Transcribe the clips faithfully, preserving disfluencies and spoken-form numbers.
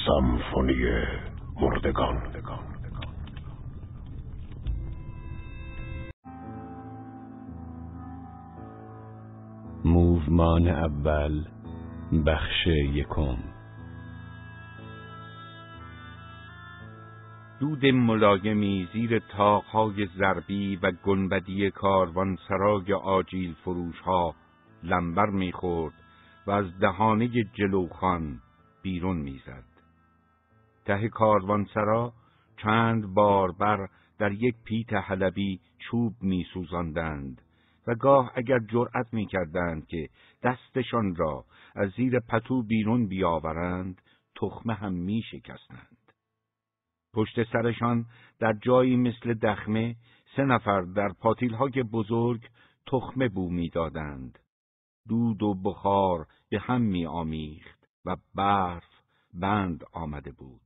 سمفونی مردگان. موومان اول، بخش یکم. دود ملایمی زیر طاق‌های ضربی و گنبدی کاروانسرای آجیل فروش‌ها لنبر می‌خورد و از دهانه جلوخان بیرون می‌زد. ته کاروانسرا چند باربر در یک پیت حلبی چوب می‌سوزاندند و گاه اگر جرأت می‌کردند که دستشان را از زیر پتو بیرون بیاورند، تخمه هم می‌شکستند. پشت سرشان در جایی مثل دخمه سه نفر در پاتیل‌های بزرگ تخمه بو می‌دادند. دود و بخار به هم می‌آمیخت و برف بند آمده بود.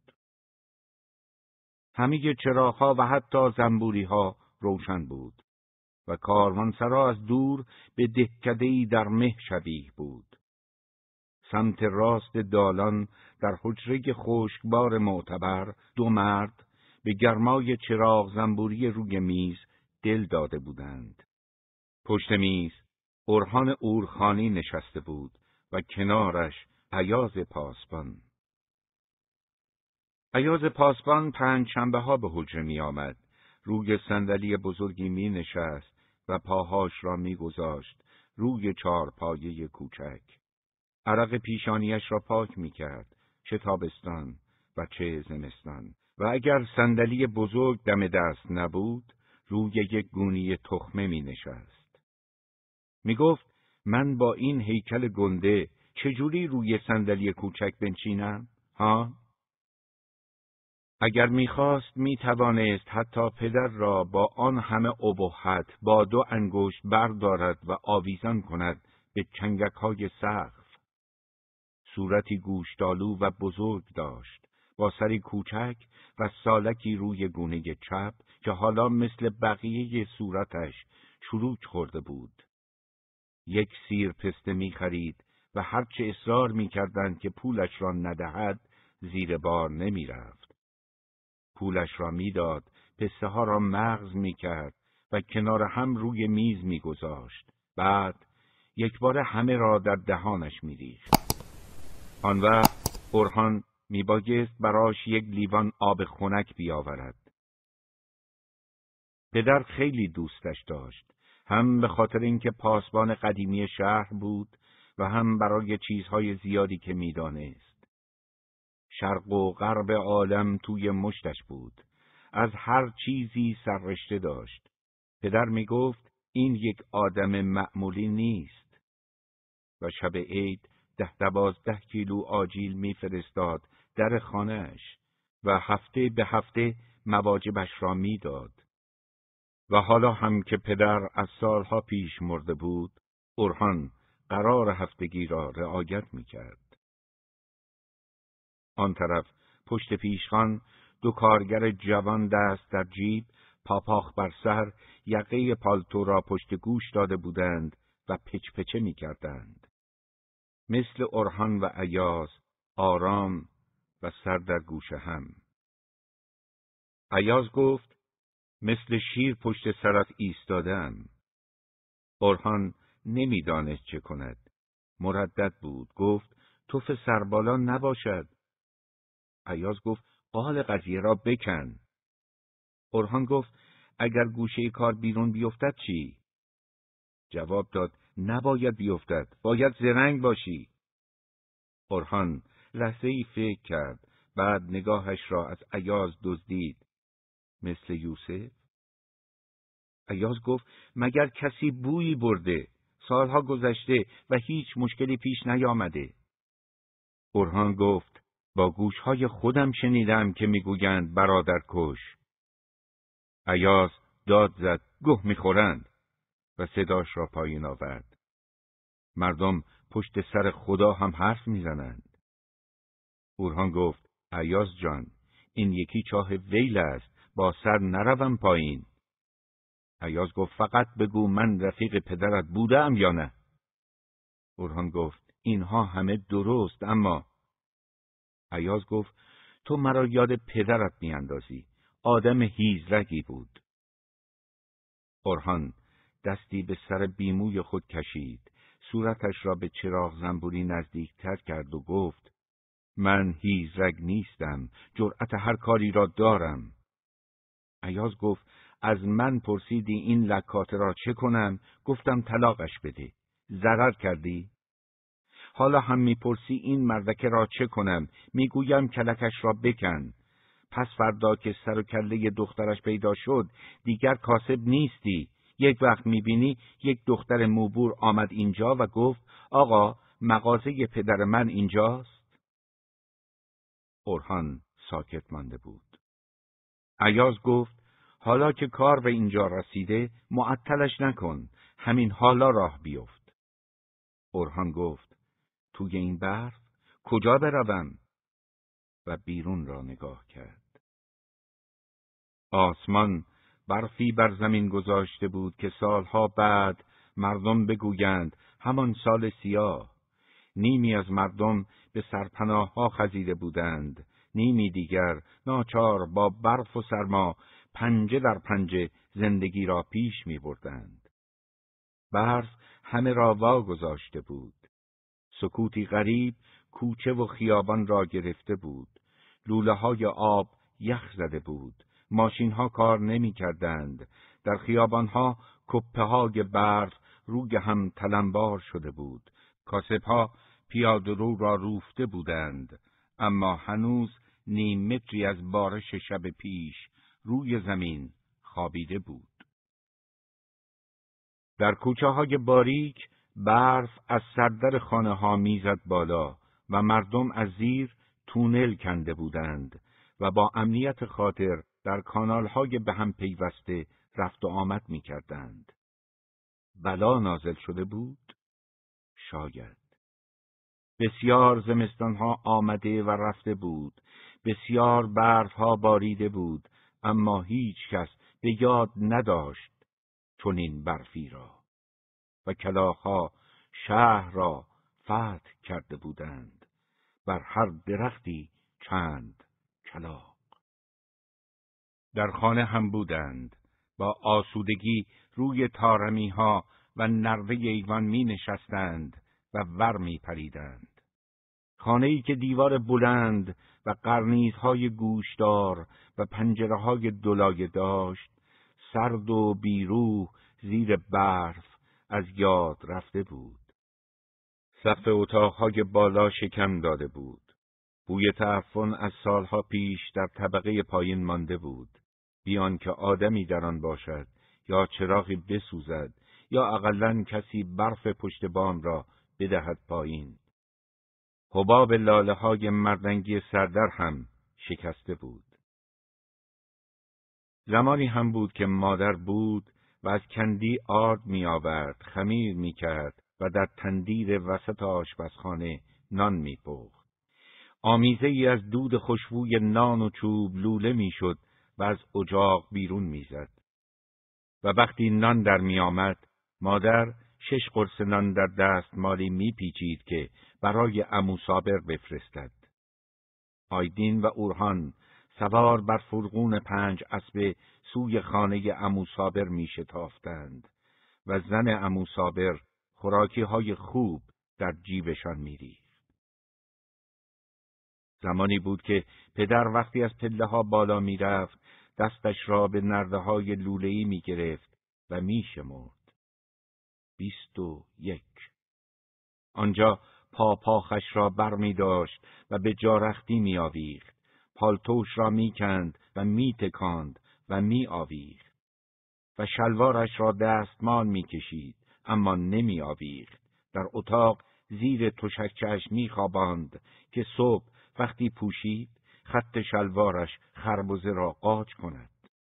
همه چراغ‌ها و حتی زنبوری‌ها روشن بود و کاروانسرا از دور به دهکده‌ای در مه شبیه بود. سمت راست دالان در حجره خشکبار معتبر دو مرد به گرمای چراغ زنبوری روی میز دل داده بودند. پشت میز اورهان اورخانی نشسته بود و کنارش ایاز پاسبان. ایاز پاسبان پنج شنبه ها به حجره می آمد. روی صندلی بزرگی می نشست و پاهاش را می گذاشت روی چارپایه کوچک. عرق پیشانیش را پاک می کرد، چه تابستان و چه زمستان، و اگر صندلی بزرگ دم دست نبود، روی یک گونی تخمه می نشست. می گفت من با این هیکل گنده چجوری روی صندلی کوچک بنشینم؟ ها؟ اگر می خواست می توانست حتی پدر را با آن همه ابهت با دو انگشت بردارد و آویزان کند به چنگک های سقف. صورتی گوشتالو و بزرگ داشت، با سری کوچک و سالکی روی گونه چپ که حالا مثل بقیه صورتش چروک خورده بود. یک سیر پسته می خرید و هرچه اصرار می کردند که پولش را ندهد، زیر بار نمی رفت. پولش را می داد، پسته ها را مغز می کرد و کنار هم روی میز می گذاشت. بعد یک بار همه را در دهانش می ریخت. آن وقت اورهان می بایست براش یک لیوان آب خنک بیاورد. پدر خیلی دوستش داشت، هم به خاطر اینکه پاسبان قدیمی شهر بود و هم برای چیزهای زیادی که می دانست. شرق و غرب عالم توی مشتش بود، از هر چیزی سررشته داشت. پدر می گفت این یک آدم معمولی نیست. و شب عید ده دوازده کیلو آجیل می فرستاد در خانه‌اش و هفته به هفته مواجبش را می داد. و حالا هم که پدر از سالها پیش مرده بود، اورهان قرار هفتگی را رعایت می کرد. آن طرف پشت پیشخان دو کارگر جوان دست در جیب، پاپاخ بر سر، یقه پالتو را پشت گوش داده بودند و پچ پچه می کردند. مثل اورهان و ایاز، آرام و سر در گوش هم. ایاز گفت مثل شیر پشت سرت ایستادم. اورهان نمیدانست چه کند. مردد بود. گفت توف سربالا نباشد. ایاز گفت قال قضیه را بکن. اورهان گفت اگر گوشه کار بیرون بیفتد چی؟ جواب داد نباید بیفتد، باید زرنگ باشی. اورهان لحظه‌ای فکر کرد، بعد نگاهش را از ایاز دزدید. مثل یوسف؟ ایاز گفت مگر کسی بویی برده؟ سالها گذشته و هیچ مشکلی پیش نیامده. اورهان گفت با گوشهای خودم شنیدم که میگویند برادر کش. ایاز داد زد گه میخورند و صداش را پایین آورد. مردم پشت سر خدا هم حرف میزنند. اورهان گفت ایاز جان، این یکی چاه ویل است، با سر نروم پایین. ایاز گفت فقط بگو من رفیق پدرت بودم یا نه. اورهان گفت اینها همه درست، اما ایاز گفت تو مرا یاد پدرت میاندازی. آدم هیزرگی بود. اورهان دستی به سر بیموی خود کشید، صورتش را به چراغ زنبوری نزدیکتر کرد و گفت: من هیزرگ نیستم، جرأت هر کاری را دارم. ایاز گفت: از من پرسیدی این لکات را چه کنم؟ گفتم طلاقش بده. ضرر کردی؟ حالا هم میپرسی این مردکه را چه کنم؟ میگویم کلکش را بکن. پس فردا که سر و کله دخترش پیدا شد دیگر کاسب نیستی. یک وقت میبینی یک دختر موبور آمد اینجا و گفت: آقا، مغازه پدر من اینجاست. اورهان ساکت مانده بود. ایاز گفت: حالا که کار به اینجا رسیده معطلش نکن، همین حالا راه بیفت. اورهان گفت: توی این برف کجا بروم؟ و بیرون را نگاه کرد. آسمان برفی بر زمین گذاشته بود که سالها بعد مردم بگویند همان سال سیاه. نیمی از مردم به سرپناه ها خزیده بودند، نیمی دیگر ناچار با برف و سرما پنجه در پنجه زندگی را پیش می بردند. برف همه را وا گذاشته بود. سکوتی غریب کوچه و خیابان را گرفته بود. لوله های آب یخ زده بود. ماشین ها کار نمی کردند. در خیابان ها کپه های برف روی هم تلمبار شده بود. کاسب ها پیاده رو را روفته بودند، اما هنوز نیم متری از بارش شب پیش روی زمین خوابیده بود. در کوچه های باریک برف از سردر خانه ها میزد بالا و مردم از زیر تونل کنده بودند و با امنیت خاطر در کانال های به هم پیوسته رفت و آمد می کردند. بلا نازل شده بود؟ شاید. بسیار زمستان ها آمده و رفته بود، بسیار برف ها باریده بود، اما هیچ کس به یاد نداشت چنین برفی را. و کلاغ‌ها شهر را فتح کرده بودند، بر هر درختی چند کلاغ. در خانه هم بودند، با آسودگی روی تارمی ها و نرده ایوان می نشستند و ور می پریدند. خانه‌ای که دیوار بلند و قرنیزهای گوشدار و پنجره‌های دولایه داشت، سرد و بیروح زیر برف از یاد رفته بود. سقف اتاقهای بالا شکم داده بود. بوی تعفن از سالها پیش در طبقه پایین مانده بود، بیان که آدمی در آن باشد یا چراغی بسوزد یا اقلن کسی برف پشت بام را بدهد پایین. حباب لاله های مردنگی سردر هم شکسته بود. زمانی هم بود که مادر بود و از کندی آرد می آورد، خمیر می کرد و در تندیر وسط آشپزخانه نان می پخت. آمیزه ای از دود خوشبوی نان و چوب لوله می شد و از اجاق بیرون می زد. و وقتی نان در می آمد، مادر شش قرص نان در دستمالی می پیچید که برای عمو صابر بفرستد. آیدین و اورهان سوار بر فرغون پنج اسب سوی خانه عمو صابر می شتافتند و زن عمو صابر خوراکی های خوب در جیبشان می ریخت. زمانی بود که پدر وقتی از پله ها بالا می رفت دستش را به نرده های لوله‌ای می گرفت و می شمرد. بیست و یک. آنجا پا پاخش را بر می داشت و به جارختی می آویخت. پالتوش را می کند و می تکاند و می آویخت. و شلوارش را دستمال می کشید اما نمی آویخت. در اتاق زیر تشکچه‌اش می خواباند که صبح وقتی پوشید خط شلوارش خربزه را قاچ کند.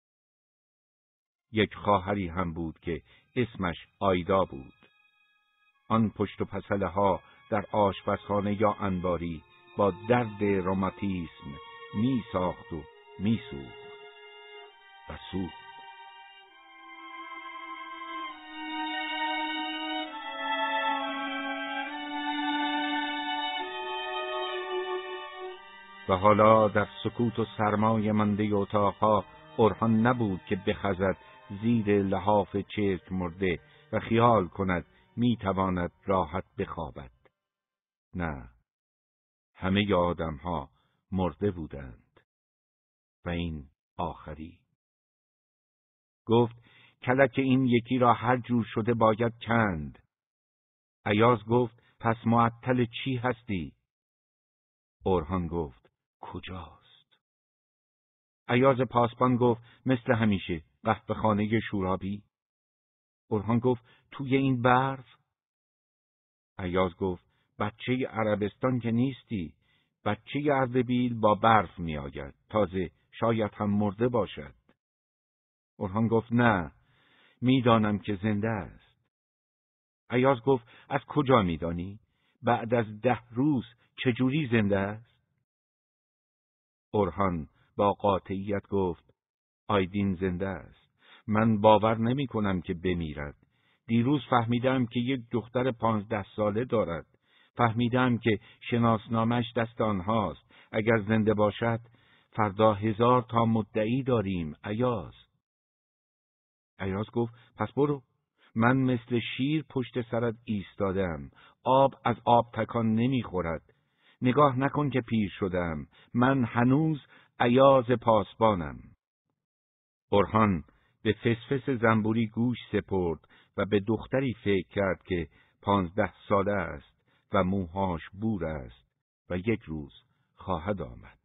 یک خواهری هم بود که اسمش آیدا بود. آن پشت و پسله ها در آشپزخانه یا انباری با درد روماتیسم می ساخت و می سوخت و سوخت. و حالا در سکوت و سرمای مانده اتاقها اورهان نبود که بخزد زیر لحاف چرک مرده و خیال کند میتواند راحت بخوابد. نه، همه آدمها مرده بودند و این آخری. گفت کلک این یکی را هر جور شده باید کند. ایاز گفت پس معطل چی هستی؟ اورهان گفت کجاست؟ ایاز پاسبان گفت مثل همیشه قهوه خانه شورابی. اورهان گفت توی این برف؟ ایاز گفت بچه عربستان که نیستی، بچه اردبیل با برف می آید، تازه شاید هم مرده باشد. اورهان گفت نه، میدانم که زنده است. ایاز گفت از کجا میدانی؟ بعد از ده روز چجوری زنده است؟ اورهان با قاطعیت گفت آیدین زنده است. من باور نمی کنم که بمیرد. دیروز فهمیدم که یک دختر پانزده ساله دارد. فهمیدم که شناسنامش دست آنهاست. اگر زنده باشد فردا هزار تا مدعی داریم. ایاز ایاز گفت پس برو. من مثل شیر پشت سرت ایستادم. آب از آب تکان نمی خورد. نگاه نکن که پیر شدم. من هنوز ایاز پاسبانم. اورهان به فسفس زنبوری گوش سپرد و به دختری فکر کرد که پانزده ساله است و موهاش بور است و یک روز خواهد آمد.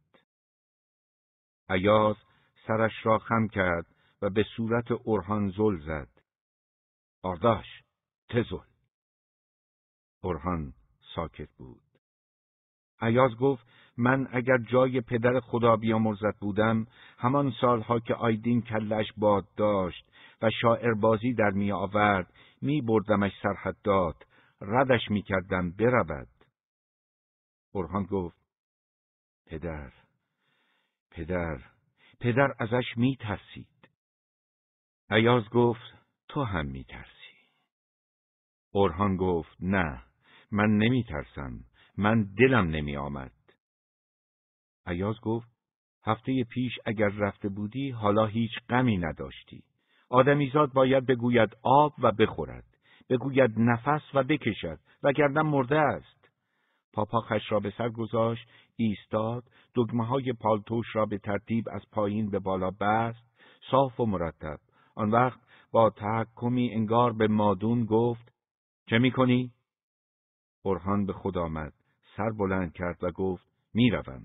ایاز سرش را خم کرد و به صورت اورهان زل زد. آرداش، تزل. اورهان ساکت بود. ایاز گفت من اگر جای پدر خدا بیامرزد بودم، همان سالها که آیدین کلش باد داشت و شاعر بازی در می آورد، می بردمش سرحدات، ردش می کردم برود. اورهان گفت پدر، پدر، پدر ازش می ترسید. ایاز گفت تو هم می ترسی. اورهان گفت نه، من نمی ترسم. من دلم نمی آمد. ایاز گفت هفته پیش اگر رفته بودی حالا هیچ غمی نداشتی. آدمیزاد باید بگوید آب و بخورد، بگوید نفس و بکشد، وگرنه مرده است. پاپاخش را به سر گذاشت، ایستاد، دگمه‌های پالتوش را به ترتیب از پایین به بالا بست، صاف و مرتب. آن وقت با تحکمی انگار به مادون گفت چه می‌کنی؟ اورهان به خود آمد، سر بلند کرد و گفت میروم.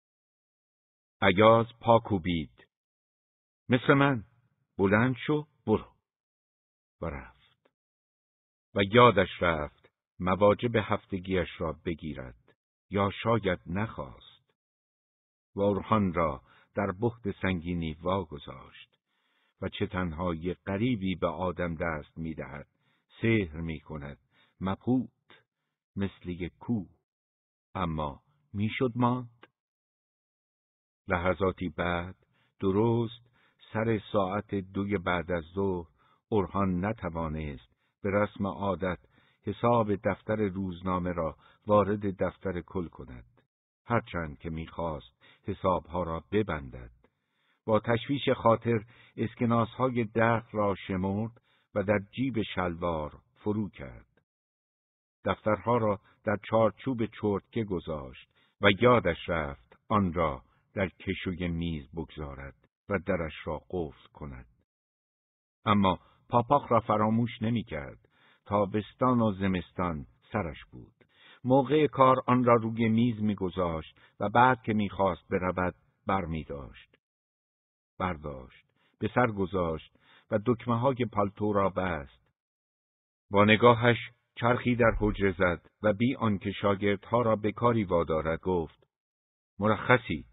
ایاز پا کوبید. مثل من بلند شو، برو. و رفت. و یادش رفت مواجب هفتگیش را بگیرد، یا شاید نخواست. و اورهان را در بخت سنگینی واگذاشت و چه تنهای غریبی به آدم دست می‌دهد، سحر می‌کند، مبهوت مثل یک کوه، اما میشد ماند. لحظاتی بعد، درست سر ساعت دوی بعد از ظهر، اورهان نتوانست به رسم عادت حساب دفتر روزنامه را وارد دفتر کل کند، هرچند که میخواست حسابها را ببندد. با تشویش خاطر اسکناسهای دخل را شمرد و در جیب شلوار فرو کرد. دفترها را در چارچوب چرتکه گذاشت و یادش رفت آن را در کشوی میز بگذارد و درش را قفل کند. اما پاپاخ را فراموش نمی کرد. تابستان و زمستان سرش بود. موقع کار آن را روی میز می گذاشت و بعد که می خواست برود بر می داشت. برداشت، به سر گذاشت و دکمه های پالتو را بست. با نگاهش چرخی در حجره زد و بی آنکه شاگردها را به کاری وادارد گفت مرخصید.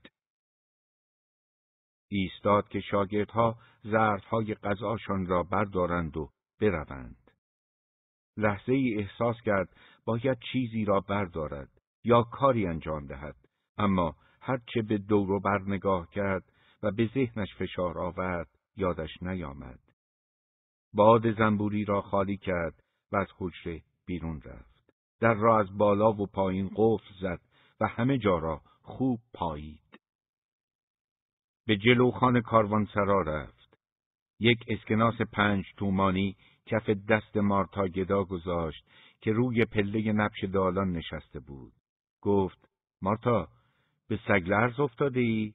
ایستاد که شاگردها ظرفهای غذاشان را بردارند و بروند. لحظه ای احساس کرد باید چیزی را بردارد یا کاری انجام دهد، اما هرچه به دور و بر نگاه کرد و به ذهنش فشار آورد یادش نیامد. باد زنبوری را خالی کرد و از حجره بیرون رفت. در را از بالا و پایین قفل زد و همه جا را خوب پایید. به جلوخان کاروانسرا رفت. یک اسکناس پنج تومانی کف دست مارتا گدا گذاشت که روی پله نبش دالان نشسته بود. گفت: مارتا، به سگلرز افتاده ای؟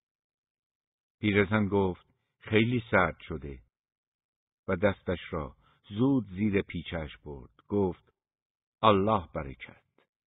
پیرزن گفت: خیلی سرد شده. و دستش را زود زیر پیچش برد. گفت: الله برکت.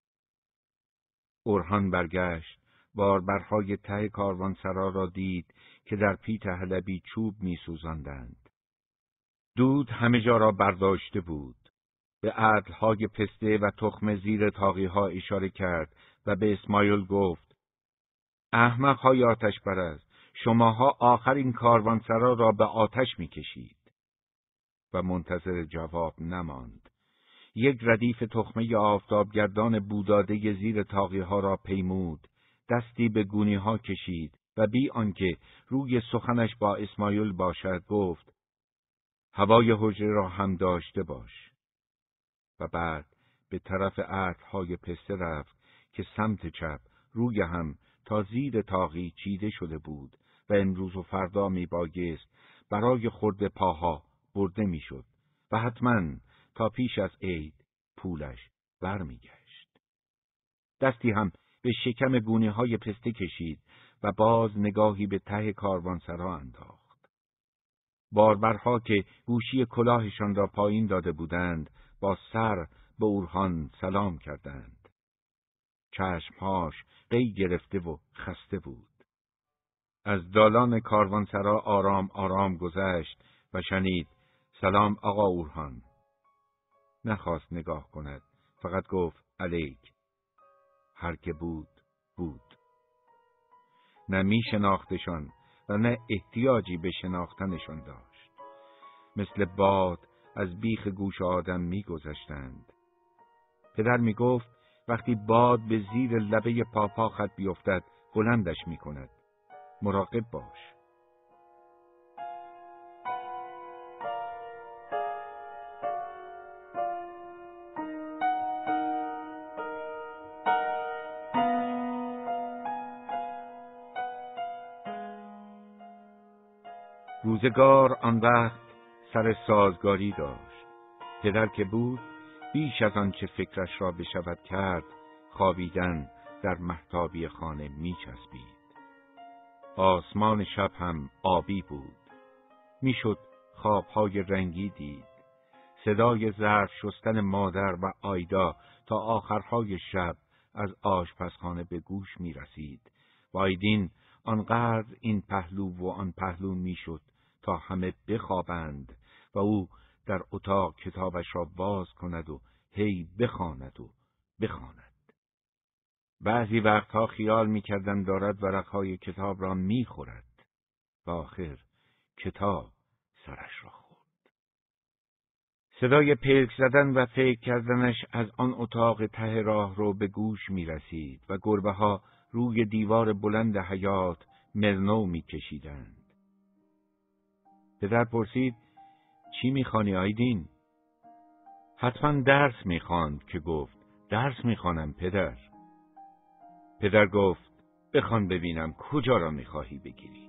اورهان برگشت، باربرهای ته کاروانسرا را دید که در پیت حلبی چوب می سوزاندند. دود همه جا را برداشته بود. به عدلهای پسته و تخم زیر تاقیها اشاره کرد و به اسماعیل گفت: احمقهای آتش پرست، شماها آخرین کاروانسرا را به آتش می کشید. و منتظر جواب نماند. یک ردیف تخمه آفتابگردان بوداده زیر تاقیها را پیمود، دستی به گونیها کشید و بی آنکه روی سخنش با اسماعیل باشد گفت: هوای حجره را هم داشته باش. و بعد به طرف عطرهای پسته رفت که سمت چپ روی هم تا زیر تاقی چیده شده بود و امروز و فردا می بایست برای خورد پاها برده می شد و حتماً تا پیش از عید پولش برمی گشت. دستی هم به شکم گونه های پسته کشید و باز نگاهی به ته کاروانسرا انداخت. باربرها که گوشی کلاهشان را پایین داده بودند با سر به اورهان سلام کردند. چشمهاش قی گرفته و خسته بود. از دالان کاروانسرا آرام آرام گذشت و شنید: سلام آقا اورهان. نخواست نگاه کند، فقط گفت: علیک. هر که بود بود. نه می شناختشان و نه احتیاجی به شناختنشان داشت. مثل باد از بیخ گوش آدم می گذشتند. پدر می گفت وقتی باد به زیر لبه پاپا خط بیفتد بلندش می کند. مراقب باش. روزگار آن وقت سر سازگاری داشت. پدر که بود بیش از آن چه فکرش را بشود کرد، خوابیدن در مهتابی خانه می چسبید. آسمان شب هم آبی بود. میشد خوابهای رنگی دید. صدای ظرف شستن مادر و آیدا تا آخرهای شب از آشپزخانه به گوش می رسید. و آیدین آنقدر این پهلو و آن پهلو میشد تا همه بخوابند و او در اتاق کتابش را باز کند و هی بخواند و بخواند. بعضی وقتها خیال می‌کردند دارد ورقهای کتاب را می‌خورد و آخر کتاب سرش را خورد. صدای پلک زدن و فکر کردنش از آن اتاق ته راه رو به گوش می‌رسید و گربه‌ها روی دیوار بلند حیاط مرنو می‌کشیدند. پدر پرسید: چی می‌خوانی آیدین؟ حتما درس می‌خواند که گفت: درس می‌خوانم پدر. پدر گفت: بخوان ببینم کجا را می‌خواهی بگیری.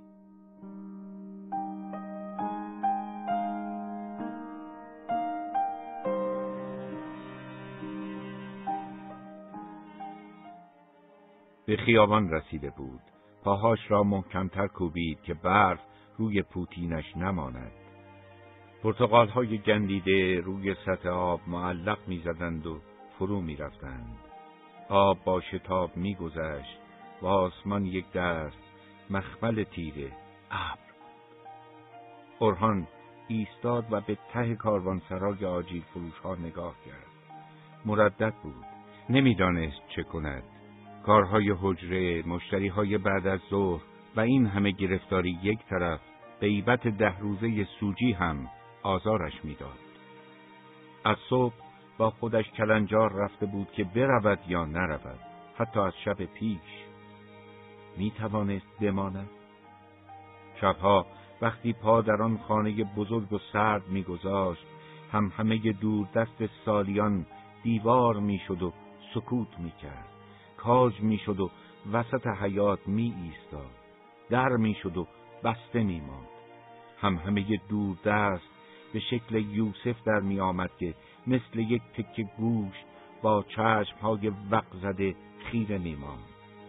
به خیابان رسیده بود. پاهاش را محکمتر کوبید که برف روی پوتینش نماند. پرتقال‌های گندیده روی سطح آب معلق می‌زدند و فرو می‌رفتند. آب با شتاب می‌گذشت و آسمان یک دست مخمل تیره ابر. اورهان ایستاد و به ته کاروانسرای آجیل فروش‌ها نگاه کرد. مردد بود. نمی‌دانست چه کند. کارهای حجره، مشتریهای بعد از ظهر و این همه گرفتاری یک طرف، غیبت ده روزه سوجی هم آزارش می‌داد. از صبح با خودش کلنجار رفته بود که برود یا نرود، حتی از شب پیش. می‌توانست بماند؟ شبها وقتی پا در آن خانه بزرگ و سرد می‌گذاشت، هم همه دور دست سالیان دیوار می‌شد و سکوت می‌کرد. کاج میشد و وسط حیاط می ایستاد، در میشد و بسته می ماند. هم همه دور دست به شکل یوسف در می آمد که مثل یک تکه گوشت با چشمهای وق زده خیره می ماند.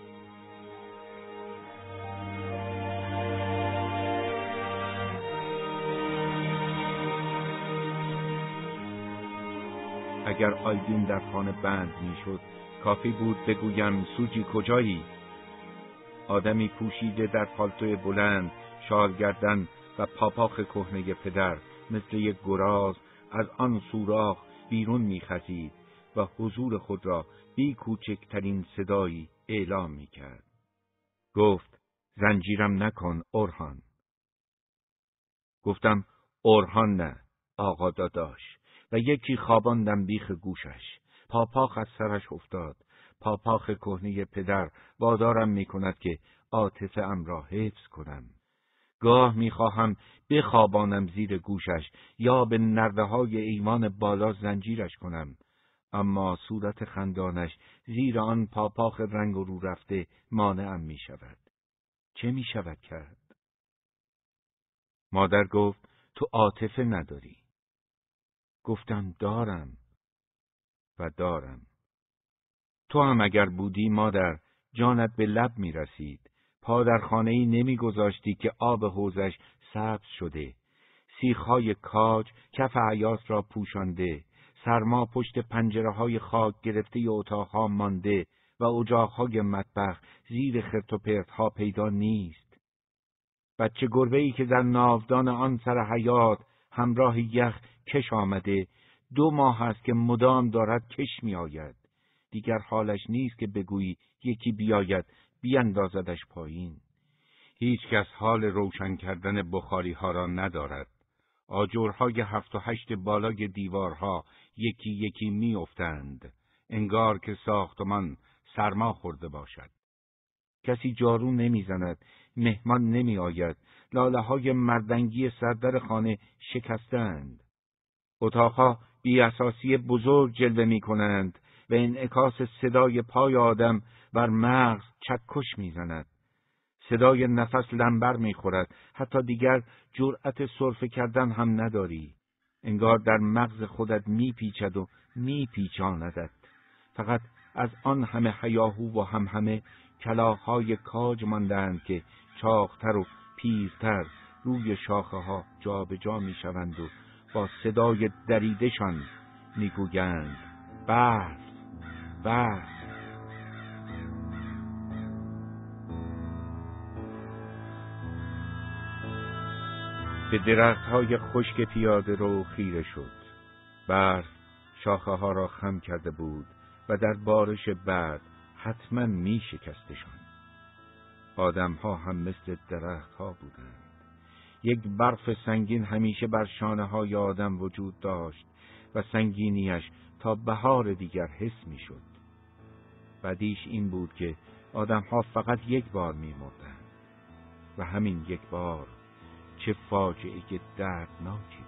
اگر آیدین در خانه بند میشد، کافی بود بگویم سوجی کجایی؟ آدمی پوشیده در پالتوی بلند، شال گردن و پاپاخ کهنه پدر مثل یک گراز از آن سوراخ بیرون می‌خزید و حضور خود را بی کوچکترین صدایی اعلام می‌کرد. گفت زنجیرم نکن اورهان. گفتم اورهان نه آقا داداش و یکی خواباندم بیخ گوشش. پاپاخ از سرش افتاد. پاپاخ کهنه پدر وادارم می‌کند که عاطفه ام را حفظ کنم. گاه می‌خواهم بخوابانم زیر گوشش یا به نرده‌های ایوان بالا زنجیرش کنم، اما صورت خندانش زیر آن پاپاخ رنگ و رو رفته مانعم می‌شود. چه می‌شود کرد؟ مادر گفت تو عاطفه نداری. گفتم دارم و دارم. تو هم اگر بودی مادر، جانت به لب می رسید. پا در خانه‌ای نمی گذاشتی که آب حوضش سبز شده، سیخهای کاج کف حیاط را پوشانده، سرما پشت پنجره‌های خاک گرفته اتاقها مانده و اجاق‌های مطبخ زیر خرت و پرت‌ها پیدا نیست. بچه گربه‌ای که در ناودان آن سر حیاط همراه یخ کش آمده، دو ماه است که مدام دارد کش می آید. دیگر حالش نیست که بگویی یکی بیاید بیاندازدش پایین. هیچ کس حال روشن کردن بخاری ها را ندارد. آجرهای هفت و هشت بالای دیوارها یکی یکی می افتند، انگار که ساختمان سرما خورده باشد. کسی جارو نمی زند، مهمان نمی آید، لاله های مردنگی سردر خانه شکستند. اتاقها بی اساسی بزرگ جلوه می کنند و انعکاس صدای پای آدم بر مغز چکش می زند. صدای نفس لنبر می خورد، حتی دیگر جرأت سرفه کردن هم نداری. انگار در مغز خودت می پیچد و می پیچاندت. فقط از آن همه هیاهو و هم همه کلاههای کاج ماندند که چاقتر و پیرتر روی شاخه ها جا به جا می شوند و با صدای دریدشان می گویند برف، برف. به درختهای خشک پیاده رو خیره شد. برف شاخه ها را خم کرده بود و در بارش بعد حتما می شکستشان. آدم ها هم مثل درخت ها بودند. یک برف سنگین همیشه بر شانه های آدم وجود داشت و سنگینیش تا بهار دیگر حس می شد. بدیش این بود که آدم ها فقط یک بار می مردند و همین یک بار چه فاجعه دردناکی.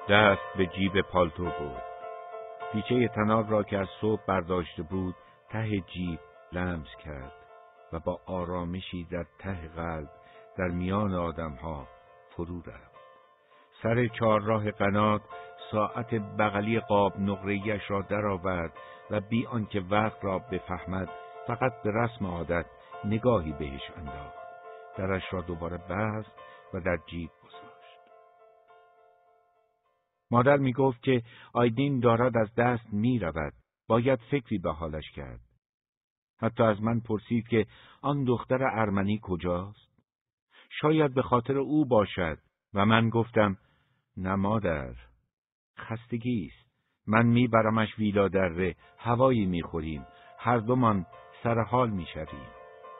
دست به جیب پالتو برد. پیچه تنار را که از صبح برداشته بود ته جیب لمس کرد و با آرامشی در ته قلب در میان آدمها فرو رفت. سر چهارراه قنات ساعت بغلی قاب نقره‌ایش را درآورد و بی آنکه وقت را بفهمد فقط به رسم عادت نگاهی بهش انداخت. درش را دوباره بست و در جیب گذاشت. مادر می گفت که آیدین دارد از دست می رود. باید فکری به حالش کرد. حتی از من پرسید که آن دختر ارمنی کجاست؟ شاید به خاطر او باشد و من گفتم نه مادر، خستگی است. من میبرمش ویلا دره، هوایی میخوریم، هر دومان سر حال میشویم.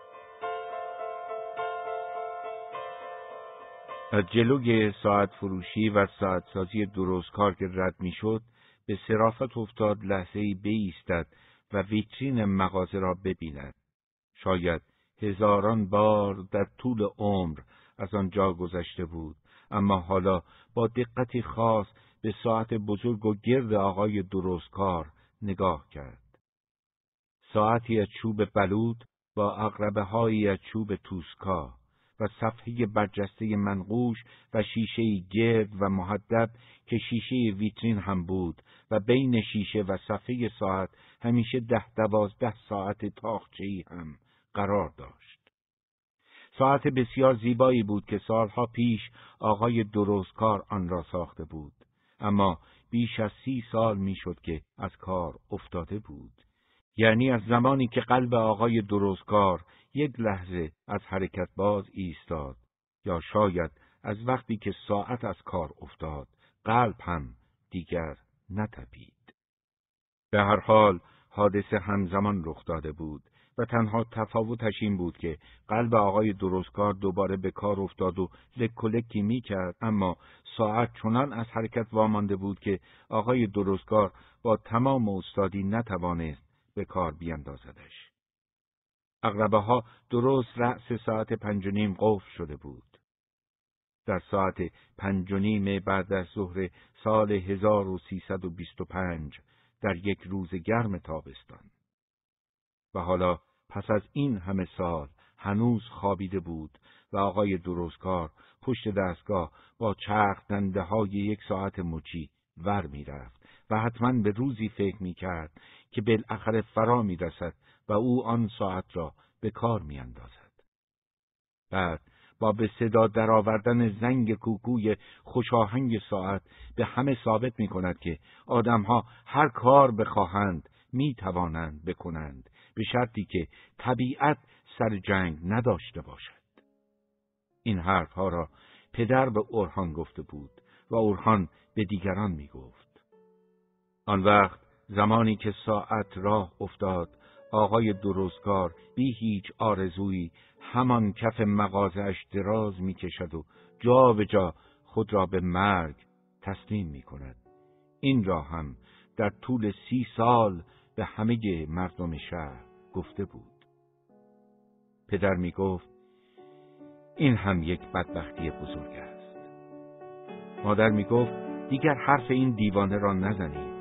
از جلوی ساعت فروشی و ساعت سازی درست کار که رد میشد به صرافت افتاد لحظه‌ای بایستد و ویترین مغازه را ببیند. شاید هزاران بار در طول عمر از آنجا گذشته بود، اما حالا با دقتی خاص به ساعت بزرگ و گرد آقای درستکار نگاه کرد. ساعتی از چوب بلوط با عقربه هایی از چوب توسکا و صفحه برجسته منقوش و شیشه گرد و مهدب که شیشه ویترین هم بود و بین شیشه و صفحه ساعت همیشه ده دوازده ساعت تاقچه‌ای هم قرار داشت. ساعت بسیار زیبایی بود که سالها پیش آقای درستکار آن را ساخته بود، اما بیش از سی سال میشد که از کار افتاده بود. یعنی از زمانی که قلب آقای درستکار یک لحظه از حرکت باز ایستاد، یا شاید از وقتی که ساعت از کار افتاد قلب هم دیگر نتپید. به هر حال حادثه همزمان رخ داده بود و تنها تفاوتش این بود که قلب آقای درستکار دوباره به کار افتاد و لک و لکی می کرد، اما ساعت چنان از حرکت وامانده بود که آقای درستکار با تمام استادی نتوانست به کار بیندازدش. عقربه ها درست رأس ساعت پنج و نیم قفل شده بود. در ساعت پنج و نیم بعد از ظهر سال هزار و سیصد و بیست و پنج در یک روز گرم تابستان. و حالا پس از این همه سال هنوز خوابیده بود و آقای درستکار پشت دستگاه با چرخ دنده های یک ساعت مچی ور می رفت و حتما به روزی فکر می کرد که بالاخره فرا می رسد و او آن ساعت را به کار می اندازد. بعد با به صدا درآوردن زنگ کوکوی خوشاهنگ ساعت به همه ثابت می کند که آدمها هر کار بخواهند می توانند بکنند، به شرطی که طبیعت سر جنگ نداشته باشد. این حرفها را پدر به اورهان گفته بود و اورهان به دیگران می گفت. آن وقت زمانی که ساعت راه افتاد، آقای درستکار بی هیچ آرزویی همان کف مغازه‌اش دراز می کشد و جا به جا خود را به مرگ تسلیم می کند. این را هم در طول سی سال به همه مردم شهر گفته بود. پدر می گفت این هم یک بدبختی بزرگ است. مادر می گفت دیگر حرف این دیوانه را نزنید.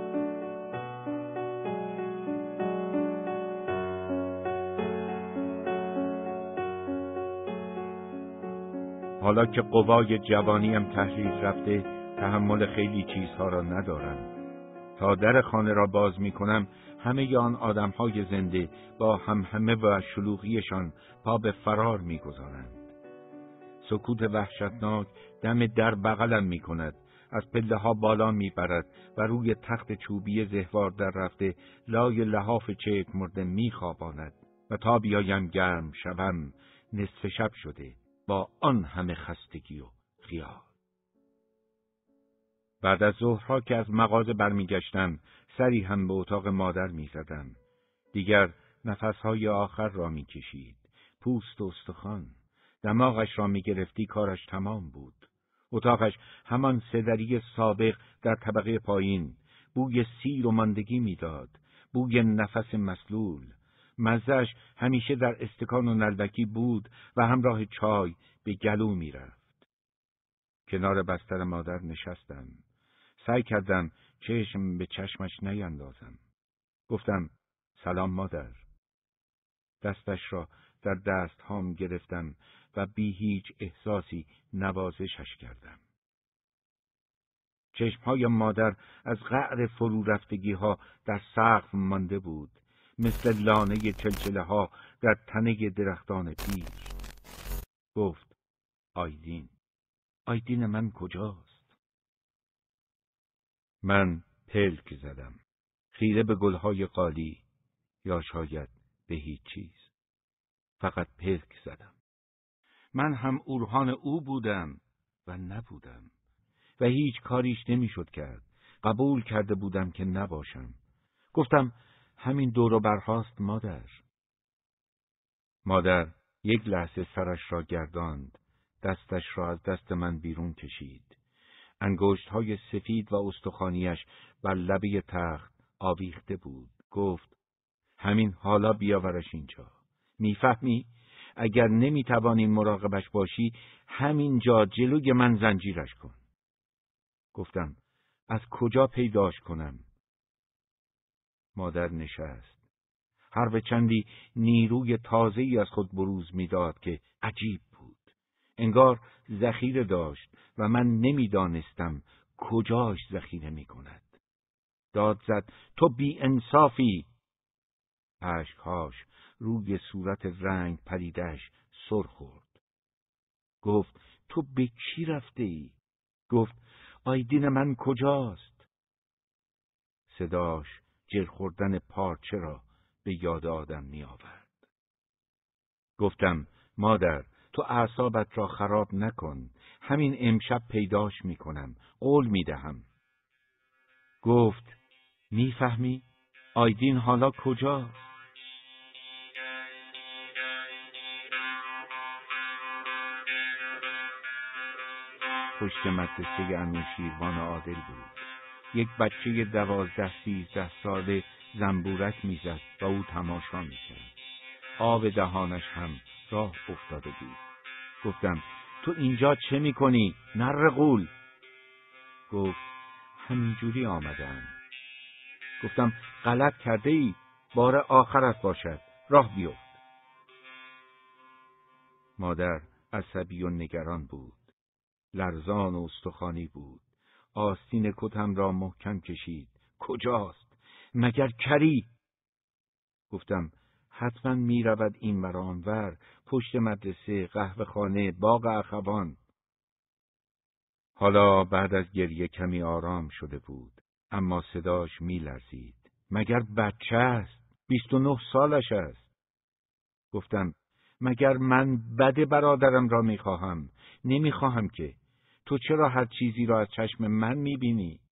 حالا که قوای جوانیم تحریر رفته، تحمل خیلی چیزها را ندارم. تا در خانه را باز می کنم، همه آن آدمهای زنده با همهمه و شلوغیشان پا به فرار می گذارند. سکوت وحشتناک دم در بغلم می کند، از پله ها بالا می برد و روی تخت چوبی زهوار در رفته لای لحاف چیک مرده می خواباند و تا بیایم گرم شبم نصف شب شده با آن همه خستگی و خیال. بعد از ظهرها که از مغازه برمیگشتم، سری هم به اتاق مادر میزدم. دیگر نفسهای آخر را میکشید. پوست و استخوان. دماغش را میگرفتی کارش تمام بود. اتاقش همان سدری سابق در طبقه پایین. بوی سیر و ماندگی میداد. بوی نفس مسلول. مزه‌اش همیشه در استکان و نلبکی بود و همراه چای به گلو میرفت. کنار بستر مادر نشستم. سعی کردم چشم به چشمش نیندازم. گفتم سلام مادر. دستش را در دست هام گرفتم و بی هیچ احساسی نوازشش کردم. چشمهای مادر از قعر فرو رفتگی ها در سقف مانده بود، مثل لانه چلچله ها در تنه درختان پیش. گفت آیدین، آیدین من کجاست؟ من پلک زدم، خیره به گلهای قالی، یا شاید به هیچ چیز. فقط پلک زدم. من هم اورهان او بودم و نبودم و هیچ کاریش نمیشد کرد. قبول کرده بودم که نباشم. گفتم همین دور و برهاست مادر. مادر یک لحظه سرش را گرداند، دستش را از دست من بیرون کشید. انگشت‌های سفید و استخوانیش بر لبه تخت آویخته بود. گفت همین حالا بیاورش اینجا. میفهمی؟ اگر نمیتوانی مراقبش باشی، همینجا جلوی من زنجیرش کن. گفتم از کجا پیداش کنم؟ مادر نشست. حرف چندی نیروی تازه‌ای از خود بروز میداد که عجیب بود. انگار ذخیره داشت و من نمیدانستم کجاش ذخیره میکند. داد زد تو بی انصافی. اشکهاش روی صورت رنگ پریدش سر خورد. گفت تو به کی رفته ای؟ گفت آیدین من کجاست؟ صداش جر خوردن پارچه را به یاد آدم می آورد. گفتم مادر تو اعصابت را خراب نکن. همین امشب پیداش می کنم. قول می دهم. گفت می فهمی؟ آیدین حالا کجاست؟ پشت مدرسه انوشیروان عادل بود. یک بچه دوازده سیزده ساله زنبورک میزد و او تماشا میکرد. آب دهانش هم راه افتاده بود. گفتم تو اینجا چه میکنی؟ نره غول. گفت همینجوری آمدم. گفتم غلط کرده ای. بار آخرت باشد. راه بیفت. مادر عصبی و نگران بود. لرزان و استخوانی بود. آستین کتم را محکم کشید. کجاست؟ مگر کری؟ گفتم حتما می رود این ور آنور، پشت مدرسه، قهوه خانه، باغ اخوان. حالا بعد از گریه کمی آرام شده بود، اما صداش می لرزید. مگر بچه است؟ بیست و نه سالش است. گفتم مگر من بد برادرم را می خواهم؟ نمی خواهم که. تو چرا هر چیزی را از چشم من می بینی؟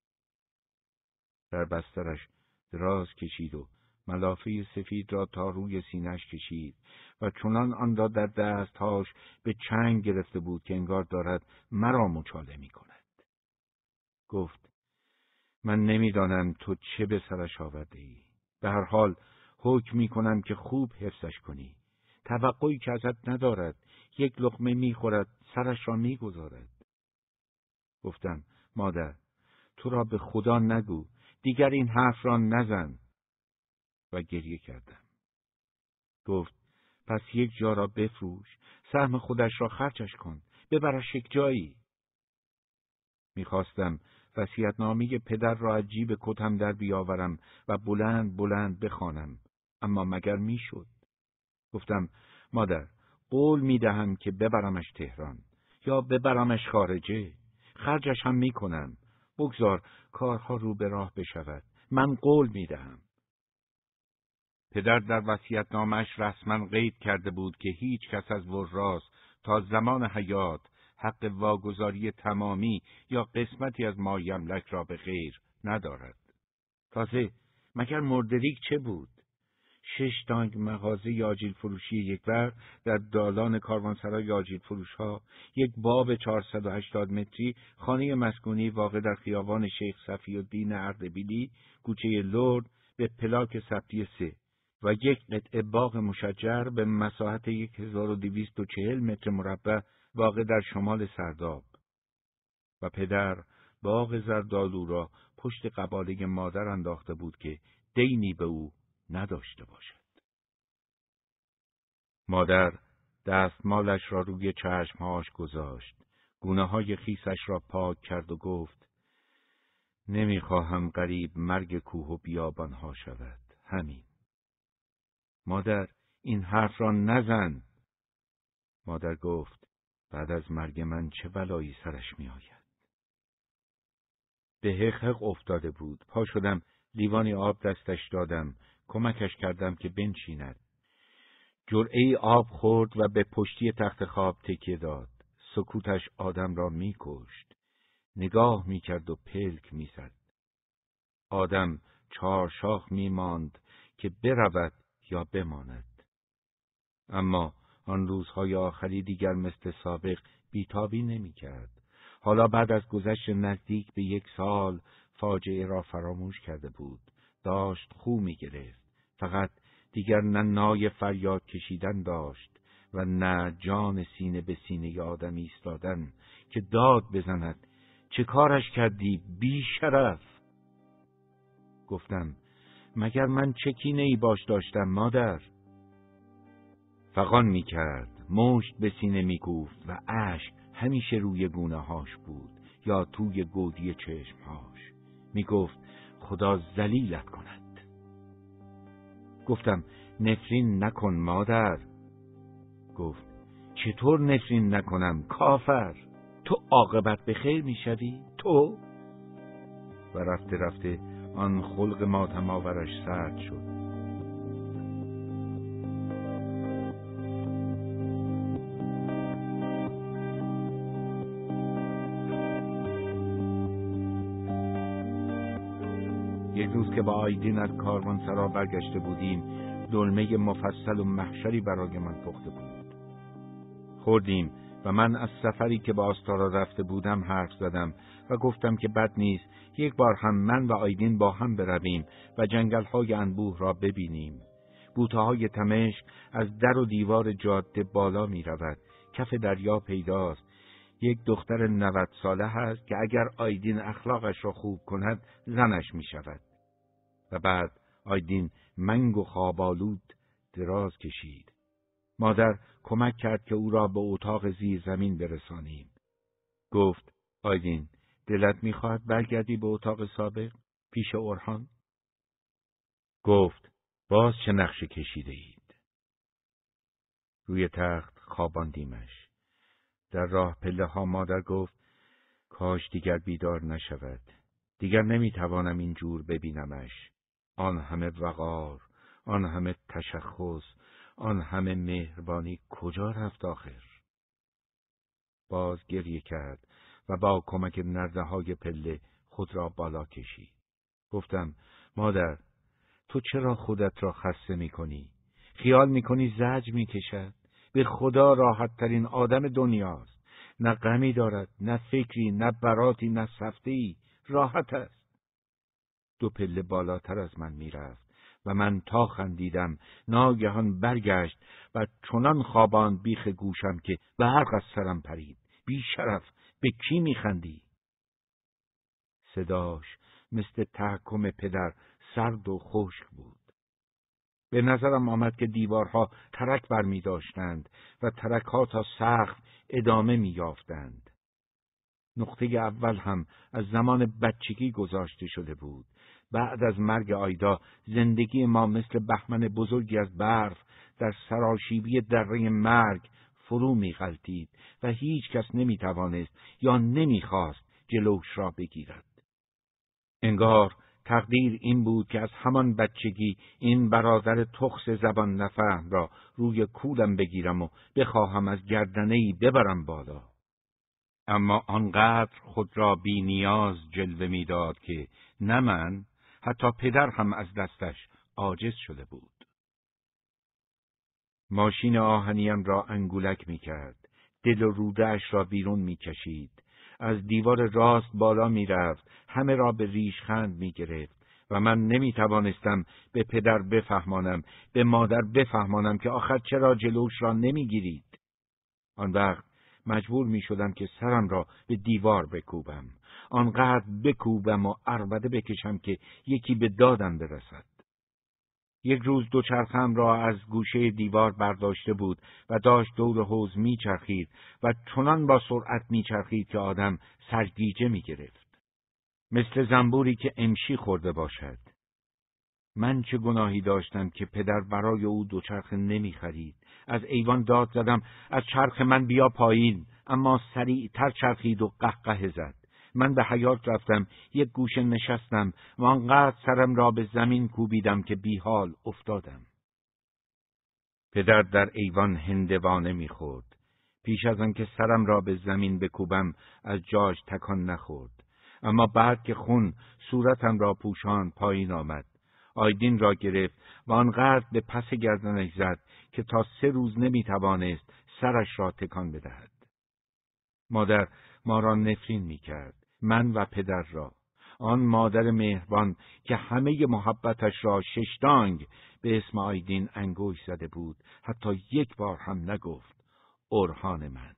در بسترش دراز کشید و ملافه سفید را تا روی سینه‌اش کشید و چنان آن را در دستهاش به چنگ گرفته بود که انگار دارد مرا مچاله می کند. گفت من نمیدانم تو چه به سرش آورده ای. به هر حال حکم می کنم که خوب حفظش کنی. توقعی که ازت ندارد. یک لقمه می خورد، سرش را می گذارد. گفتم مادر تو را به خدا نگو، دیگر این حرف را نزن. و گریه کردم. گفت پس یک جا را بفروش، سهم خودش را خرجش کن، ببرش یک جایی. میخواستم وصیت‌نامه پدر را از جیب کتم در بیاورم و بلند بلند بخوانم، اما مگر میشد؟ گفتم مادر قول میدهم که ببرمش تهران یا ببرمش خارجه، خرجش هم میکنم. بگذار کارها رو به راه بشود. من قول میدهم. پدر در وصیت‌نامه‌اش رسما قید کرده بود که هیچ کس از وراث تا زمان حیات حق واگذاری تمامی یا قسمتی از مایملک را به غیر ندارد. تازه مگر مردریک چه بود؟ شش تانک مغازه یاجیل فروشی یکور در دالان کاروانسرای یاجیل فروش ها، یک باب چهارصد و هشتاد متری خانه مسکونی واقع در خیابان شیخ صفی‌الدین اردبیلی، کوچه لرد به پلاک ثبتی سه و یک قطعه باغ مشجر به مساحت یک هزار و دویست و چهل متر مربع واقع در شمال سرداب. و پدر باغ زردآلو را پشت قباله مادر انداخته بود که دینی به او نداشته باشد. مادر دستمالش را روی چشمهاش گذاشت، گونه‌های خیسش را پاک کرد و گفت: نمیخواهم غریب مرگ کوه و بیابانها شود. همین. مادر، این حرف را نزن. مادر گفت: بعد از مرگ من چه بلایی سرش می آید؟ به حق افتاده بود. پا شدم، لیوانی آب دستش دادم، کمکش کردم که بنشیند. جرعه‌ای آب خورد و به پشتی تخت خواب تکیه داد. سکوتش آدم را می کشت. نگاه می کرد و پلک می زد. آدم چارشاخ می ماند که برود یا بماند. اما آن روزهای آخری دیگر مثل سابق بیتابی نمی کرد. حالا بعد از گذشت نزدیک به یک سال فاجعه را فراموش کرده بود. داشت خو می گرفت. فقط دیگر نه نای فریاد کشیدن داشت و نه جان سینه به سینه آدم ایستادن که داد بزند: چه کارش کردی بی شرف؟ گفتم: مگر من چه کینه‌ای باش داشتم مادر؟ فغان می کرد، مشت به سینه می کوفت و اشک همیشه روی گونه هاش بود یا توی گودی چشمهاش. می گفت: خدا ذلیلت کند. گفتم: نفرین نکن مادر. گفت: چطور نفرین نکنم کافر؟ تو عاقبت به خیر می شوی؟ تو؟ و رفته رفته آن خلق ماتم آورش سرد شد. یک روز که با آیدین از کاروانسرا برگشته بودیم، دلمه مفصل و محشری برای من پخته بود. خوردیم و من از سفری که با آستارا رفته بودم حرف زدم و گفتم که بد نیست یک بار هم من و آیدین با هم برویم و جنگل‌های انبوه را ببینیم. بوته‌های تمشک از در و دیوار جاده بالا می رود. کف دریا پیداست. یک دختر نود ساله هست که اگر آیدین اخلاقش را خوب کند زنش می شود. و بعد آیدین منگ و خوابالود دراز کشید. مادر کمک کرد که او را به اتاق زیر زمین برسانیم. گفت: آیدین، دلت می‌خواهد برگردی به اتاق سابق پیش اورهان؟ گفت: باز چه نقشه کشیده اید؟ روی تخت خواباندیمش. در راه پله ها مادر گفت: کاش دیگر بیدار نشود. دیگر نمیتوانم اینجور ببینمش. آن همه وقار، آن همه تشخص، آن همه مهربانی کجا رفت آخر؟ باز گریه کرد و با کمک نرده های پله خود را بالا کشید. گفتم: مادر، تو چرا خودت را خسته می کنی؟ خیال می کنی زجر می کشد؟ به خدا راحت ترین آدم دنیاست. نه غمی دارد، نه فکری، نه براتی، نه سفته‌ای. راحت است. دو پله بالاتر از من می رفت و من تا خندیدم ناگهان برگشت و چنان خواباند بیخ گوشم که برق از سرم پرید. بی شرف، به کی می خندی؟ صداش مثل تحکم پدر سرد و خشک بود. به نظرم آمد که دیوارها ترک بر می داشتند و ترکها تا سقف ادامه می یافتند. نقطه اول هم از زمان بچگی گذاشته شده بود. بعد از مرگ آیدا زندگی ما مثل بهمن بزرگی از برف در سراشیبی دره مرگ فرو می غلتید و هیچ کس نمی توانست یا نمی خواست جلوش را بگیرد. انگار تقدیر این بود که از همان بچگی این برادر تخس زبان نفهم را روی کولم بگیرم و بخواهم از گردنه‌ای ببرم بالا. اما آنقدر خود را بی نیاز جلوه می داد که نه من، حتی پدر هم از دستش عاجز شده بود. ماشین آهنیم را انگولک می کرد. دل و روده‌اش را بیرون می کشید. از دیوار راست بالا می رفت. همه را به ریشخند می گرفت و من نمی توانستم به پدر بفهمانم، به مادر بفهمانم که آخر چرا جلوش را نمی گیرید. آن وقت مجبور می شدم که سرم را به دیوار بکوبم. آنقدر بکوبم و عربده بکشم که یکی به دادم برسد. یک روز دوچرخه‌ام را از گوشه دیوار برداشته بود و داشت دور حوض میچرخید و چنان با سرعت میچرخید که آدم سرگیجه میگرفت. مثل زنبوری که امشی خورده باشد. من چه گناهی داشتم که پدر برای او دوچرخه نمیخرید؟ از ایوان داد زدم از چرخ من بیا پایین، اما سریعتر چرخید و قهقه زد. من به حیاط رفتم، یک گوشه نشستم و آنقدر سرم را به زمین کوبیدم که بی حال افتادم. پدر در ایوان هندوانه میخورد. پیش از آن که سرم را به زمین بکوبم از جاش تکان نخورد. اما بعد که خون صورتم را پوشاند پایین آمد. آیدین را گرفت و آنقدر به پس گردنش زد که تا سه روز نمیتوانست سرش را تکان بدهد. مادر ما را نفرین میکرد، من و پدر را. آن مادر مهربان که همه محبتش را ششتانگ به اسم آیدین انگشت زده بود، حتی یک بار هم نگفت اورهان من.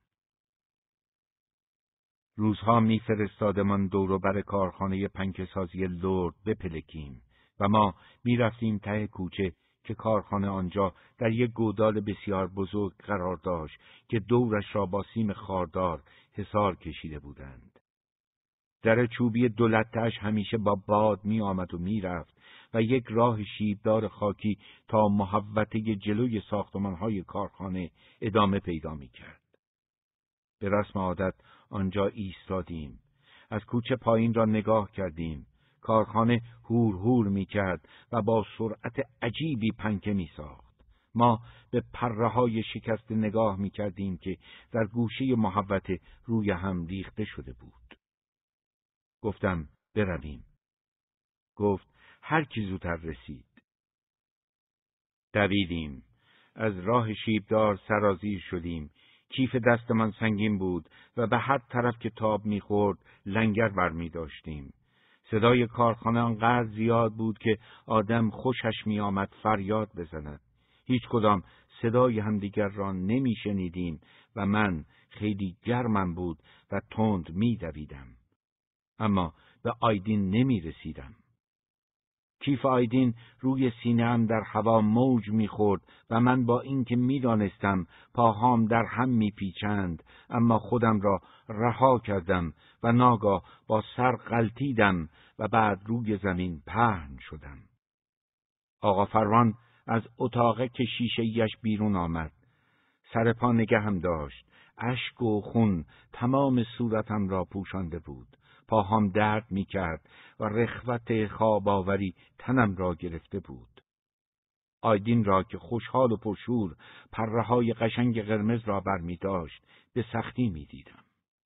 روزها میفرستادمان دور و بر کارخانه پنکه‌سازی لرد بپلکیم و ما میرفتیم ته کوچه که کارخانه آنجا در یک گودال بسیار بزرگ قرار داشت که دورش را با سیم خاردار حصار کشیده بودند. در چوبی دولتش همیشه با باد می آمد و می رفت و یک راه شیبدار خاکی تا محوطه جلوی ساختمان‌های کارخانه ادامه پیدا می کرد. به رسم عادت آنجا ایستادیم. از کوچه پایین را نگاه کردیم. کارخانه هور هور می کرد و با سرعت عجیبی پنکه می ساخت. ما به پره های شکسته نگاه می کردیم که در گوشه محوطه روی هم ریخته شده بود. گفتم برویم. گفت هر کی زودتر رسید. دویدیم. از راه شیبدار سرازیر شدیم. کیف دستمان سنگین بود و به هر طرف که تاب می‌خورد لنگر برمی داشتیم. صدای کارخانه آنقدر زیاد بود که آدم خوشش می آمد فریاد بزند. هیچ کدام صدای همدیگر را نمی شنیدیم و من خیلی گرمم بود و تند می دویدم. اما به آیدین نمی رسیدم. کیف آیدین روی سینه‌ام در هوا موج می‌خورد و من با اینکه می‌دانستم پاهام در هم می‌پیچند، اما خودم را رها کردم و ناگاه با سر غلتیدم و بعد روی زمین پهن شدم. آقا فروان از اتاق که شیشه‌ایش بیرون آمد. سر پا نگهم داشت. اشک و خون تمام صورتم را پوشانده بود. پاهام درد می کرد و رخوت خواب آوری تنم را گرفته بود. آیدین را که خوشحال و پرشور پره های قشنگ قرمز را بر می داشت به سختی می دیدم.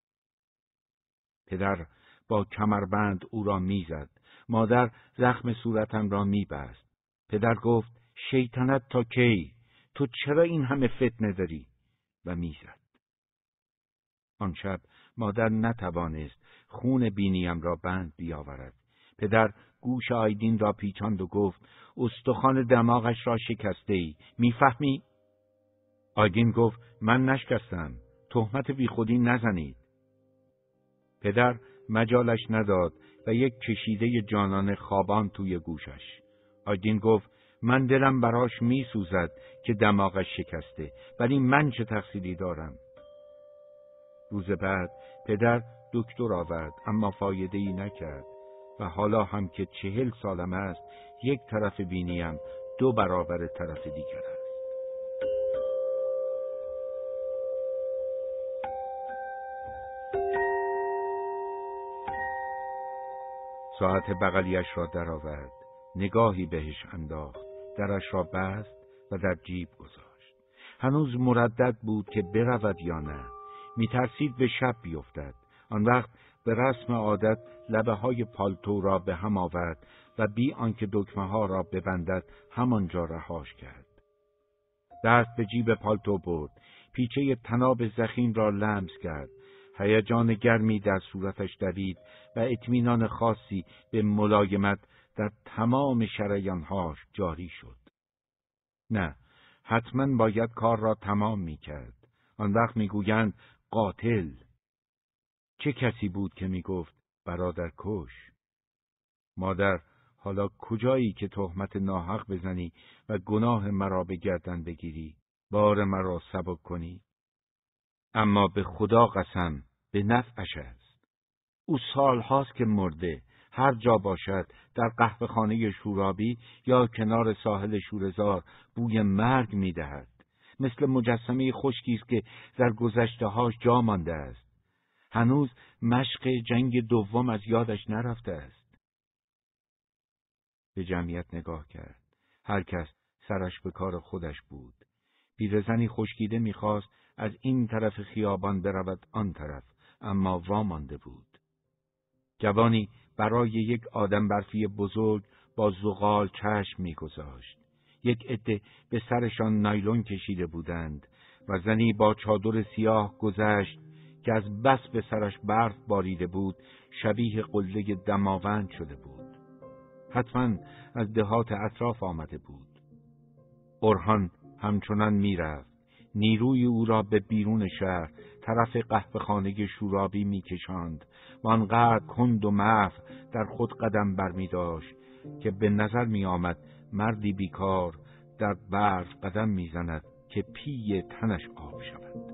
پدر با کمربند او را می زد. مادر زخم صورتم را می بست. پدر گفت شیطنت تا کی؟ تو چرا این همه فتنه داری؟ و می زد. آن شب مادر نتوانست خون بینیم را بند بیاورد. پدر گوش آیدین را پیچاند و گفت استخوان دماغش را شکسته ای، میفهمی؟ آیدین گفت من نشکستم، تهمت بی خودی نزنید. پدر مجالش نداد و یک کشیده جانانه خوابان توی گوشش. آیدین گفت من دلم براش می سوزد که دماغش شکسته، ولی من چه تقصیری دارم؟ روز بعد پدر دکتر آورد اما فایده ای نکرد و حالا هم که چهل سالم است یک طرف بینیم دو برابر طرف دیگر است. ساعت بغلیش را درآورد، نگاهی بهش انداخت، درش را بست و در جیب گذاشت. هنوز مردد بود که برود یا نه. میترسید به شب بیفتد. آن وقت به رسم عادت لبه های پالتو را به هم آورد و بی آنکه دکمه ها را ببندد همانجا رهاش کرد. دست به جیب پالتو برد، پیچه طناب زخیم را لمس کرد. هیجان گرمی در صورتش دوید و اطمینان خاصی به ملایمت در تمام شریانهاش جاری شد. نه، حتما باید کار را تمام می کرد. آن وقت می گویند قاتل. چه کسی بود که می گفت برادر کش. مادر، حالا کجایی که تهمت ناحق بزنی و گناه مرا به گردن بگیری، بار مرا سبک کنی؟ اما به خدا قسم به نفعش است. او سالهاست که مرده. هر جا باشد، در قهوه خانه شورابی یا کنار ساحل شورزار، بوی مرگ می‌دهد. مثل مجسمه خشکی است که در گذشته‌هاش جا مانده است. هنوز مشق جنگ دوم از یادش نرفته است. به جمعیت نگاه کرد. هر کس سرش به کار خودش بود. پیرزنی خشکیده می‌خواست از این طرف خیابان برود آن طرف، اما وامانده بود. جوانی برای یک آدم برفی بزرگ با زغال چشم می‌گذاشت. یک عده به سرشان نایلون کشیده بودند و زنی با چادر سیاه گذشت که از بس به سرش برف باریده بود، شبیه قله دماوند شده بود. حتما از دهات اطراف آمده بود. اورهان همچنان میرفت. نیروی او را به بیرون شهر، طرف قهوه خانه شورابی میکشاند و آنقدر کند و محو در خود قدم برمی داشت که به نظر می آمد مردی بیکار در برف قدم میزند که پی تنش آب شود.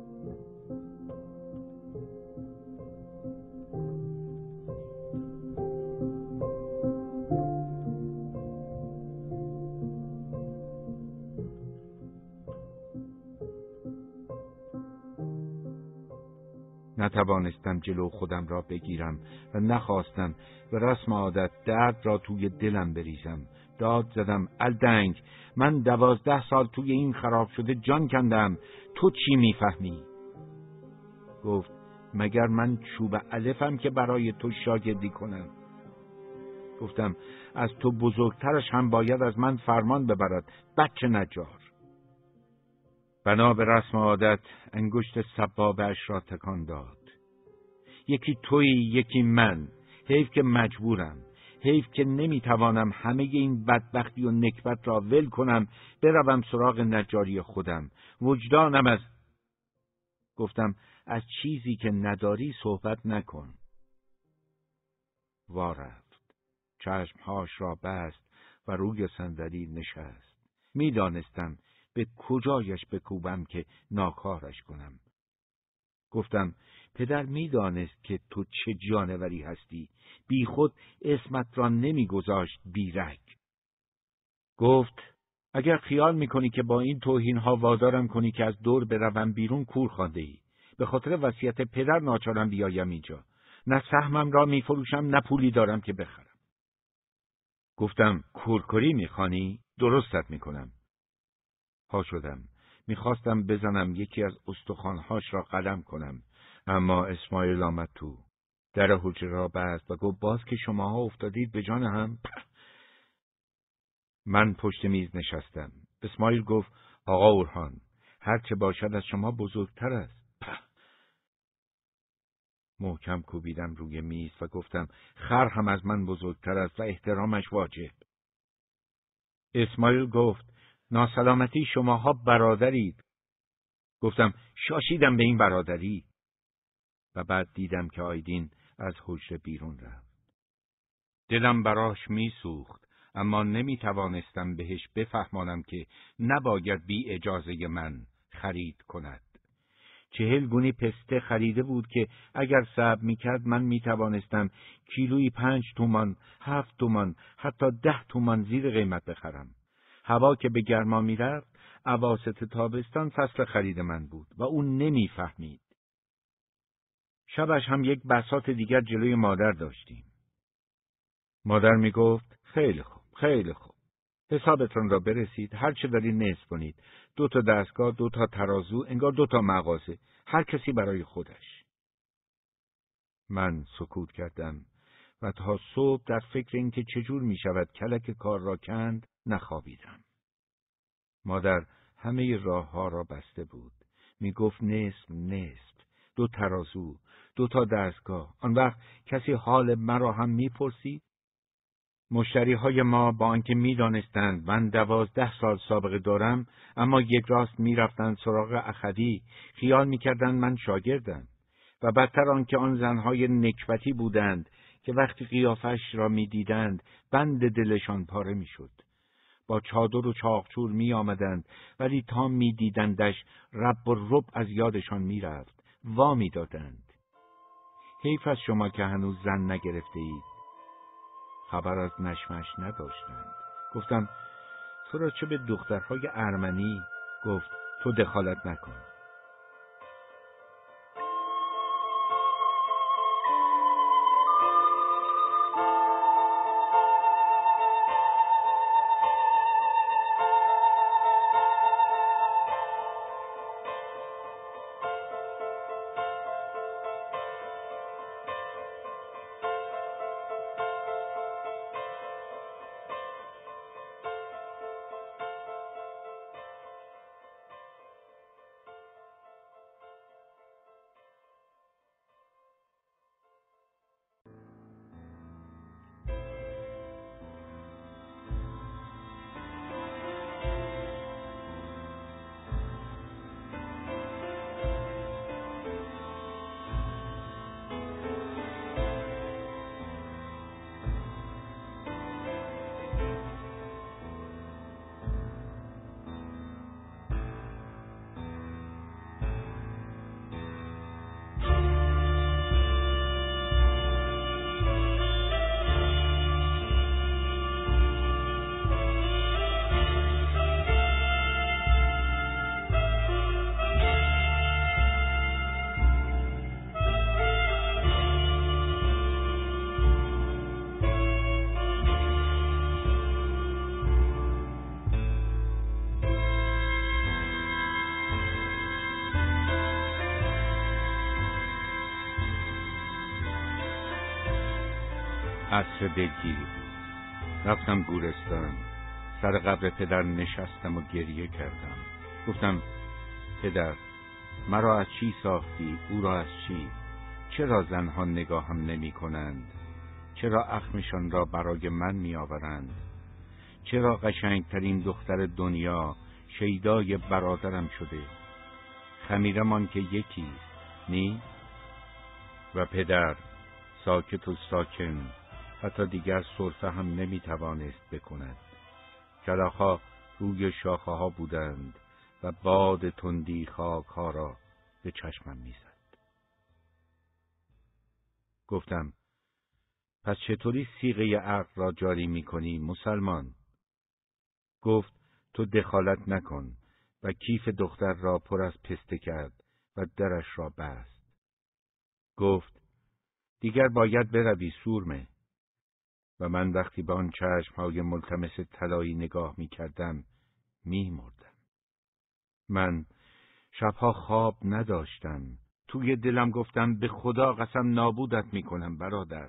نتوانستم جلو خودم را بگیرم و نخواستم به رسم عادت درد را توی دلم بریزم. داد زدم: الدنگ، من دوازده سال توی این خراب شده جان کندم، تو چی میفهمی؟ گفت: مگر من چوب الفم که برای تو شاگردی کنم؟ گفتم: از تو بزرگترش هم باید از من فرمان ببرد، بچه نجار. بنا به رسم عادت انگشت سبابه‌اش را تکان داد. یکی تویی، یکی من. حیف که مجبورم. حیف که نمیتوانم همه این بدبختی و نکبت را ول کنم، بروم سراغ نجاری خودم. وجدانم از... گفتم: از چیزی که نداری صحبت نکن. وا رفت. چشمهاش را بست و روی صندلی نشست. میدانستم به کجایش بکوبم که ناکارش کنم. گفتم: پدر میدانست که تو چه جانوری هستی، بی خود اسمت را نمیگذاشت بیرگ. گفت: اگر خیال میکنی که با این توهینها وادارم کنی که از دور بروم بیرون، کور خوانده ای. به خاطر وصیت پدر ناچارم بیایم اینجا. نه سهمم را میفروشم، نه پولی دارم که بخرم. گفتم: کورکوری میخوانی؟ درستت میکنم. پا شدم. میخواستم بزنم یکی از استخوانهاش را قلم کنم، اما اسماعیل آمد تو. در حجره را بست و گفت: باز که شماها افتادید به جان هم. من پشت میز نشستم. اسماعیل گفت: آقا اورهان، هر چه باشد از شما بزرگتر است. محکم کوبیدم روی میز و گفتم: خر هم از من بزرگتر است و احترامش واجب. اسماعیل گفت: ناسلامتی شماها برادرید. گفتم: شاشیدم به این برادری. و بعد دیدم که آیدین از حجره بیرون رفت. دلم براش می سوخت، اما نمی توانستم بهش بفهمانم که نباید بی اجازه من خرید کند. چهل گونی پسته خریده بود که اگر صبر می کرد من می توانستم کیلویی پنج تومان، هفت تومان، حتی ده تومان زیر قیمت بخرم. هوا که به گرما می رفت، اواسط تابستان فصل خرید من بود و اون نمی فهمید. شبش هم یک بساط دیگر جلوی مادر داشتیم. مادر می گفت: خیلی خوب، خیلی خوب. حسابتون را برسید، هر چه داری نصف کنید. دو تا دستگاه، دو تا ترازو، انگار دو تا مغازه. هر کسی برای خودش. من سکوت کردم و تا صبح در فکر اینکه چجور می شود کلک کار را کند نخوابیدم. مادر همه راه ها را بسته بود. می گفت: نصف نصف. دو ترازو، دو تا دستگاه. آن وقت کسی حال مرا هم می پرسید؟ مشتری های ما با آنکه می دانستند من دوازده سال سابقه دارم، اما یک راست می رفتند سراغ اخدی، خیال می کردند من شاگردم. و بدتر آنکه آن زنهای نکبتی بودند که وقتی قیافش را می دیدند بند دلشان پاره می شد. با چادر و چاقچور می آمدند ولی تا می دیدندش رب و رب از یادشان می رفت. وا می دادند. حیف از شما که هنوز زن نگرفته اید. خبر از نشمش نداشتند. گفتم تو را چه به دخترهای ارمنی؟ گفت تو دخالت نکن. عصر دلگیری بود. رفتم گورستان. سر قبر پدر نشستم و گریه کردم. گفتم پدر، مرا از چی ساختی؟ او را از چی؟ چرا زنها نگاهم نمی کنند؟ چرا اخمشان را برای من می آورند؟ چرا قشنگترین دختر دنیا شیدای برادرم شده؟ خمیرمان که یکیست، نی؟ و پدر ساکت و ساکن، حتی دیگر سرفه هم نمی توانست بکند. کلاغ‌ها روی شاخه ها بودند و باد تندی خاک ها را به چشمم می زد. گفتم پس چطوری صیغه عقل را جاری می کنی مسلمان؟ گفت تو دخالت نکن و کیف دختر را پر از پسته کرد و درش را بست. گفت دیگر باید بروی سورمه. و من وقتی به آن چشمهای ملتمس طلایی نگاه می کردم می مردم. من شبها خواب نداشتم. توی دلم گفتم به خدا قسم نابودت می کنم برادر.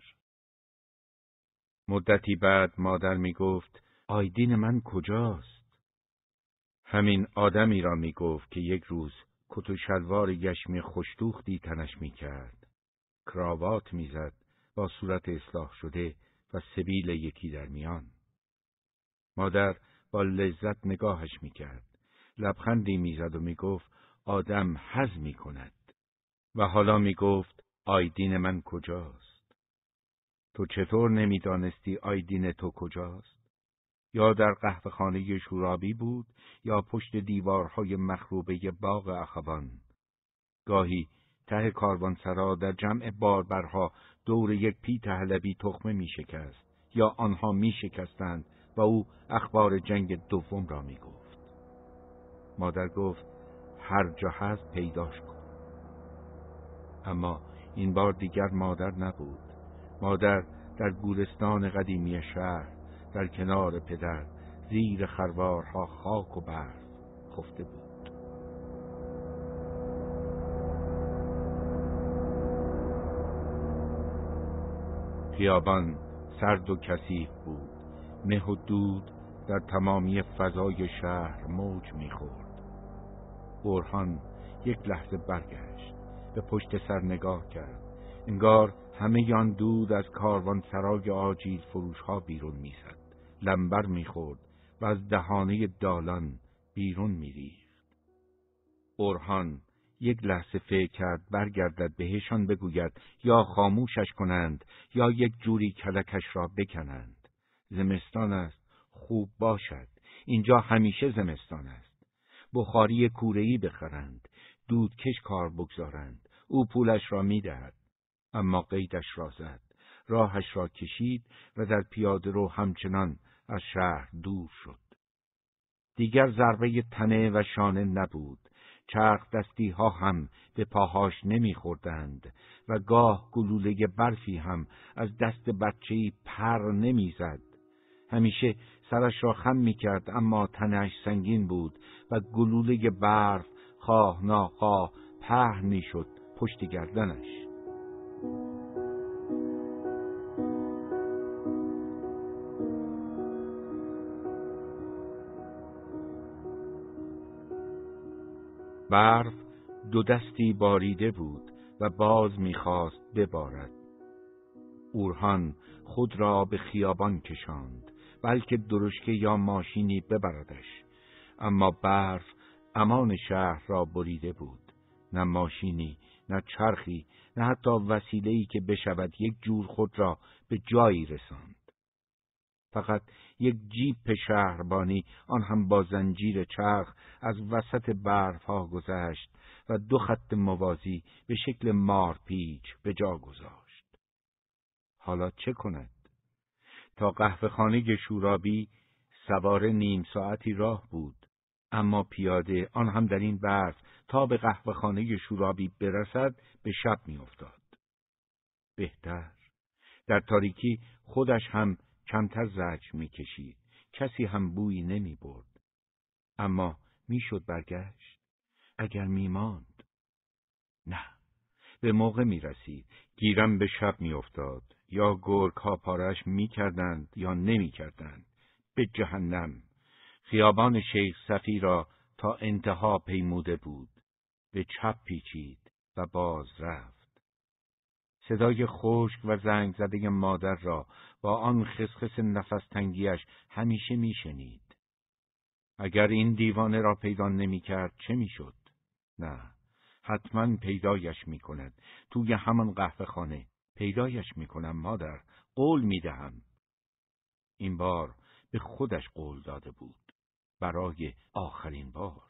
مدتی بعد مادر می گفت آیدین من کجاست؟ همین آدمی را می گفت که یک روز کت و شلوار گشمی خوشدوختی تنش می کرد. کراوات می زد با صورت اصلاح شده و سبیل یکی در میان. مادر با لذت نگاهش می کرد. لبخندی می زد و می گفت آدم حظ می کند. و حالا می گفت آیدین من کجاست؟ تو چطور نمی دانستی آیدین تو کجاست؟ یا در قهوه‌خانه شورابی بود یا پشت دیوارهای مخروبه باغ اخوان. گاهی ته کاروانسرا در جمع باربرها دور یک پیت حلبی تخمه می شکست یا آنها می شکستند و او اخبار جنگ دوم را می گفت. مادر گفت هر جا هست پیداش کن. اما این بار دیگر مادر نبود. مادر در گورستان قدیمی شهر در کنار پدر زیر خروارها خاک و برف خفته بود. خیابان سرد و کثیف بود. مه و دود در تمامی فضای شهر موج می‌خورد. برهان یک لحظه برگشت، به پشت سر نگاه کرد. انگار همه یان دود از کاروانسرای آجیل فروش‌ها بیرون می‌زد، لنبر می‌خورد و از دهانه دالان بیرون می‌ریخت. برهان یک لحظه فکر کرد برگردد بهشان بگوید یا خاموشش کنند یا یک جوری کلکش را بکنند. زمستان است، خوب باشد. اینجا همیشه زمستان است. بخاری کوره‌ای بخرند، دودکش کار بگذارند. او پولش را می‌دهد. اما قیدش را زد. راهش را کشید و در پیاده رو همچنان از شهر دور شد. دیگر ضربه تنه و شانه نبود. چرخ دستی ها هم به پاهاش نمیخوردند و گاه گلوله برفی هم از دست بچه‌ای پر نمیزد. همیشه سرش را خم میکرد اما تنش سنگین بود و گلوله برف خواه ناخواه پهن میشد پشت گردنش. برف دو دستی باریده بود و باز می‌خواست ببارد. اورهان خود را به خیابان کشاند، بلکه درشکه یا ماشینی ببردش. اما برف امان شهر را بریده بود. نه ماشینی، نه چرخی، نه حتی وسیله‌ای که بشود یک جور خود را به جایی رساند. فقط یک جیپ شهربانی، آن هم با زنجیر چرخ، از وسط برف ها گذشت و دو خط موازی به شکل مارپیچ به جا گذاشت. حالا چه کند؟ تا قهوه خانه شورابی سوار نیم ساعتی راه بود، اما پیاده، آن هم در این برف، تا به قهوه خانه شورابی برسد به شب می افتاد. بهتر در تاریکی خودش هم کمتر زجر می کشید. کسی هم بویی نمی برد. اما می شد برگشت. اگر می ماند. نه. به موقع می رسید. گیرم به شب می افتاد. یا گرگ ها پارش می کردند یا نمی کردند. به جهنم. خیابان شیخ صفی را تا انتها پیموده بود. به چپ پیچید و باز رفت. صدای خشک و زنگ زده مادر را با آن خسخس نفس تنگیش همیشه میشنید. اگر این دیوانه را پیدا نمی کرد چه می شد؟ نه، حتما پیدایش می کند. توی همان قهوه خانه پیدایش می کنم مادر، قول می دهم. این بار به خودش قول داده بود. برای آخرین بار.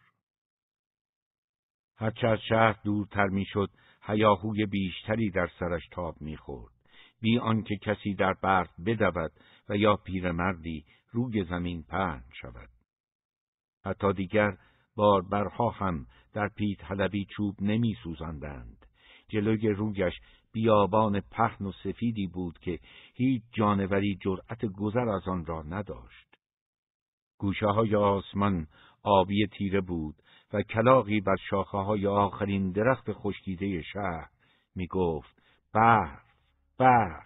هرچه از شهر دورتر می شد، هیاهوی بیشتری در سرش تاب می خورد. بی آنکه کسی در برف بدود و یا پیرمردی روی زمین پهن شود. حتی دیگر باربرها هم در پیت حلبی چوب نمی سوزاندند. جلوی رویش بیابان پهن و سفیدی بود که هیچ جانوری جرأت گذر از آن را نداشت. گوشه های آسمان آبی تیره بود و کلاغی بر شاخه های آخرین درخت خشکیده شهر می گفت برف، برف.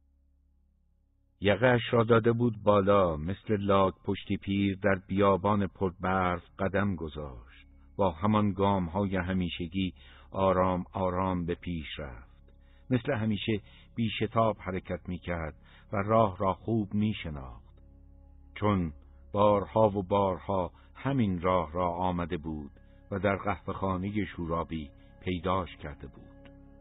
یقه‌اش را داده بود بالا، مثل لاک پشتی پیر در بیابان پر برف قدم گذاشت. با همان گام های همیشگی آرام آرام به پیش رفت. مثل همیشه بی شتاب حرکت می کرد و راه را خوب می شناخت. چون بارها و بارها همین راه را آمده بود و در قهوه خانه شورابی پیداش کرده بود.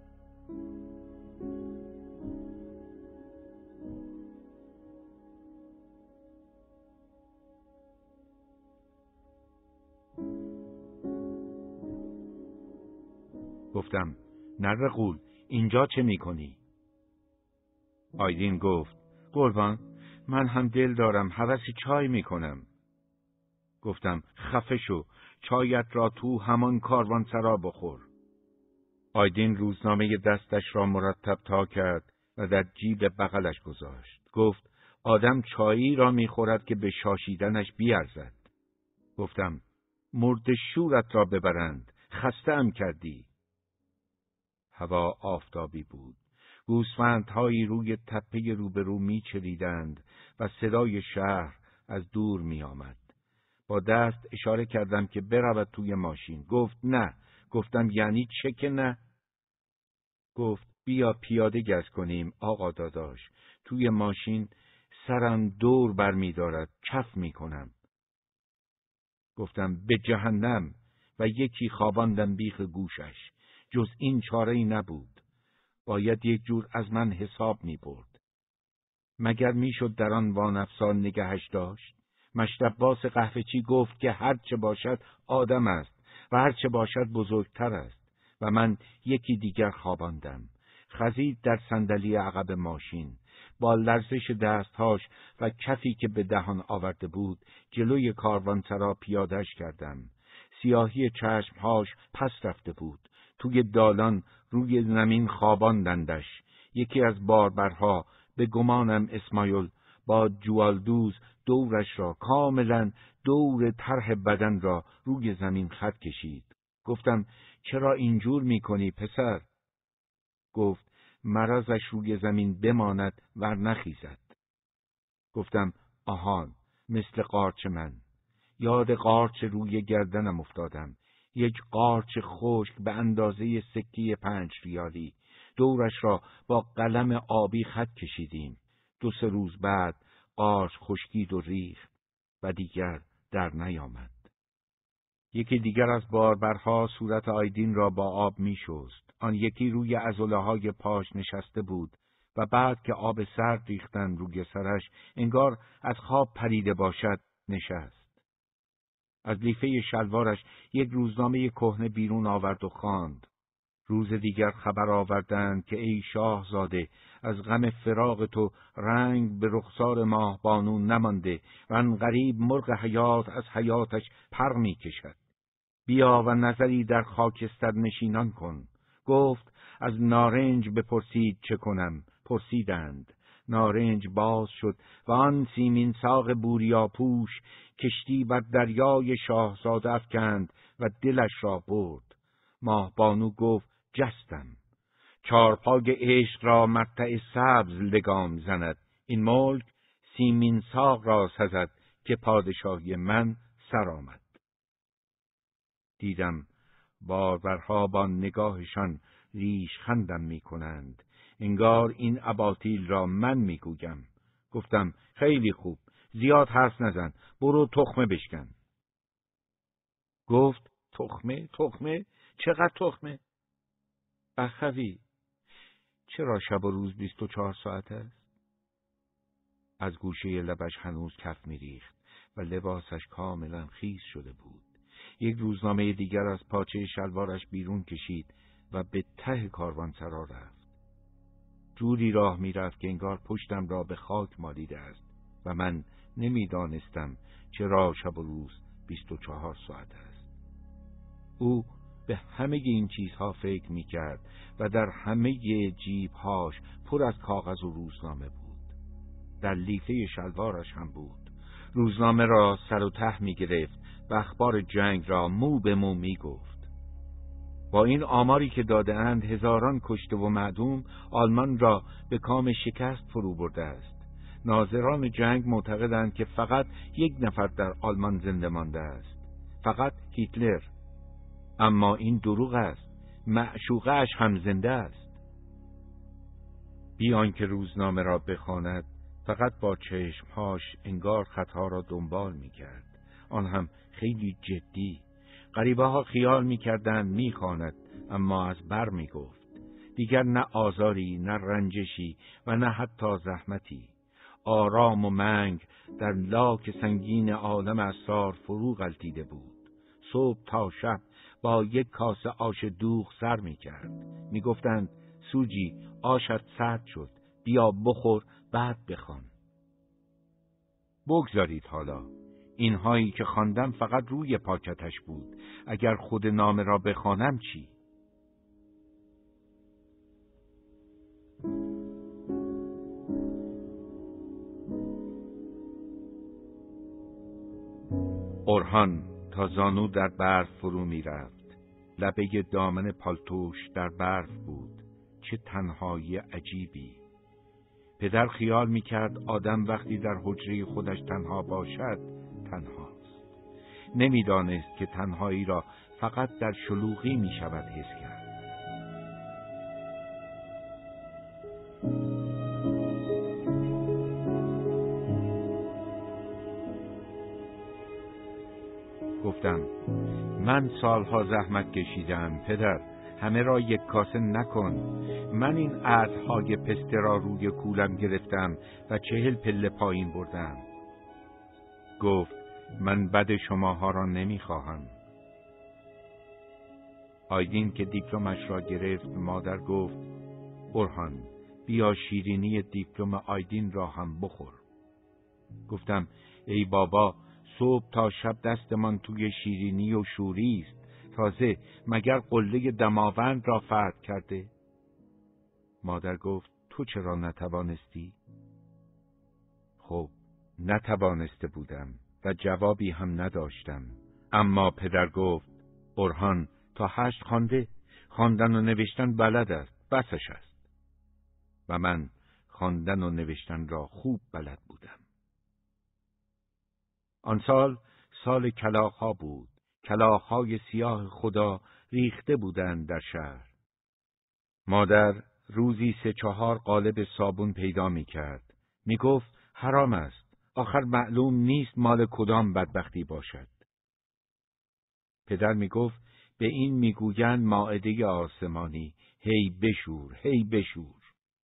گفتم نره قول، اینجا چه می کنی؟ آیدین گفت قربان، من هم دل دارم، هوس چای می کنم. گفتم خفه شو، چایت را تو همان کاروان سرا بخور. آیدین روزنامه دستش را مرتب تا کرد و در جیب بغلش گذاشت. گفت آدم چایی را می خورد که به شاشیدنش بیارزد. گفتم مرد شورت را ببرند، خسته ام کردی. هوا آفتابی بود. گوسفندهایی روی تپه روبرو می چریدند و صدای شهر از دور می آمد. با دست اشاره کردم که برود توی ماشین. گفت نه. گفتم یعنی چه که نه؟ گفت بیا پیاده گز کنیم آقا داداش. توی ماشین سرم دور بر می دارد. کف می کنم. گفتم به جهنم. و یکی خواباندم بیخ گوشش. جز این چاره ای نبود. باید یک جور از من حساب می برد. مگر می شد در آن وانفسان نگهش داشت؟ مشت عباس قهوه‌چی گفت که هر چه باشد آدم است و هر چه باشد بزرگتر است و من یکی دیگر خواباندم. خزید در صندلی عقب ماشین. با لرزش دستهاش و کفی که به دهان آورده بود جلوی کاروانسرا پیاده‌اش کردم. سیاهی چشمهاش پس رفته بود. توی دالان روی زمین خواباندندش. یکی از باربرها، به گمانم اسماعیل، با جوالدوز دورش را کاملا دور طرح بدن را روی زمین خط کشید. گفتم چرا اینجور میکنی پسر؟ گفت مرضش روی زمین بماند ور نخیزد. گفتم آهان، مثل قارچ من. یاد قارچ روی گردنم افتادم. یک قارچ خشک به اندازه سکه پنج ریالی. دورش را با قلم آبی خط کشیدیم. دو سه روز بعد قارچ خشکید و ریخت و دیگر در نیامد. یکی دیگر از باربرها صورت آیدین را با آب می شست. آن یکی روی عضله‌های پاش نشسته بود و بعد که آب سرد ریختن روی سرش انگار از خواب پریده باشد نشست. از لیفه شلوارش یک روزنامه کهنه بیرون آورد و خواند. روز دیگر خبر آوردند که ای شاهزاده، از غم فراق تو رنگ به رخسار ماه بانو نمانده و عنقریب مرغ حیات از حیاتش پر می کشد. بیا و نظری در خاکستر نشینان کن. گفت از نارنج بپرسید چه کنم. پرسیدند. نارنج باز شد و آن سیمین ساق بوریاپوش کشتی بر دریای شاهزاده افکند و دلش را برد. ماه بانو گفت جستم. چارپای عشق را مرتع سبز لگام زند. این ملک سیمین ساق را سزد که پادشاهی من سر آمد. دیدم باربرها با نگاهشان ریشخندم می کنند. انگار این اباطیل را من می گویم. گفتم خیلی خوب، زیاد حرف نزن، برو تخمه بشکن. گفت تخمه؟ تخمه؟ چقدر تخمه؟ اخوی، چرا شب و روز بیست و چهار ساعت است؟ از گوشه لبش هنوز کف می ریخت و لباسش کاملا خیس شده بود. یک روزنامه دیگر از پاچه شلوارش بیرون کشید و به ته کاروانسرا رفت. جوری راه می رفت که انگار پشتم را به خاک مالیده است و من نمی دانستم چرا شب و روز بیست و چهار ساعت است. او به همه این چیزها فکر می کرد و در همه جیبهاش پر از کاغذ و روزنامه بود. در لیفه شلوارش هم بود. روزنامه را سر و ته می گرفت و اخبار جنگ را مو به مو می گفت. با این آماری که داده اند هزاران کشته و معدوم آلمان را به کام شکست فرو برده است. ناظران جنگ معتقدند که فقط یک نفر در آلمان زنده مانده است. فقط هیتلر. اما این دروغ است. معشوقه‌اش هم زنده است. بی آنکه روزنامه را بخواند، فقط با چشمهاش انگار خطها را دنبال می‌کرد. آن هم خیلی جدی. غریبه ها خیال می‌کردند می‌خواند، اما از بر می‌گفت. دیگر نه آزاری، نه رنجشی و نه حتی زحمتی. آرام و منگ در لاک سنگین عالم اسرار فرو غلتیده بود. صبح تا شب با یک کاسه آش دوغ سر می‌کرد. می‌گفتند سوجی آشت سرد شد، بیا بخور بعد بخوان. بگذارید حالا. اینهایی که خواندم فقط روی پاکتش بود. اگر خود نامه را بخوانم چی؟ اورهان تا زانو در برف فرو می رفت. لبه دامن پالتوش در برف بود. چه تنهایی عجیبی. پدر خیال می کرد آدم وقتی در حجره خودش تنها باشد تنهاست. نمی دانست که تنهایی را فقط در شلوغی می شود حس کرد. گفتم من سالها زحمت کشیدم پدر، همه را یک کاسه نکن. من این عهدهای پسته را روی کولم گرفتم و چهل پله پایین بردم. گفت من بد شماها را نمیخواهم. آیدین که دیپلمش را گرفت مادر گفت برهان بیا شیرینی دیپلم آیدین را هم بخور. گفتم ای بابا صبح تا شب دستمان توی شیرینی و شوری است. تازه مگر قله دماوند را فتح کرده؟ مادر گفت تو چرا نتوانستی؟ خب نتوانسته بودم و جوابی هم نداشتم. اما پدر گفت برهان تا هشت خوانده، خواندن و نوشتن بلد است، بسش است. و من خواندن و نوشتن را خوب بلد بودم. آن سال سال کلاغ‌ها بود. کلاغ‌های سیاه خدا ریخته بودند در شهر. مادر روزی سه چهار قالب صابون پیدا می کرد. می گفت حرام است. آخر معلوم نیست مال کدام بدبختی باشد. پدر می گفت به این می گویند مائده آسمانی. هی بشور، هی بشور.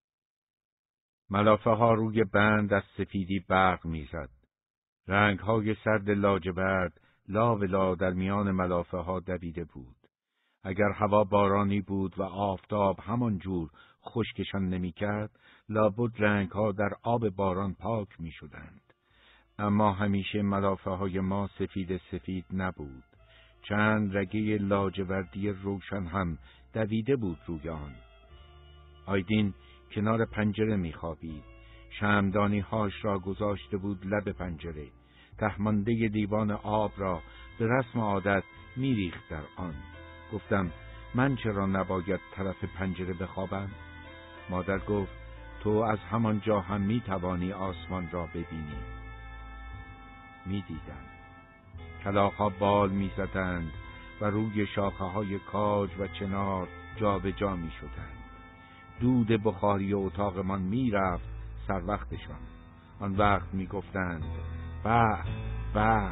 ملافه ها روی بند از سفیدی برق می زد. رنگ های سرد لاجورد لا و لا در میان ملافه ها دویده بود. اگر هوا بارانی بود و آفتاب همان جور خشکشان نمی کرد، لابد رنگ ها در آب باران پاک می شدند. اما همیشه ملافه های ما سفید سفید نبود. چند رگه لاجوردی روشن هم دویده بود روی آن. آیدین کنار پنجره می خوابید. شمعدانی هاش را گذاشته بود لب پنجره. تهمانده لیوان آب را به رسم عادت می ریخت در آن. گفتم من چرا نباید طرف پنجره بخوابم؟ مادر گفت تو از همان جا هم می توانی آسمان را ببینی. می دیدم. کلاغ‌ها بال می زدند و روی شاخه های کاج و چنار جا به جا می شدند. دود بخاری اتاق من می رفت سر وقتشان. آن وقت می گفتند به به.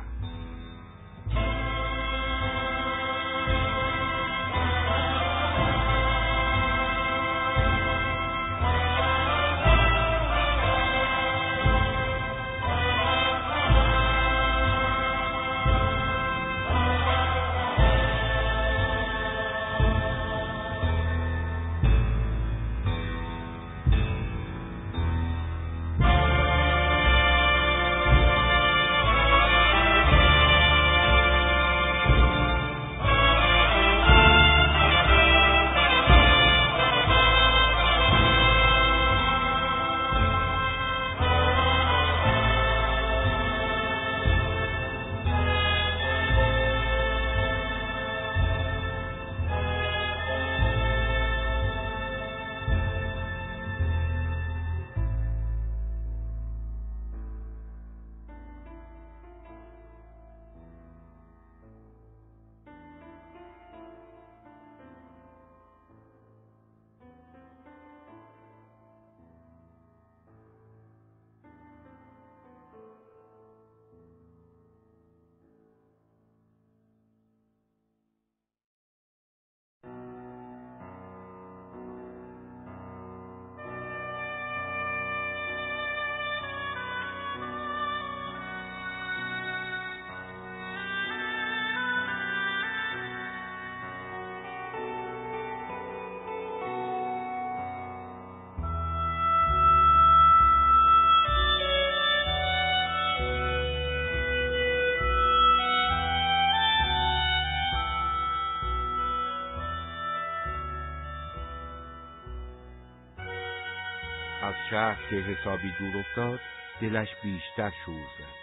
از شهر که حسابی دور افتاد دلش بیشتر شور زد.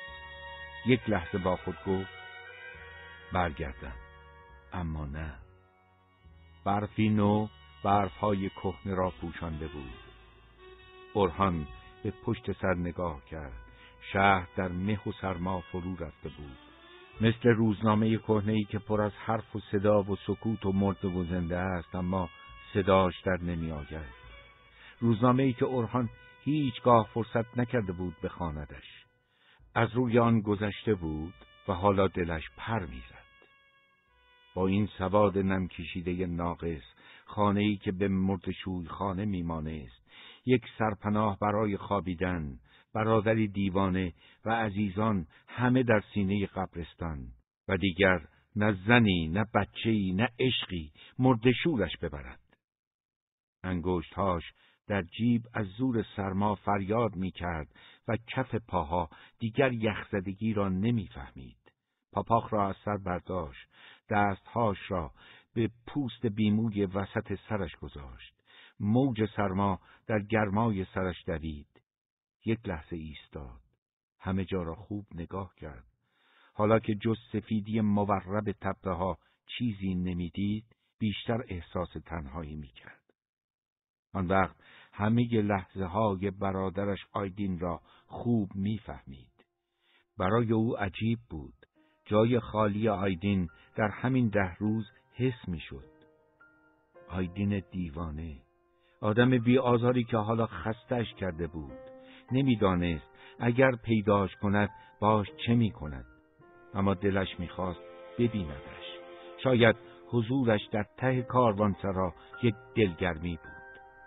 یک لحظه با خود گفت برگردم، اما نه. برفی نو برفهای کهنه را پوشانده بود. برهان به پشت سر نگاه کرد. شهر در مه و سرما فرو رفته بود، مثل روزنامه کهنه‌ای که پر از حرف و صدا و سکوت و مرده و زنده است، اما صداش در نمی آید. روزنامه‌ای که اورهان هیچگاه فرصت نکرده بود بخواندش. از روی آن گذشته بود و حالا دلش پر می‌زد. با این سواد نم کشیده ناقص، خانه‌ای که به مردشوی خانه میمانست، یک سرپناه برای خوابیدن، برادری دیوانه و عزیزان همه در سینه قبرستان، و دیگر نه زنی، نه بچه‌ای، نه عشقی مردشورش ببرد. انگشت‌هاش در جیب از زور سرما فریاد می‌کرد و کف پاها دیگر یخزدگی را نمی‌فهمید. پاپاخ را از سر برداشت، دستهاش را به پوست بیموی وسط سرش گذاشت. موج سرما در گرمای سرش دوید. یک لحظه ایستاد. همه جا را خوب نگاه کرد. حالا که جز سفیدی مورب تپه ها چیزی نمیدید، بیشتر احساس تنهایی میکرد. آن وقت همه لحظه های برادرش آیدین را خوب میفهمید. برای او عجیب بود. جای خالی آیدین در همین ده روز حس میشد. آیدین دیوانه، آدم بی آزاری که حالا خسته‌اش کرده بود. نمیدانست اگر پیداش کند باش چه میکند. اما دلش میخواست ببیندش. شاید حضورش در ته کاروانسرا یک دلگرمی بود.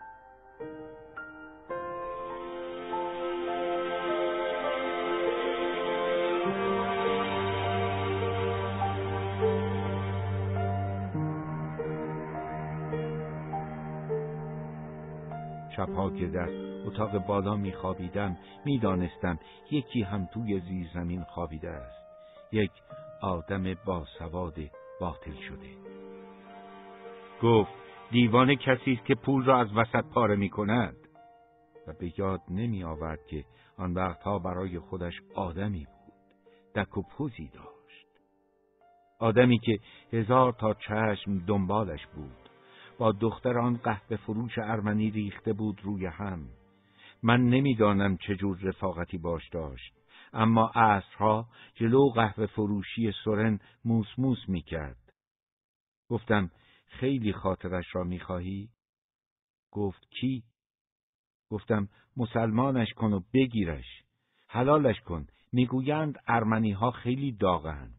شبها که در اتاق بالا میخوابیدم میدانستم یکی هم توی زیر زمین خوابیده است. یک آدم باسواد باطل شده. گفت دیوانه کسی است که پول را از وسط پاره میکند. و به یاد نمی آورد که آن وقتها برای خودش آدمی بود. دک و پوزی داشت. آدمی که هزار تا چشم دنبالش بود. با دختر آن قهوه فروش ارمنی ریخته بود روی هم. من نمیدانم چجور رفاقتی باش داشت، اما عصرها جلو قهوه فروشی سورن موس موس میکرد. گفتم خیلی خاطرش را میخواهی؟ گفت کی؟ گفتم مسلمانش کن و بگیرش، حلالش کن، میگویند ارمنی ها خیلی داغند.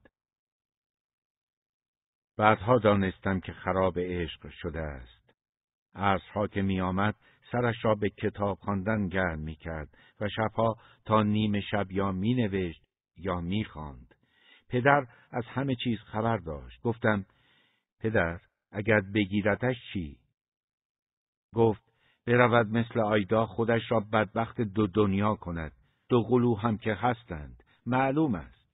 بعدها دانستم که خراب عشق شده است. عصرها که می آمد سرش را به کتاب خواندن گرم می کرد و شبها تا نیمه شب یا می نوشت یا می خواند. پدر از همه چیز خبر داشت. گفتم پدر اگر بگیرتش چی؟ گفت برود مثل آیدا خودش را بدبخت دو دنیا کند. دو قلو هم که هستند معلوم است.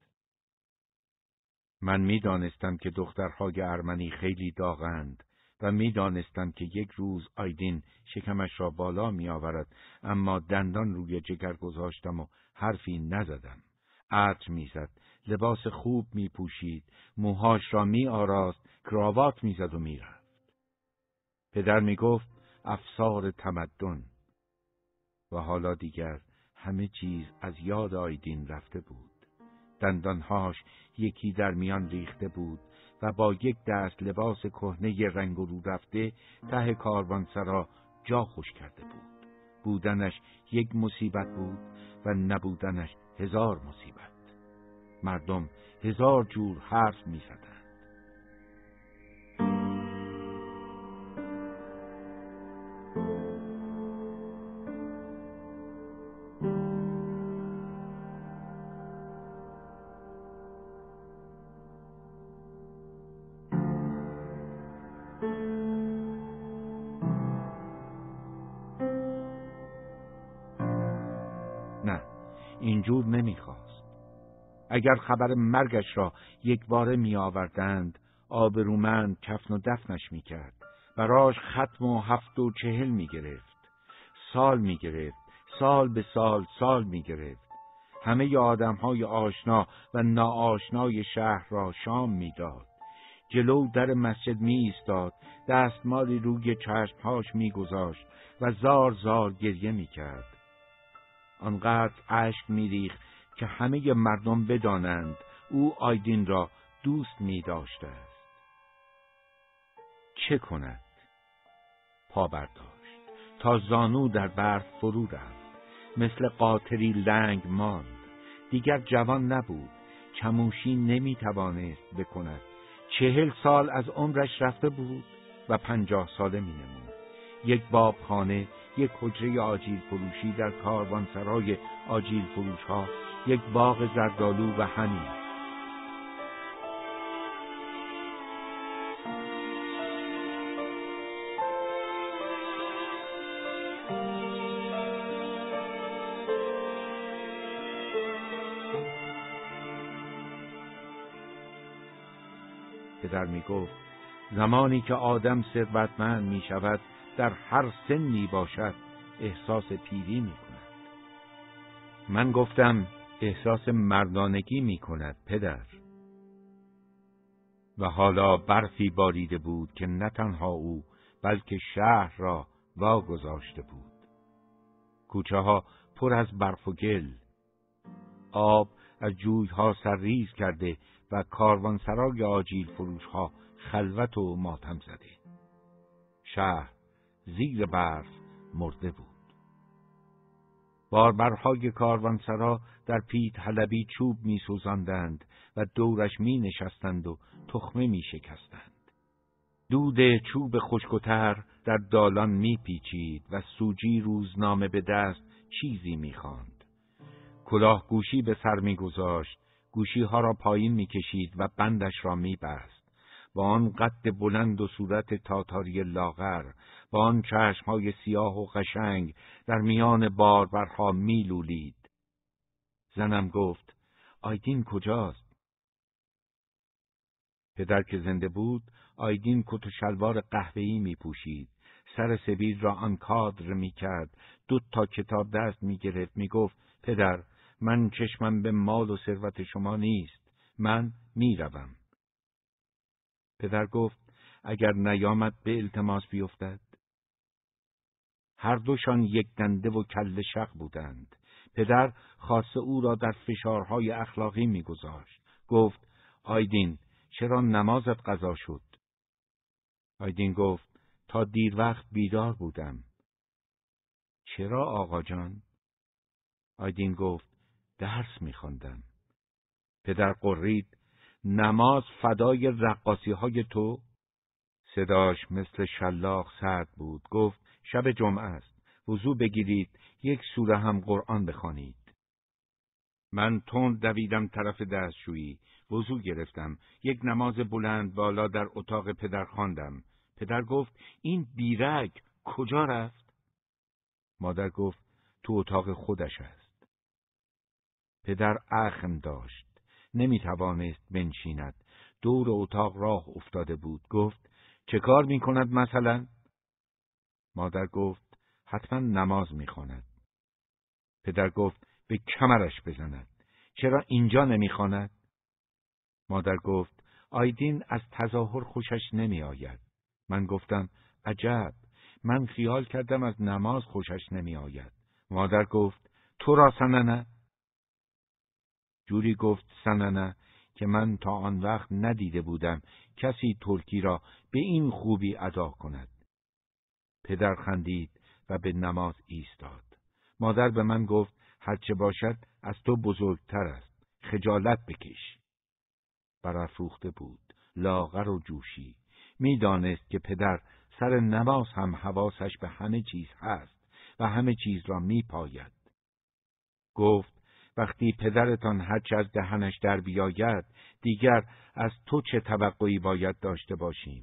من می دانستم که دخترهای ارمنی خیلی داغند و می دانستم که یک روز آیدین شکمش را بالا می آورد، اما دندان روی جگر گذاشتم و حرفی نزدم. عطر می زد، لباس خوب می پوشید، موهاش را می آراست، کراوات می زد و می رفت. پدر می گفت افسار تمدن. و حالا دیگر همه چیز از یاد آیدین رفته بود. دندانهاش یکی در میان ریخته بود و با یک دست لباس کهنه رنگ و رو رفته ته کاروانسرا جا خوش کرده بود. بودنش یک مصیبت بود و نبودنش هزار مصیبت. مردم هزار جور حرف می زدند. نه، اینجور نمیخواست. اگر خبر مرگش را یک باره می آوردند، آبرومند کفن و دفنش می کرد. براش ختم و هفت و چهل می گرفت. سال می گرفت. سال به سال سال می گرفت. همه آدم های آشنا و ناآشنای شهر را شام می داد. جلو در مسجد می ایستاد، دستمالی روی چشمهاش می گذاشت و زار زار گریه می کرد. آنقدر اشک می‌ریخت که همه مردم بدانند او آیدین را دوست می داشته است. چه کند؟ پا برداشت تا زانو در برف فرو رفت. مثل قاطری لنگ ماند. دیگر جوان نبود. چموشی نمی توانست بکند. چهل سال از عمرش رفته بود و پنجاه ساله می نمود. یک باب خانه، یک حجره آجیل فروشی در کاروانسرای آجیل فروش ها، یک باغ زردآلو و همین. پدر می گفت زمانی که آدم ثروتمند می شود در هر سنی باشد احساس پیری می کند. من گفتم احساس مردانگی می کند پدر. و حالا برفی باریده بود که نه تنها او بلکه شهر را واگذاشته بود. کوچه ها پر از برف و گل، آب از جویها سرریز کرده و کاروانسرای آجیل فروش ها خلوت و ماتم زده. شهر زیر برف مرده بود. باربرهای کاروانسرا در پیت حلبی چوب می سوزاندند و دورش می نشستند و تخمه می شکستند. دود چوب خشک و تر در دالان می پیچید و سوجی روزنامه به دست چیزی می خواند. کلاه گوشی به سر می گذاشت، گوشی ها را پایین می کشید و بندش را می بست. با آن قد بلند و صورت تاتاری لاغر، با آن چشمهای سیاه و قشنگ در میان باربرها می لولید. زنم گفت آیدین کجاست؟ پدر که زنده بود، آیدین کت و شلوار قهوه‌ای می پوشید. سر سبیل را آن کادر می کرد. دو تا کتاب دست می گرفت. می گفت پدر، من چشمم به مال و ثروت شما نیست. من می روم. پدر گفت اگر نیامد به التماس بیفتد. هر دوشان یک دنده و کله شق بودند. پدر خاصه او را در فشارهای اخلاقی می گذاشت. گفت آیدین چرا نمازت قضا شد؟ آیدین گفت تا دیر وقت بیدار بودم. چرا آقا جان؟ آیدین گفت درس می خواندم. پدر قرید نماز فدای رقاصی های تو؟ صداش مثل شلاق سرد بود. گفت شب جمعه است. وضو بگیرید، یک سوره هم قرآن بخوانید. من تند دویدم طرف دستشویی. وضو گرفتم. یک نماز بلند بالا در اتاق پدر خواندم. پدر گفت این بیرگ کجا رفت؟ مادر گفت تو اتاق خودش است. پدر اخم داشت. نمی توانست بنشیند. دور اتاق راه افتاده بود. گفت چه کار می کند مثلا؟ مادر گفت حتما نماز می خواند. پدر گفت به کمرش بزند. چرا اینجا نمی خواند؟ مادر گفت آیدین از تظاهر خوشش نمی آید. من گفتم عجب، من خیال کردم از نماز خوشش نمی آید. مادر گفت تو را سننه؟ جوری گفت سننه که من تا آن وقت ندیده بودم کسی ترکی را به این خوبی ادا کند. پدر خندید و به نماز ایستاد. مادر به من گفت هرچه باشد از تو بزرگتر است. خجالت بکش. برافروخته بود، لاغر و جوشی. میدانست که پدر سر نماز هم حواسش به همه چیز هست و همه چیز را میپاید. گفت وقتی پدرتان هرچه از دهنش در بیاید، دیگر از تو چه توقعی باید داشته باشیم؟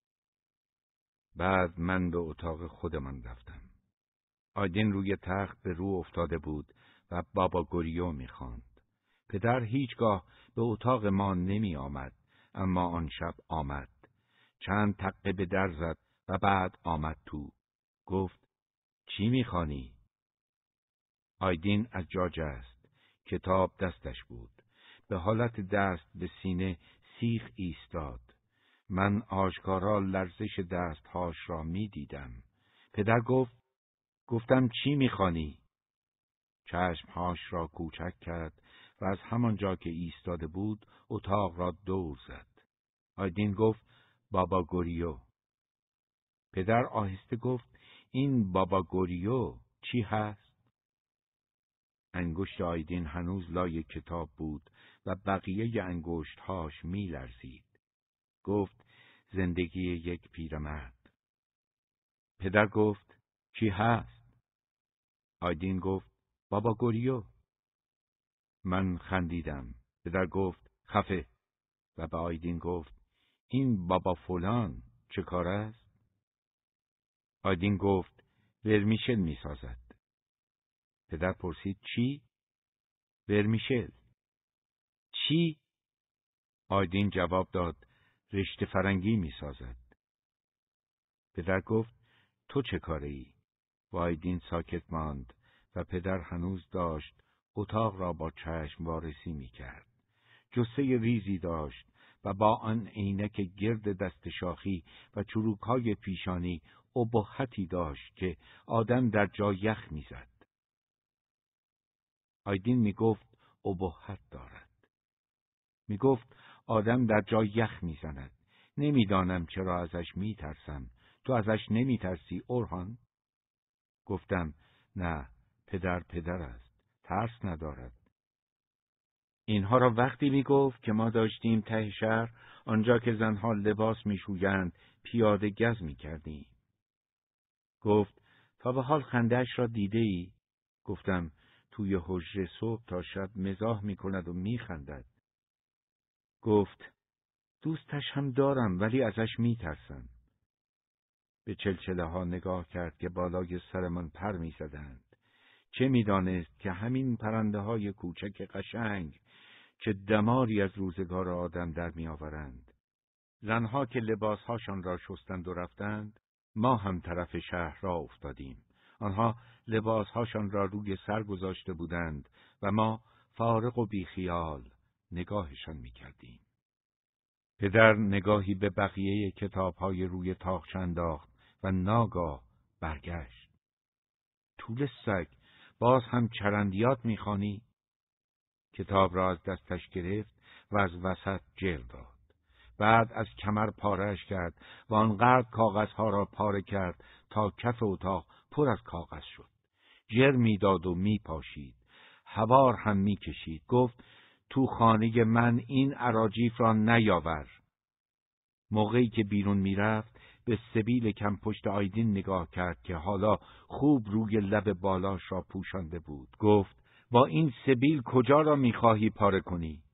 بعد من به اتاق خودمان رفتم. آیدین روی تخت به رو افتاده بود و بابا گوریو می‌خواند. پدر هیچگاه به اتاق ما نمی آمد، اما آن شب آمد. چند تقه به در زد و بعد آمد تو. گفت چی می‌خوانی؟ آیدین از جا جست. کتاب دستش بود. به حالت دست به سینه سیخ ایستاد. من آشکارا لرزش دستهاش را می دیدم. پدر گفت گفتم چی می خوانی؟ چشمهاش را کوچک کرد و از همانجا که ایستاده بود اتاق را دور زد. آیدین گفت بابا گوریو. پدر آهسته گفت این بابا گوریو چی هست؟ انگشت آیدین هنوز لای کتاب بود و بقیه انگشتهاش می لرزید. گفت زندگی یک پیرمرد. پدر گفت کی هست؟ آیدین گفت بابا گوریو. من خندیدم. پدر گفت خفه و به آیدین گفت این بابا فلان چه کار است؟ آیدین گفت ورمیشل می سازد. پدر پرسید چی؟ ورمیشل. چی؟ آیدین جواب داد رشته فرنگی می سازد. پدر گفت تو چه کاره ای؟ و آیدین ساکت ماند و پدر هنوز داشت اتاق را با چشم وارسی می کرد. جثه ریزی داشت و با آن عینک گرد دست شاخی و چروکهای پیشانی ابهتی داشت که آدم در جا یخ می زد. آیدین می گفت ابهت دارد. می گفت آدم در جا یخ می زند. نمی دانم چرا ازش می ترسم. تو ازش نمی ترسی اورهان؟ گفتم نه، پدر پدر است. ترس ندارد. اینها را وقتی می گفت که ما داشتیم ته شهر، آنجا که زنها لباس می شویند، پیاده گز می کردیم. گفت تا به حال خنده‌اش را دیده ای؟ گفتم توی حجره صبح تا شب مزاح می کند و می خندد. گفت دوستش هم دارم ولی ازش می ترسم. به چلچله ها نگاه کرد که بالای سرمان پر می زدند. چه می دانست که همین پرنده های کوچک قشنگ چه دماری از روزگار آدم در می آورند. زنها که لباسهاشان را شستند و رفتند، ما هم طرف شهر را افتادیم. آنها لباسهاشان را روی سر گذاشته بودند و ما فارغ و بیخیال نگاهشان می کردیم. پدر نگاهی به بقیه کتاب‌های روی تاقچه انداخت و ناگاه برگشت. طول سگ، باز هم چرندیات می‌خوانی؟ کتاب را از دستش گرفت و از وسط جر داد. بعد از کمر پاره‌اش کرد و آنقدر کاغذها را پاره کرد تا کف اتاق پر از کاغذ شد. جر می‌داد و می‌پاشید. هوار هم می‌کشید. گفت تو خانه من این اراجیف را نیاور. موقعی که بیرون میرفت به سبیل کم پشت آیدین نگاه کرد که حالا خوب روی لب بالاش را پوشانده بود. گفت با این سبیل کجا را میخواهی پاره کنی؟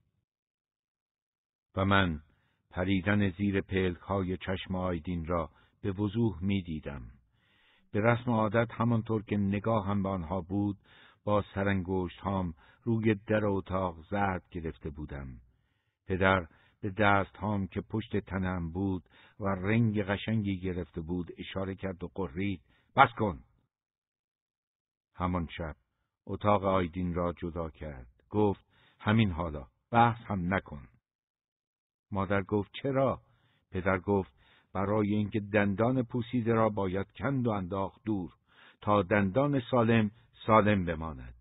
و من پریدن زیر پلک‌های چشم آیدین را به وضوح میدیدم. به رسم عادت همانطور که نگاهم به آنها بود، با سرانگشت هام روی در اتاق ضرب گرفته بودم. پدر به دست هام که پشت تنم بود و رنگ قشنگی گرفته بود اشاره کرد و قرید بس کن. همان شب اتاق آیدین را جدا کرد. گفت همین حالا، بحث هم نکن. مادر گفت چرا؟ پدر گفت برای اینکه دندان پوسیده را باید کند و انداخت دور تا دندان سالم سالم بماند.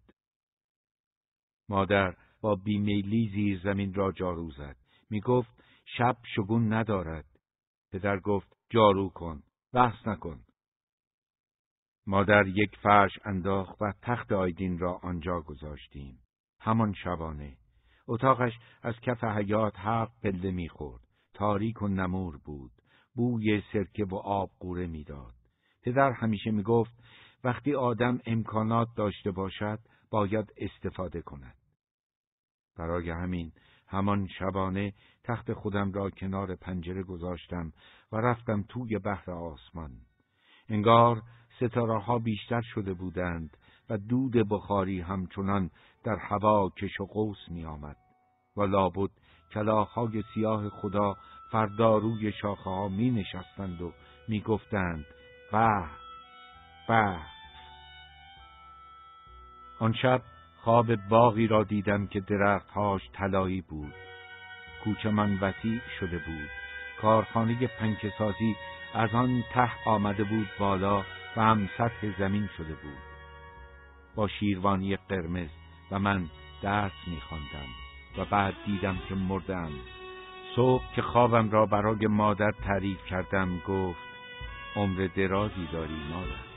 مادر با بیمیلی زیر زمین را جارو زد. می گفت شب شگون ندارد. پدر گفت جارو کن، بحث نکن. مادر یک فرش انداخت و تخت آیدین را آنجا گذاشتیم. همان شبانه. اتاقش از کف حیاط هفت پله می خورد. تاریک و نمور بود. بوی سرکه و آب قوره می داد. پدر همیشه می گفت وقتی آدم امکانات داشته باشد باید استفاده کند. برای همین همان شبانه تخت خودم را کنار پنجره گذاشتم و رفتم توی بحر آسمان. انگار ستاره ها بیشتر شده بودند و دود بخاری همچنان در هوا کش و قوس می آمد و لابد کلاغ‌های سیاه خدا فردا روی شاخه ها می نشستند و می گفتند به به. آن شب خواب باغی را دیدم که درختهاش طلایی بود. کوچه من وسیع شده بود. کارخانه پنکه سازی از آن ته آمده بود بالا و هم سطح زمین شده بود. با شیروانی قرمز و من درس می‌خواندم و بعد دیدم که مردم. صبح که خوابم را برای مادر تعریف کردم گفت عمر درازی داری مادر.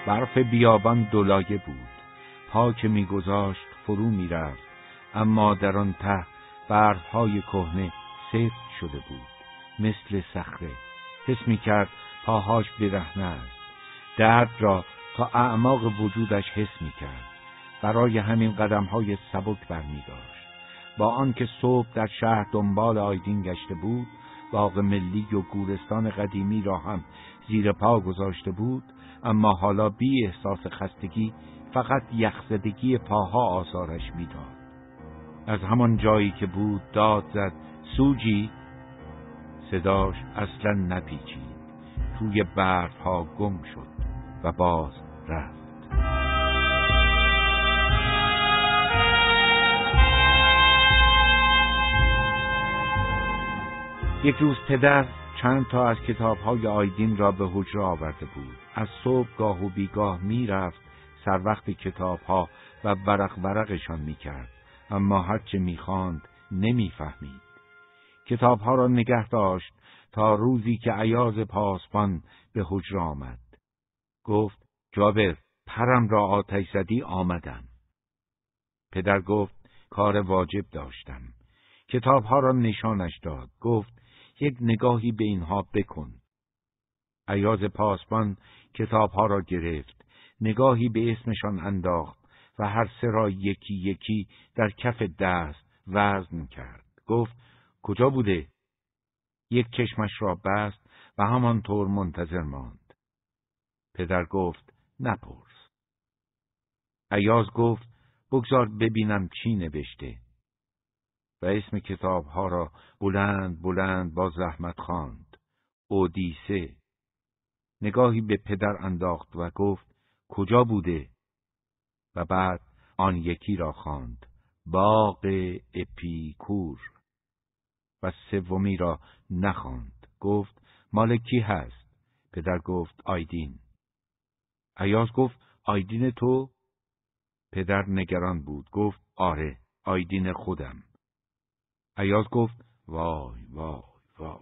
برف بیابان دولایه بود. پا که می‌گذاشت فرو می‌رفت، اما در آن ته برف‌های کهنه سفت شده بود، مثل صخره. حس می‌کرد پاهاش برهنه است. درد را تا اعماق وجودش حس می‌کرد. برای همین قدم‌های سبک برمی‌داشت. با آنکه صبح در شهر دنبال آیدین گشته بود، باغ ملی و گورستان قدیمی را هم زیر پا گذاشته بود، اما حالا بی احساس خستگی فقط یخزدگی پاها آزارش میداد. از همان جایی که بود داد زد: سوجی! صداش اصلا نپیچید، توی برفها گم شد و باز رفت. یک روز پدر چند تا از کتاب‌های آیدین را به حجره آورده بود. از صبح گاه و بیگاه می‌رفت سر وقت کتاب‌ها و ورق ورقشان می‌کرد، اما هرچه می‌خواند نمی‌فهمید. کتاب‌ها را نگه داشت تا روزی که ایاز پاسبان به حجره آمد. گفت: جابر، پرم را آتش زدی، آمدم. پدر گفت: کار واجب داشتم. کتاب‌ها را نشانش داد. گفت: یک نگاهی به اینها بکن. ایاز پاسبان کتاب‌ها را گرفت، نگاهی به اسمشان انداخت و هر سه را یکی یکی در کف دست وزن کرد. گفت: کجا بوده؟ یک چشمش را بست و همانطور منتظر ماند. پدر گفت: نپرس. ایاز گفت: بگذار ببینم چی نوشته. و اسم کتاب‌ها را بلند بلند با زحمت خواند: اودیسه. نگاهی به پدر انداخت و گفت: کجا بوده؟ و بعد آن یکی را خواند: باغ اپیکور. و سومی را نخواند. گفت: مال کی هست؟ پدر گفت: آیدین. ایاز گفت: آیدین تو؟ پدر نگران بود. گفت: آره، آیدین خودم. ایاز گفت: وای وای وای.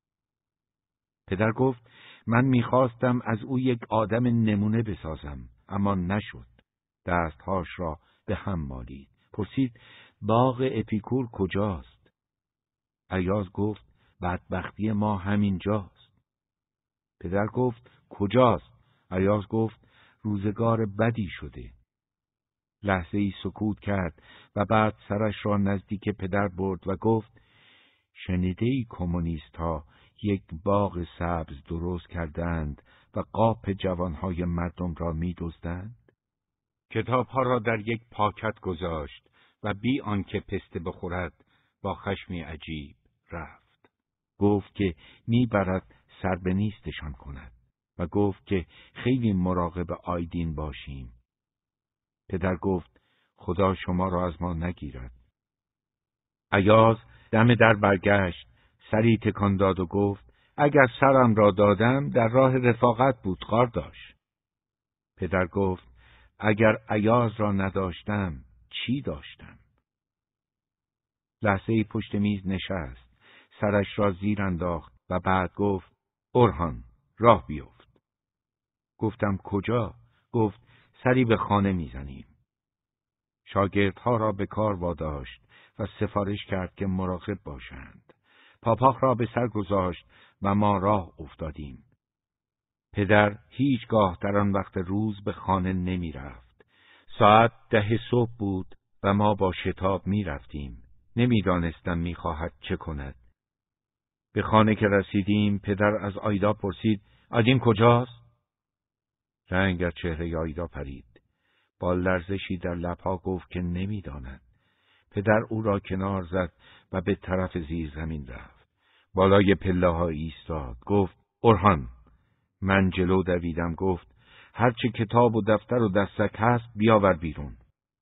پدر گفت: من میخواستم از او یک آدم نمونه بسازم، اما نشد. دستهاش را به هم مالید. پرسید: باغ اپیکور کجاست؟ ایاز گفت: بدبختی ما همینجاست. پدر گفت: کجاست؟ ایاز گفت: روزگار بدی شده. لحظه ای سکوت کرد و بعد سرش را نزدیک پدر برد و گفت: شنیده ای کمونیست ها یک باغ سبز درست کردند و قاپ جوانهای مردم را می دزدند؟ کتابها را در یک پاکت گذاشت و بی آنکه پسته بخورد با خشمی عجیب رفت. گفت که می برد سر به نیستشان کند و گفت که خیلی مراقب آیدین باشیم. پدر گفت: خدا شما را از ما نگیرد. ایاز دم در برگشت، سری تکان داد و گفت: اگر سرم را دادم در راه رفاقت بود، کار داشت. پدر گفت: اگر ایاز را نداشتم چی داشتم؟ لحظه ای پشت میز نشست، سرش را زیر انداخت و بعد گفت: اورهان، راه بیفت. گفتم: کجا؟ گفت: سری به خانه میزنیم. شاگردها را به کار واداشت و سفارش کرد که مراقب باشند. پاپاخ را به سر گذاشت و ما راه افتادیم. پدر هیچگاه در آن وقت روز به خانه نمی رفت. ساعت ده صبح بود و ما با شتاب می رفتیم. نمی دانستم می خواهد چه کند. به خانه که رسیدیم پدر از آیدا پرسید: آیدین کجاست؟ رنگ از چهره آیدا پرید. با لرزشی در لبها گفت که نمی داند. پدر او را کنار زد و به طرف زیر زمین رفت. بالای پله ها ایستاد. گفت: اورهان. من جلو دویدم. گفت: هرچه کتاب و دفتر و دستک هست بیاور بیرون.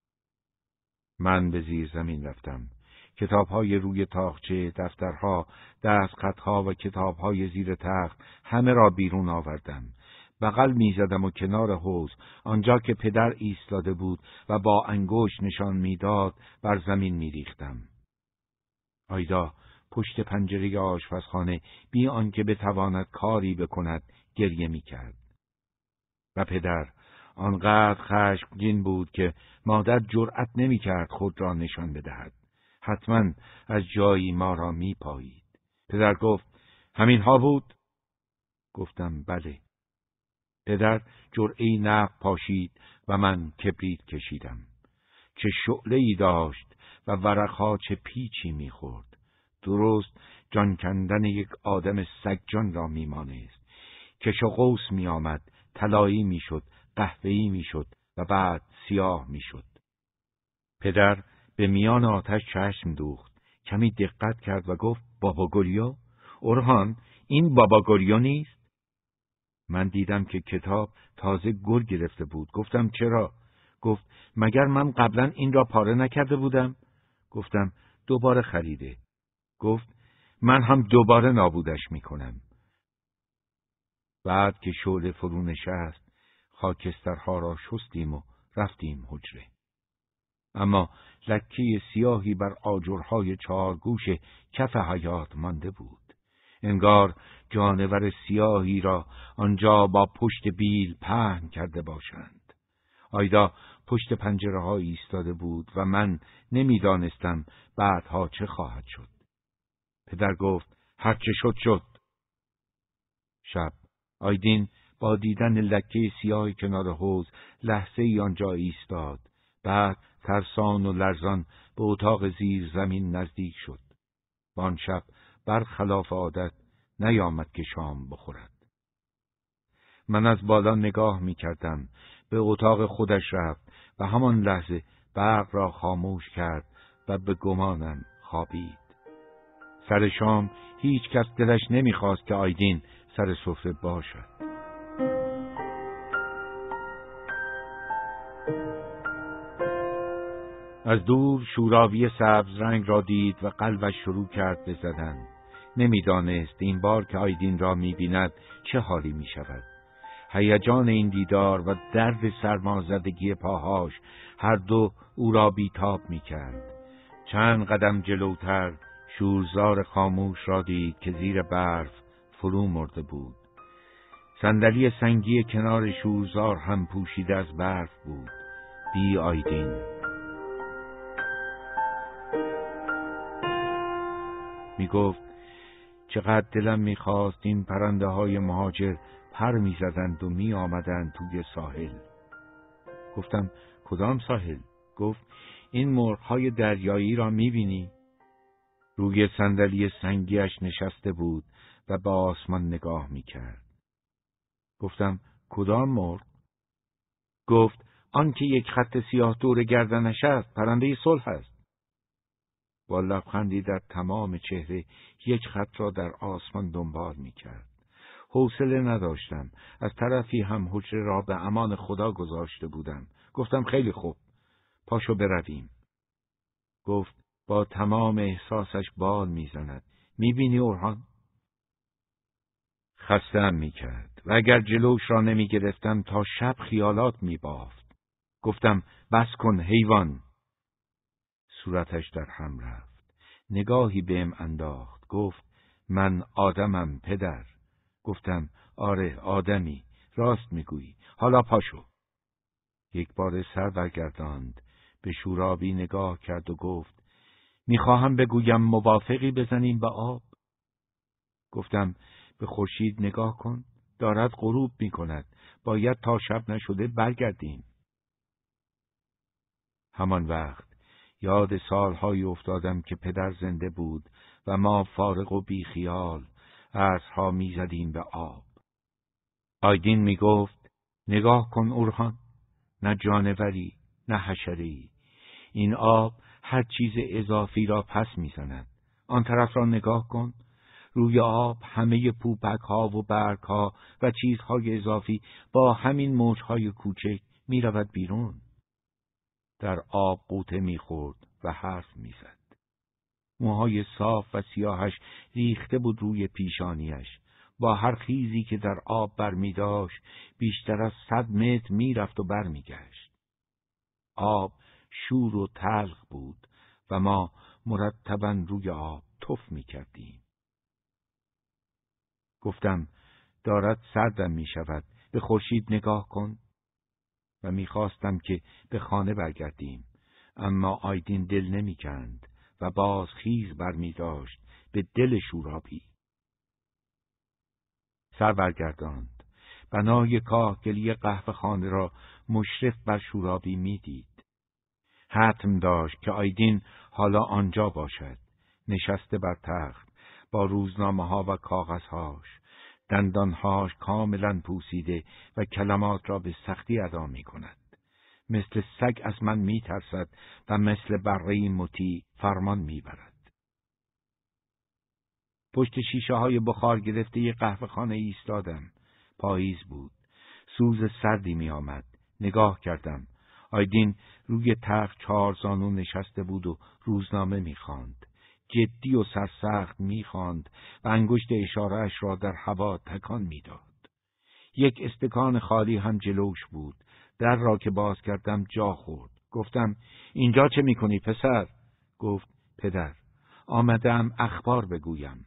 من به زیر زمین رفتم. کتاب‌های روی تاقچه، دفترها، دستخطها و کتاب‌های زیر تخت همه را بیرون آوردم. بغل می‌زدم و کنار حوض، آنجا که پدر ایستاده بود و با انگشت نشان می‌داد، بر زمین می‌ریختم. آیدا پشت پنجره آشپزخانه بی آنکه بتواند کاری بکند گریه می‌کرد. و پدر آنقدر خشمگین بود که مادر جرأت نمی‌کرد خود را نشان بدهد. حتما از جایی ما را می‌پایید. پدر گفت: همین‌ها بود؟ گفتم: بله. پدر جرعه‌ای نفت پاشید و من کبریت کشیدم. چه شعله‌ای داشت و ورقها چه پیچی می‌خورد. درست جان کندن یک آدم سگجان را می‌مانست. کش و قوس می‌آمد، طلایی می‌شد، قهوه‌ای می‌شد و بعد سیاه می‌شد. پدر به میان آتش چشم دوخت، کمی دقت کرد و گفت: بابا گریو؟ اورهان، این بابا گریو نیست؟ من دیدم که کتاب تازه گل گرفته بود. گفتم: چرا؟ گفت: مگر من قبلا این را پاره نکرده بودم؟ گفتم: دوباره خریده. گفت: من هم دوباره نابودش میکنم. بعد که شعله فرو نشست، خاکسترها را شستیم و رفتیم حجره. اما لکه سیاهی بر آجرهای چهارگوش کف حیاط مانده بود. انگار جانور سیاهی را آنجا با پشت بیل پهن کرده باشند. آیدا پشت پنجره ها ایستاده بود و من نمیدانستم بعدها چه خواهد شد. پدر گفت: هر چه شد شد. شب آیدین با دیدن لکه سیاه کنار حوض لحظه ای آنجا ایستاد. بعد ترسان و لرزان به اتاق زیر زمین نزدیک شد. و آن شب برخلاف عادت نیامد که شام بخورد. من از بالا نگاه می کردم. به اتاق خودش رفت و همان لحظه برق را خاموش کرد و به گمانم خوابید. سر شام هیچ کس دلش نمی خواست که آیدین سر سفره باشد. از دور شوراوی سبز رنگ را دید و قلبش شروع کرد به زدن. نمیدانست این بار که آیدین را می‌بیند چه حالی می‌شود. هیجان این دیدار و درد سرمازدگی پاهاش هر دو او را بیتاب می‌کرد. چند قدم جلوتر شورزار خاموش را دید که زیر برف فرو مرده بود. صندلی سنگی کنار شورزار هم پوشیده از برف بود. بی آیدین. می گفت: چقدر دلم می خواست این پرنده های مهاجر پر می زدند و می آمدند توی ساحل. گفتم: کدام ساحل؟ گفت: این مرغ های دریایی را می بینی؟ روی صندلی سنگیش نشسته بود و به آسمان نگاه می کرد. گفتم: کدام مرغ؟ گفت: آن که یک خط سیاه دور گردنش است، پرنده صلح است. با لبخندی در تمام چهره یک خط را در آسمان دنبال می کرد. حوصله نداشتم. از طرفی هم حجره را به امان خدا گذاشته بودم. گفتم: خیلی خوب، پاشو برویم. گفت: با تمام احساسش بال می زند. می بینی اورهان؟ خسته‌ام می کرد و اگر جلوش را نمی گرفتم تا شب خیالات می بافت. گفتم: بس کن حیوان. صورتش در هم رفت. نگاهی بهم انداخت. گفت: من آدمم پدر. گفتم: آره آدمی، راست میگویی. حالا پاشو. یک بار سر برگرداند، به شورابی نگاه کرد و گفت: میخواهم بگویم موافقی بزنیم به آب. گفتم: به خورشید نگاه کن، دارد غروب میکند. باید تا شب نشده برگردیم. همان وقت یاد سالهایی افتادم که پدر زنده بود و ما فارغ و بیخیال عصرها میزدیم به آب. آیدین میگفت: نگاه کن اورهان، نه جانوری نه حشره‌ای. این آب هر چیز اضافی را پس میزند. آن طرف را نگاه کن. روی آب همه پوپک ها و برگ ها و چیزهای اضافی با همین موجهای کوچک می رود بیرون. در آب غوطه می خورد و حرف می زد. موهای صاف و سیاهش ریخته بود روی پیشانیش. با هر خیزی که در آب بر می داشت بیشتر از صد متر می رفت و بر می گشت. آب شور و تلخ بود و ما مرتباً روی آب تف می کردیم. گفتم: دارد سردم می شود، به خورشید نگاه کن. و میخواستم که به خانه برگردیم، اما آیدین دل نمیکند و باز خیز برمی داشت به دل شورابی. سر برگرداند. بنای کاهگلی قهوه خانه را مشرف بر شورابی میدید. حتم داشت که آیدین حالا آنجا باشد، نشسته بر تخت با روزنامه ها و کاغذهاش، دندانهاش کاملا پوسیده و کلمات را به سختی ادا می کند. مثل سگ از من می ترسد و مثل بره مطیع فرمان می برد. پشت شیشه های بخار گرفته ی قهوه خانه ایستادم. پاییز بود. سوز سردی می آمد. نگاه کردم. آیدین روی تخت چهار زانو نشسته بود و روزنامه می خواند. جدی و سرسخت می خواند و انگشت اشاره‌اش را در هوا تکان می داد. یک استکان خالی هم جلوش بود. در را که باز کردم جا خورد. گفتم اینجا چه می کنی پسر؟ گفت پدر، آمدم اخبار بگویم.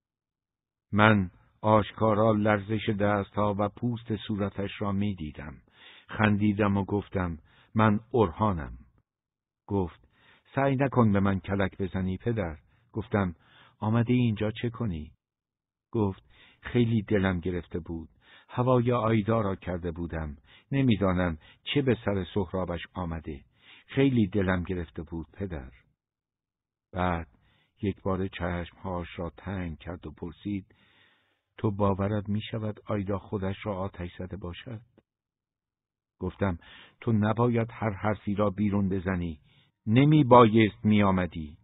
من آشکارا لرزش دستها و پوست صورتش را می دیدم. خندیدم و گفتم من اورهانم. گفت سعی نکن به من کلک بزنی پدر. گفتم آمده اینجا چه کنی؟ گفت خیلی دلم گرفته بود. هوای آیدا را کرده بودم. نمیدانم چه به سر سهرابش آمده. خیلی دلم گرفته بود پدر. بعد یک بار چشمهاش را تنگ کرد و پرسید تو باورت می شود آیدا خودش را آتش زده باشد؟ گفتم تو نباید هر حرفی را بیرون بزنی. نمی بایست می آمدی.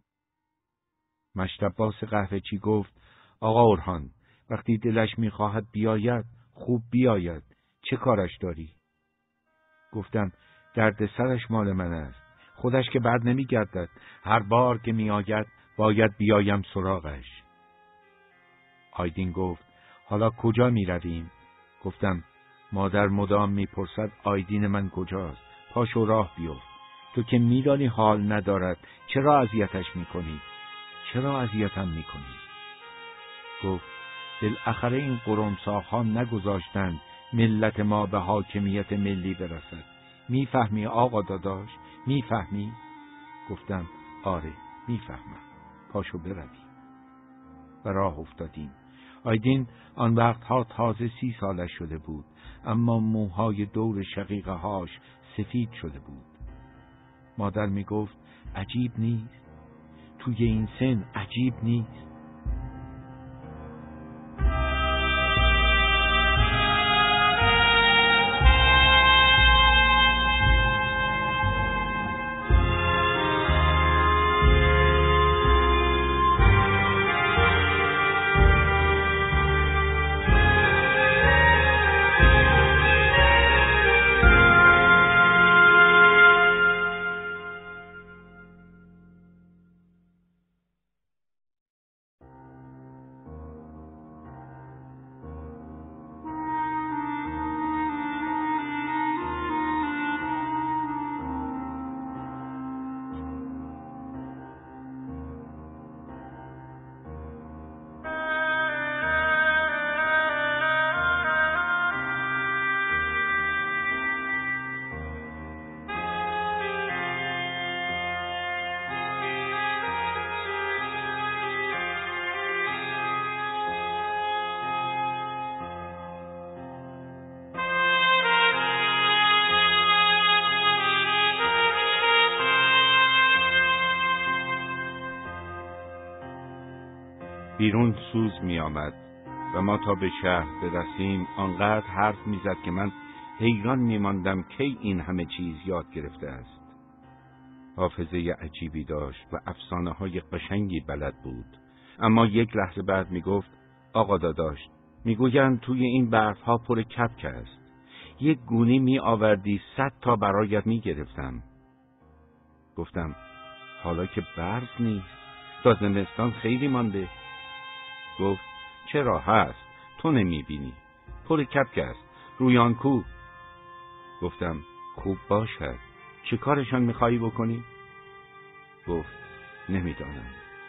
مشت عباس قهوه چی گفت آقا اورهان وقتی دلش می خواهد بیاید خوب بیاید. چه کارش داری؟ گفتم درد سرش مال من است. خودش که بر نمی گردد. هر بار که می آید باید بیایم سراغش. آیدین گفت حالا کجا می رویم؟ گفتم مادر مدام می پرسد آیدین من کجاست. پاشو راه بیفت. تو که می دانی حال ندارد. چرا اذیتش می کنی؟ چرا اذیتم می کنی؟ گفت بالاخره این قرمساق‌ها نگذاشتند ملت ما به حاکمیت ملی برسد. میفهمی آقا داداش؟ میفهمی؟ گفتم آره میفهمم. پاشو برویم. و راه افتادیم. آیدین آن وقتها تازه سی سالش شده بود، اما موهای دور شقیقه هاش سفید شده بود. مادر می گفت عجیب نیست؟ توی این سن عجیب نیست؟ بیرون سوز می آمد و ما تا به شهر برسیم آنقدر حرف می زد که من حیران می ماندم کی این همه چیز یاد گرفته است. حافظه عجیبی داشت و افسانه های قشنگی بلد بود، اما یک لحظه بعد می گفت آقا داداش می گویند توی این برف ها پر کپک است. یک گونی می آوردی صد تا برایت می گرفتم. گفتم حالا که برف نیست، تا زمستان خیلی مانده. گفت چرا هست؟ تو نمی بینی؟ پر کپک است. رویان کو؟ گفتم خوب باشد. چه کارشان میخوایی بکنی؟ گفت نمیدانم.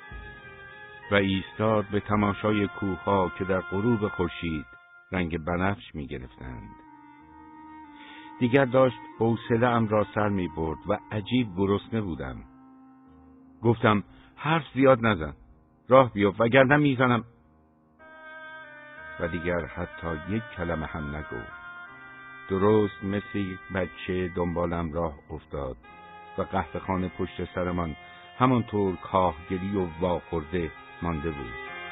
و ایستاد به تماشای کوه‌ها که در غروب خورشید رنگ بنفش میگرفتند. دیگر داشت حوصله‌ام را سر می برد و عجیب گرسنه بودم. گفتم حرف زیاد نزن، راه بیفت وگرنه میزنم. و دیگر حتی یک کلمه هم نگفت. درست مثل یک بچه دنبالم راه افتاد و قهوه‌خانه پشت سرمان همانطور کاهگلی و واخورده مانده بود.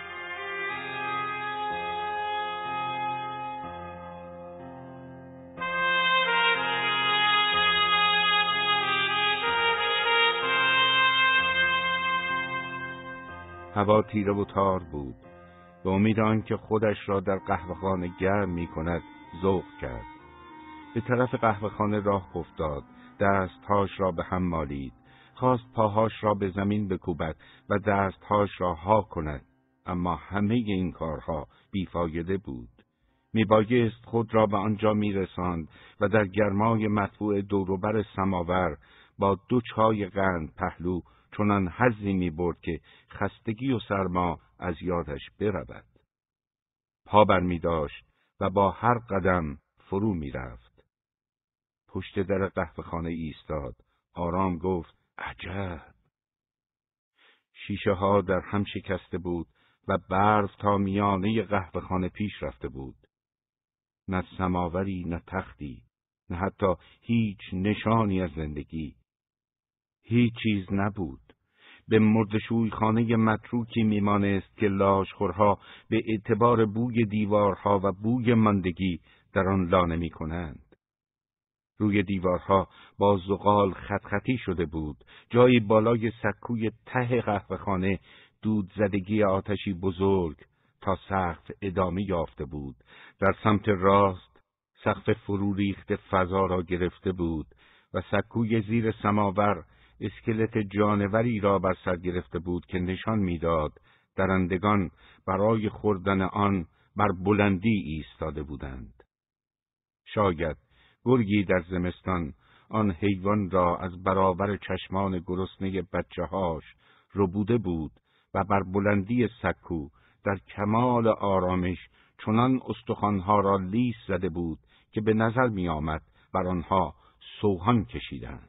هوا تیره و تار بود. به امید آنکه خودش را در قهوه‌خانه گرم می‌کند ذوق کرد. به طرف قهوه‌خانه راه افتاد، دستهاش را به هم مالید، خواست پاهاش را به زمین بکوبد و دستهاش را ها کند، اما همه این کارها بیفایده بود. میبایست خود را به آنجا میرساند و در گرمای مطبوع دوروبر سماور با دو چای قند پهلو چنان حظی میبرد که خستگی و سرما از یادش برود. پا بر می داشت و با هر قدم فرو می رفت. پشت در قهوه‌خانه ایستاد. آرام گفت عجب. شیشه ها در هم شکسته بود و برف تا میانه قهوه‌خانه پیش رفته بود. نه سماوری، نه تختی، نه حتی هیچ نشانی از زندگی. هیچ چیز نبود. به مردشوی خانه متروکی میمانست که لاشخورها به اعتبار بوی دیوارها و بوی ماندگی در آن لانه میکنند. روی دیوارها با زغال خط خطی شده بود. جایی بالای سکوی ته قهوه‌خانه دود زدگی آتشی بزرگ تا سقف ادامه یافته بود. در سمت راست سقف فرو ریخت فضا را گرفته بود و سکوی زیر سماور اسکلت جانوری را بر سر گرفته بود که نشان میداد درندگان برای خوردن آن بر بلندی ایستاده بودند. شاید گرگی در زمستان آن حیوان را از برابر چشمان گرسنه بچه‌هاش ربوده بود و بر بلندی سکو در کمال آرامش چنان استخوانها را لیس زده بود که به نظر می آمد بر آنها سوهان کشیدند.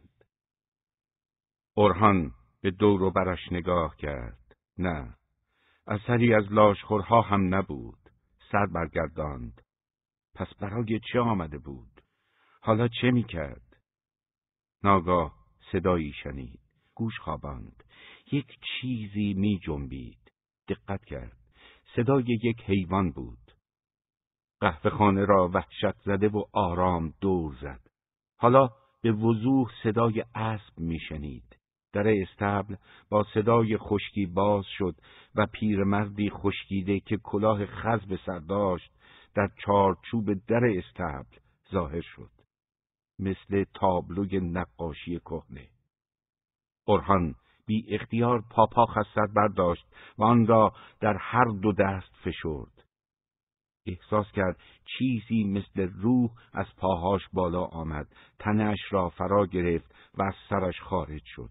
اورهان به دور و برش نگاه کرد. نه، اثری از لاشخورها هم نبود. سر برگرداند. پس برای چه آمده بود؟ حالا چه می کرد؟ ناگاه صدایی شنید. گوش خواباند. یک چیزی می جنبید. دقت کرد. صدای یک حیوان بود. قهوه‌خانه را وحشت زده و آرام دور زد. حالا به وضوح صدای اسب می شنید. در استبل با صدای خشکی باز شد و پیرمردی خشکیده که کلاه خز به سر داشت در چارچوب در استبل ظاهر شد، مثل تابلوی نقاشی کهنه. اورهان بی اختیار پاپاخ از سر برداشت و آن را در هر دو دست فشرد. احساس کرد چیزی مثل روح از پاهاش بالا آمد، تنش را فرا گرفت و از سرش خارج شد.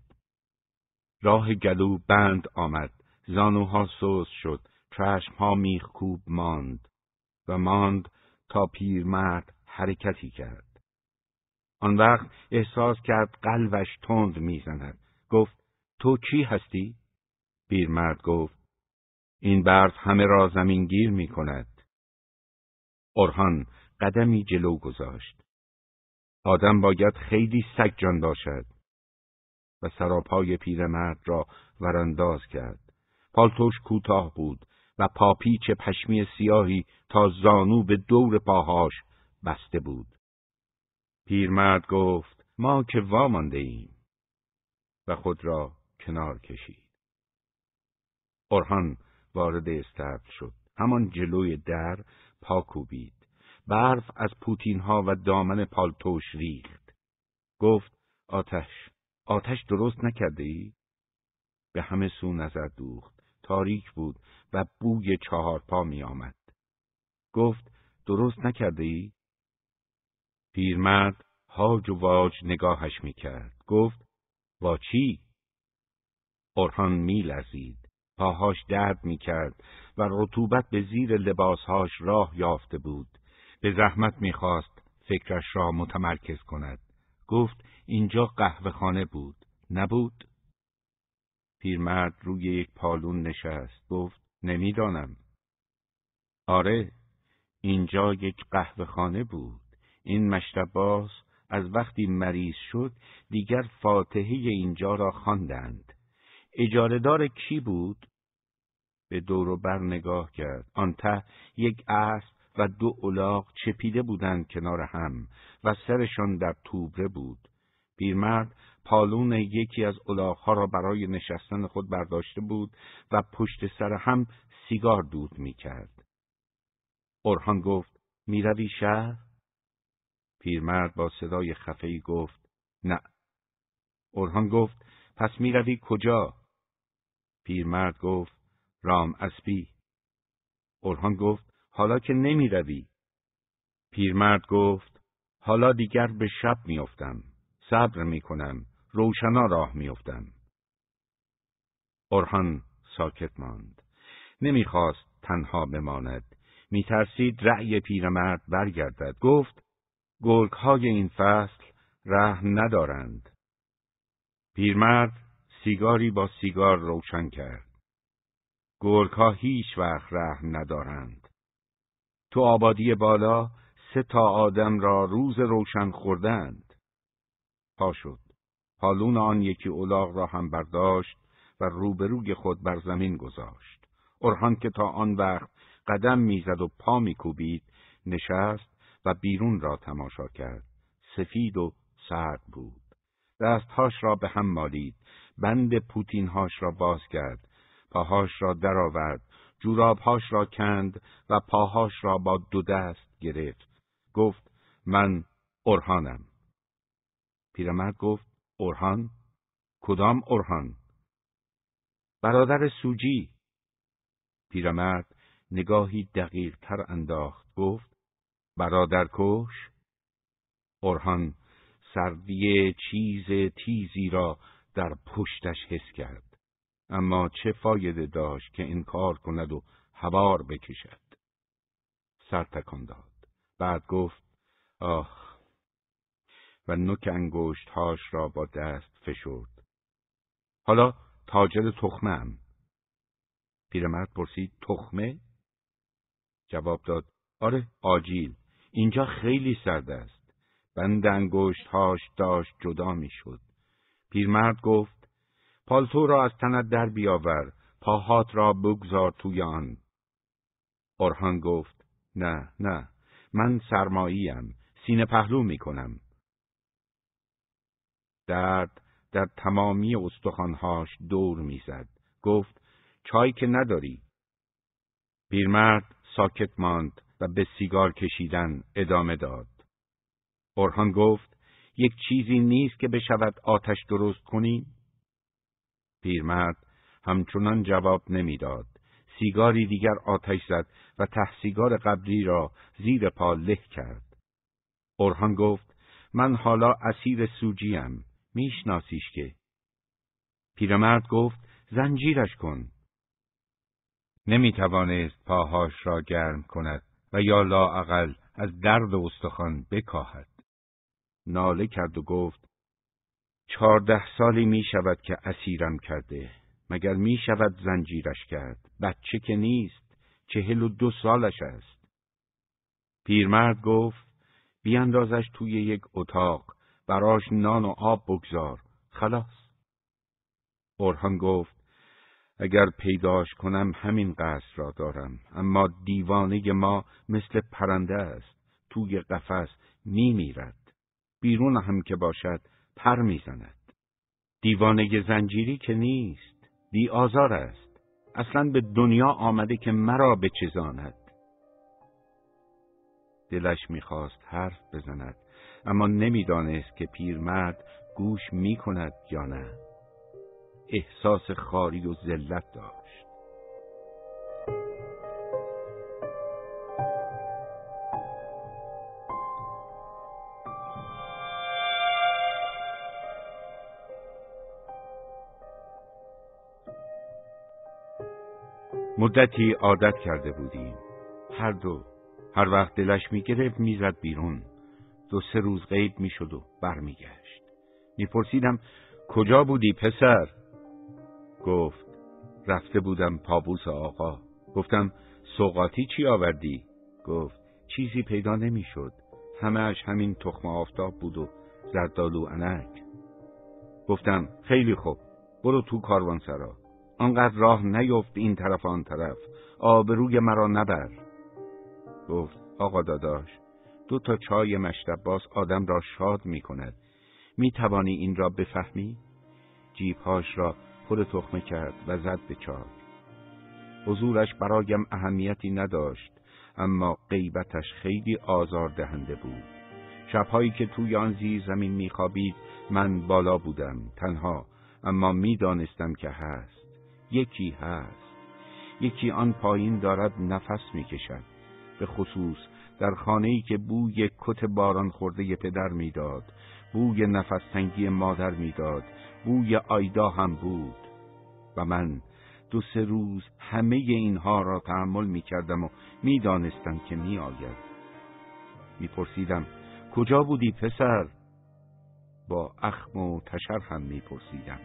راه گلو بند آمد، زانوها سوس شد، چشمها میخکوب ماند و ماند تا پیرمرد حرکتی کرد. آن وقت احساس کرد قلبش تند میزند. گفت تو کی هستی؟ پیرمرد گفت این برف همه را زمینگیر می کند. اورهان قدمی جلو گذاشت. آدم باید خیلی سگ جان باشد و سراپای پیرمرد را ورانداز کرد. پالتوش کوتاه بود و پاپیچ پشمی سیاهی تا زانو به دور پاهاش بسته بود. پیرمرد گفت ما که وامانده ایم و خود را کنار کشید. اورهان وارد استبل شد. همان جلوی در پا کوبید. برف از پوتینها و دامن پالتوش ریخت. گفت آتش، آتش درست نکرده ای؟ به همه سو نظر دوخت. تاریک بود و بوی چهار پا می آمد. گفت درست نکرده ای؟ پیرمرد هاج و واج نگاهش می کرد. گفت وا چی؟ اورهان می لرزید. پاهاش درد می کرد و رطوبت به زیر لباسهاش راه یافته بود. به زحمت می خواست فکرش را متمرکز کند. گفت اینجا قهوه خانه بود، نبود؟ پیرمرد روی یک پالون نشست. گفت نمیدانم. آره، اینجا یک قهوه خانه بود. این مشرب باز از وقتی مریض شد دیگر فاتحه اینجا را خواندند. اجاره‌دار کی بود؟ به دور و بر نگاه کرد. آن ته یک اسب و دو الاغ چپیده بودند کنار هم و سرشان در توبره بود. پیرمرد پالون یکی از الاغ‌ها را برای نشستن خود برداشته بود و پشت سر هم سیگار دود می‌کرد. اورهان گفت می‌روی شهر؟ پیرمرد با صدای خفه‌ای گفت نه. اورهان گفت پس می‌روی کجا؟ پیرمرد گفت رام اسبی. اورهان گفت حالا که نمی‌روی. پیرمرد گفت حالا دیگر به شب می‌افتم. صبر می‌کنم. روشنا راه می‌افتم. اورهان ساکت ماند. نمی‌خواست تنها بماند. می‌ترسید رأی پیرمرد برگردد. گفت گرگ‌های این فصل رحم ندارند. پیرمرد سیگاری با سیگار روشن کرد. گرگ‌ها هیچ وقت رحم ندارند. تو آبادی بالا سه تا آدم را روز روشن خوردند. پا شد. پالون آن یکی الاغ را هم برداشت و روبروی خود بر زمین گذاشت. اورهان که تا آن وقت قدم میزد و پا میکوبید نشست و بیرون را تماشا کرد. سفید و سرد بود. دستهاش را به هم مالید. بند پوتینهاش را باز کرد. پاهاش را درآورد. جورابهاش را کند و پاهاش را با دو دست گرفت. گفت من اورهانم. پیرمرد گفت اورهان؟ کدام اورهان؟ برادر سوجی. پیرمرد نگاهی دقیق تر انداخت. گفت برادر کش؟ اورهان سردی چیز تیزی را در پشتش حس کرد. اما چه فایده داشت که انکار کند و هوار بکشد؟ سر تکان داد. بعد گفت آخ، و نوک انگشت‌هاش را با دست فشرد. حالا تاجر تخمه‌ام. پیرمرد پرسید تخمه؟ جواب داد آره، آجیل. اینجا خیلی سرد است. بند انگشت‌هاش داشت جدا می‌شد. پیرمرد گفت پالتو را از تنت در بیاور، پاهات را بگذار توی آن. اورهان گفت نه نه، من سرماییم، سینه پهلو میکنم. درد در تمامی استخوان‌هاش دور میزد. گفت چای که نداری. پیرمرد ساکت ماند و به سیگار کشیدن ادامه داد. اورهان گفت یک چیزی نیست که بشود آتش درست کنی؟ پیرمرد همچنان جواب نمیداد. سیگاری دیگر آتش زد و ته سیگار قبلی را زیر پا له کرد. اورهان گفت من حالا اسیر سوجیم، میشناسیش که؟ پیرمرد گفت زنجیرش کن. نمیتوانست پاهاش را گرم کند و یا لااقل از درد استخوان بکاهد. ناله کرد و گفت چهارده سالی می شود که اسیرم کرده. مگر می شود زنجیرش کرد؟ بچه که نیست، چهل و دو سالش است. پیرمرد گفت بیاندازش توی یک اتاق، براش نان و آب بگذار، خلاص. اورهان گفت اگر پیداش کنم همین قصر را دارم، اما دیوانه ما مثل پرنده است، توی قفس می میرد، بیرون هم که باشد پر میزند. دیوانه زنجیری که نیست، بی آزار است. اصلا به دنیا آمده که مرا بچزاند. دلش میخواست حرف بزند، اما نمیدانست که پیرمرد گوش میکند یا نه. احساس خواری و ذلت داشت. مدتی عادت کرده بودیم. هر دو. هر وقت دلش میگرفت میزد بیرون. دو سه روز غیب میشد و برمیگشت. میپرسیدم کجا بودی پسر؟ گفت رفته بودم پابوس آقا. گفتم سوغاتی چی آوردی؟ گفت چیزی پیدا نمیشد، همه اش همین تخم آفتاب بود و زردالو عنک. گفتم خیلی خوب، برو تو کاروانسرا، آنقدر راه نیفت این طرف آن طرف، آبروی مرا نبر. گفت آقا داداش، دو تا چای مشرباز آدم را شاد می کند، می توانی این را بفهمی؟ جیبهاش را پر تخمه کرد و زد به چای. حضورش برایم اهمیتی نداشت، اما غیبتش خیلی آزار دهنده بود. شبهایی که توی آن زیر زمین می خوابید من بالا بودم تنها، اما می دانستم که هست، یکی هست، یکی آن پایین دارد نفس می کشد، به خصوص در خانه‌ای که بوی کت باران خورده پدر می داد، بوی نفس تنگی مادر می داد، بوی آیدا هم بود. و من دو سه روز همه اینها را تحمل می کردم و می دانستم که می آید. می پرسیدم کجا بودی پسر؟ با اخم و تشر هم می پرسیدم.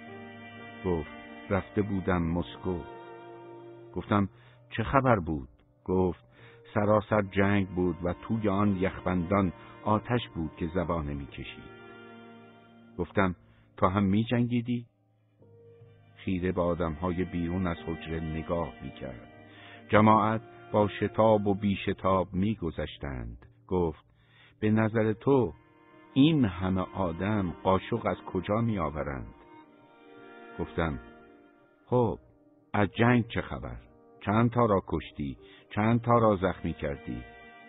گفت رفته بودم مسکو. گفتم چه خبر بود؟ گفت سراسر جنگ بود و توی آن یخبندان آتش بود که زبانه می کشید. گفتم تو هم می جنگیدی؟ خیره به آدمهای بیرون از حجره نگاه می کرد. جماعت با شتاب و بی شتاب می گذشتند. گفت به نظر تو این همه آدم قاشق از کجا می آورند؟ گفتم خب از جنگ چه خبر؟ چند تا را کشتی؟ چند تا را زخمی کردی؟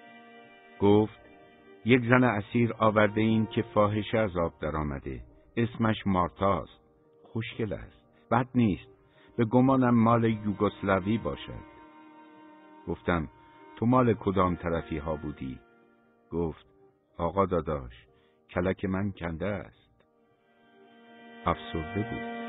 گفت یک زن اسیر آورده این که فاحشه از آب در آمده، اسمش مارتاست، خوشگل است، بد نیست، به گمانم مال یوگسلاوی باشد. گفتم تو مال کدام طرفی ها بودی؟ گفت آقا داداش، کلک من کنده است. افسرده بود.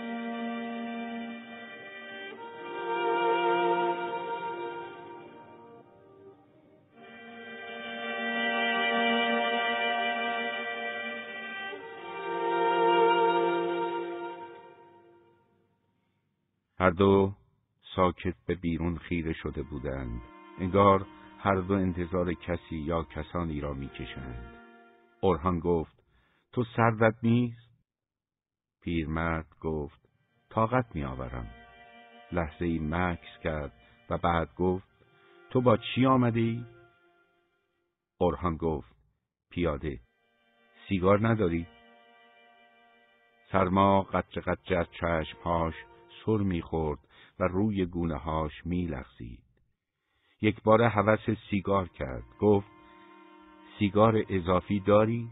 هر دو ساکت به بیرون خیره شده بودند، انگار هر دو انتظار کسی یا کسانی را میکشند. اورهان گفت تو سردت نیست؟ پیرمرد گفت طاقت میآورم. لحظه ای مکث کرد و بعد گفت تو با چی آمدی؟ اورهان گفت پیاده. سیگار نداری؟ سرما قطره قطره از چشمهاش سر میخورد و روی گونه هاش میلغزید. یک بار هوس سیگار کرد. گفت سیگار اضافی داری؟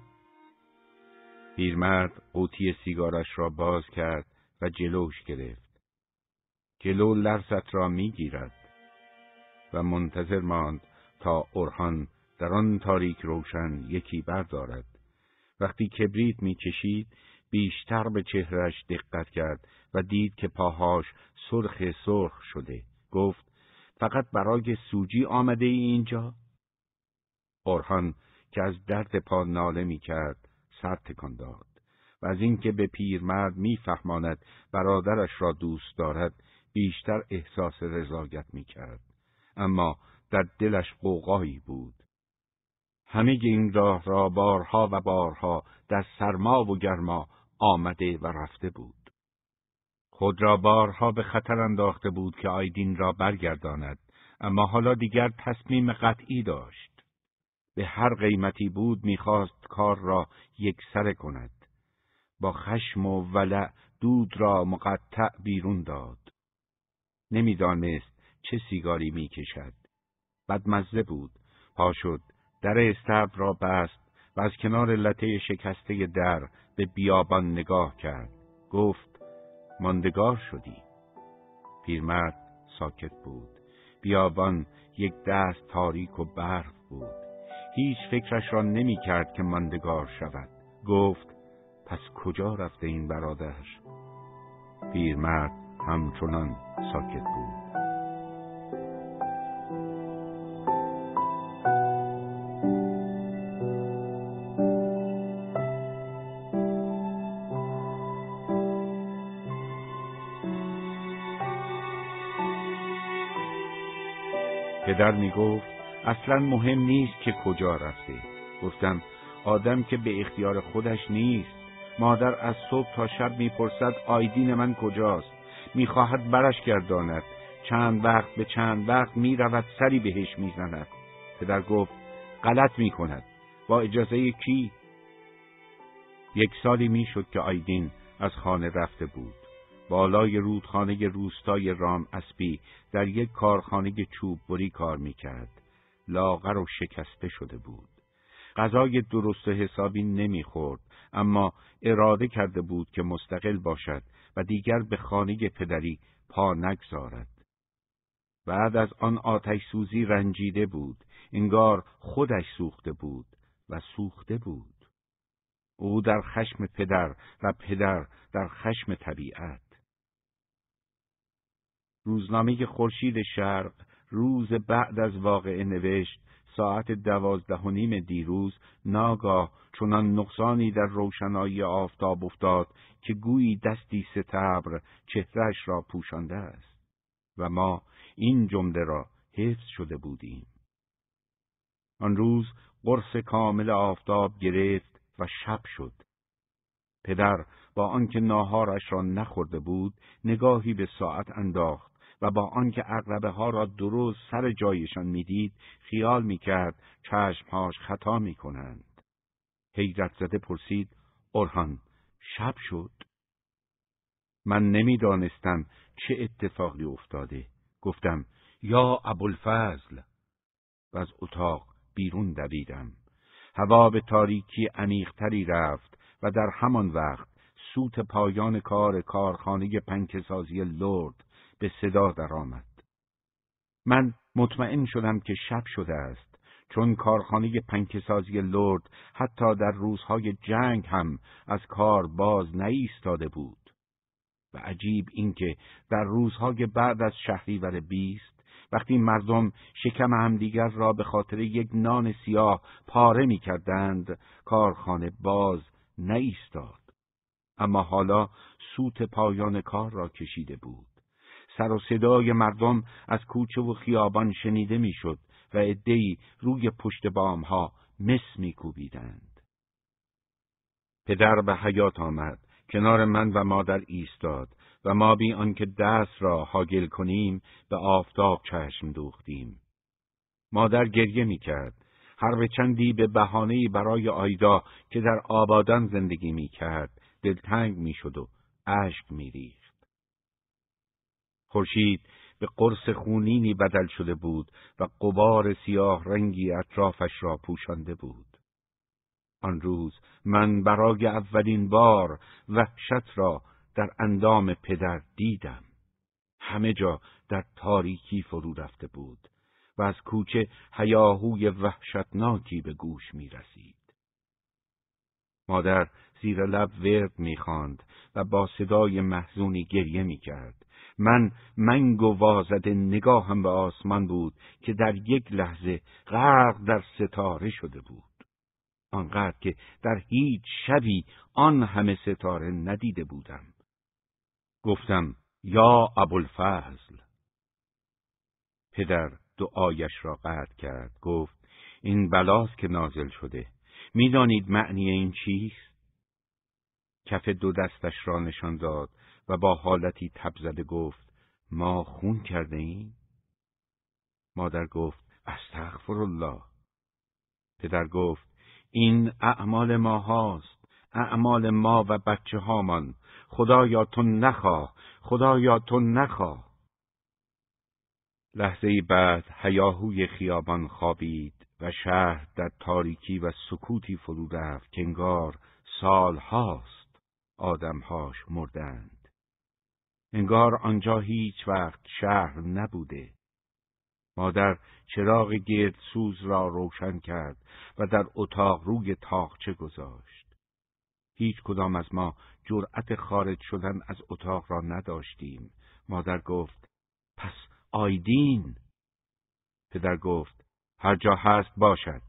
پیرمرد قوطی سیگارش را باز کرد و جلوش گرفت. جلو لرزت را میگیرد و منتظر ماند تا اورهان در آن تاریک روشن یکی بردارد. وقتی کبریت میکشید بیشتر به چهرهش دقت کرد و دید که پاهاش سرخ سرخ شده. گفت فقط برای سوجی آمده ای اینجا؟ اورهان که از درد پا ناله می کرد سر تکان داد و از اینکه به پیرمرد می فهماند برادرش را دوست دارد بیشتر احساس رضایت می کرد. اما در دلش غوغایی بود. همه این راه را بارها و بارها در سرما و گرما آمده و رفته بود. خود را بارها به خطر انداخته بود که آیدین را برگرداند، اما حالا دیگر تصمیم قطعی داشت. به هر قیمتی بود میخواست کار را یکسره کند. با خشم و ولع دود را مقطع بیرون داد. نمیدانست چه سیگاری میکشد. بدمزه بود. پا شد، در استبل را بست و از کنار لته شکسته در به بیابان نگاه کرد. گفت ماندگار شدی. پیرمرد ساکت بود. بیابان یک دست تاریک و برف بود. هیچ فکرش را نمی کرد که ماندگار شود. گفت پس کجا رفته این برادر؟ پیرمرد همچنان ساکت بود. پدر می گفت اصلا مهم نیست که کجا رفته. گفتم آدم که به اختیار خودش نیست. مادر از صبح تا شب می پرسد آیدین من کجاست. می خواهد برش گرداند. چند وقت به چند وقت می رود سری بهش می زند. پدر گفت غلط می کند. با اجازه کی؟ یک سالی می شد که آیدین از خانه رفته بود. بالای رودخانه روستای رام اسبی در یک کارخانه چوب بری کار می کرد. لاغر و شکسته شده بود. غذای درست و حسابی نمی خورد، اما اراده کرده بود که مستقل باشد و دیگر به خانه پدری پا نگذارد. بعد از آن آتش سوزی رنجیده بود، انگار خودش سوخته بود و سوخته بود. او در خشم پدر و پدر در خشم طبیعت. روزنامه خورشید شرق روز بعد از واقعه نوشت ساعت دوازده و نیم دیروز ناگاه چنان نقصانی در روشنایی آفتاب افتاد که گویی دستی ستبر چهرهش را پوشانده است و ما این جمله را حفظ شده بودیم. آن روز قرص کامل آفتاب گرفت و شب شد. پدر با آنکه ناهارش را نخورده بود نگاهی به ساعت انداخت و با آنکه عقربه ها را درست سر جایشان میدید خیال میکرد چشمهاش خطا میکنند. حیرت زده پرسید اورهان شب شد؟ من نمیدانستم چه اتفاقی افتاده. گفتم یا ابوالفضل و از اتاق بیرون دویدم. هوا به تاریکی عمیق‌تری رفت و در همان وقت سوت پایان کار کارخانه پنکه‌سازی لرد به صدا درآمد. من مطمئن شدم که شب شده است، چون کارخانه پنکه‌سازی لرد حتی در روزهای جنگ هم از کار باز نایستاده بود. و عجیب اینکه در روزهای بعد از شهریور بیست وقتی مردم شکم همدیگر را به خاطر یک نان سیاه پاره می کردند، کارخانه باز نایستاد. اما حالا سوت پایان کار را کشیده بود. سر و صدای مردم از کوچه و خیابان شنیده می شد و عده‌ای روی پشت بامها مس می کوبیدند. پدر به حیاط آمد، کنار من و مادر ایستاد و ما بی آنکه دست را حاگل کنیم به آفتاب چشم دوختیم. مادر گریه می کرد. هر به چندی به بهانه‌ای برای آیدا که در آبادان زندگی می کرد دلتنگ می شد و اشک می ریخت. خورشید به قرص خونینی بدل شده بود و غبار سیاه رنگی اطرافش را پوشانده بود. آن روز من برای اولین بار وحشت را در اندام پدر دیدم. همه جا در تاریکی فرو رفته بود و از کوچه هیاهوی وحشتناکی به گوش می رسید. مادر زیر لب ورد می خواند و با صدای محزونی گریه می کرد. من منگ و وازده نگاهم به آسمان بود که در یک لحظه غرق در ستاره شده بود. آنقدر که در هیچ شبی آن همه ستاره ندیده بودم. گفتم یا ابوالفضل. پدر دعایش را قطع کرد. گفت این بلاست که نازل شده. میدانید معنی این چیست؟ کف دو دستش را نشان داد و با حالتی تبزده گفت ما خون کرده ایم؟ مادر گفت استغفرالله. پدر گفت این اعمال ما هاست، اعمال ما و بچه هامان. خدایا تو نخواه، خدایا تو نخواه. لحظه بعد هیاهوی خیابان خوابید و شهر در تاریکی و سکوتی فرو رفت که انگار سال هاست آدمهاش مردند. انگار آنجا هیچ وقت شهر نبوده. مادر چراغ گردسوز را روشن کرد و در اتاق روی تاقچه گذاشت. هیچ کدام از ما جرأت خارج شدن از اتاق را نداشتیم. مادر گفت پس آیدین؟ پدر گفت هر جا هست باشد.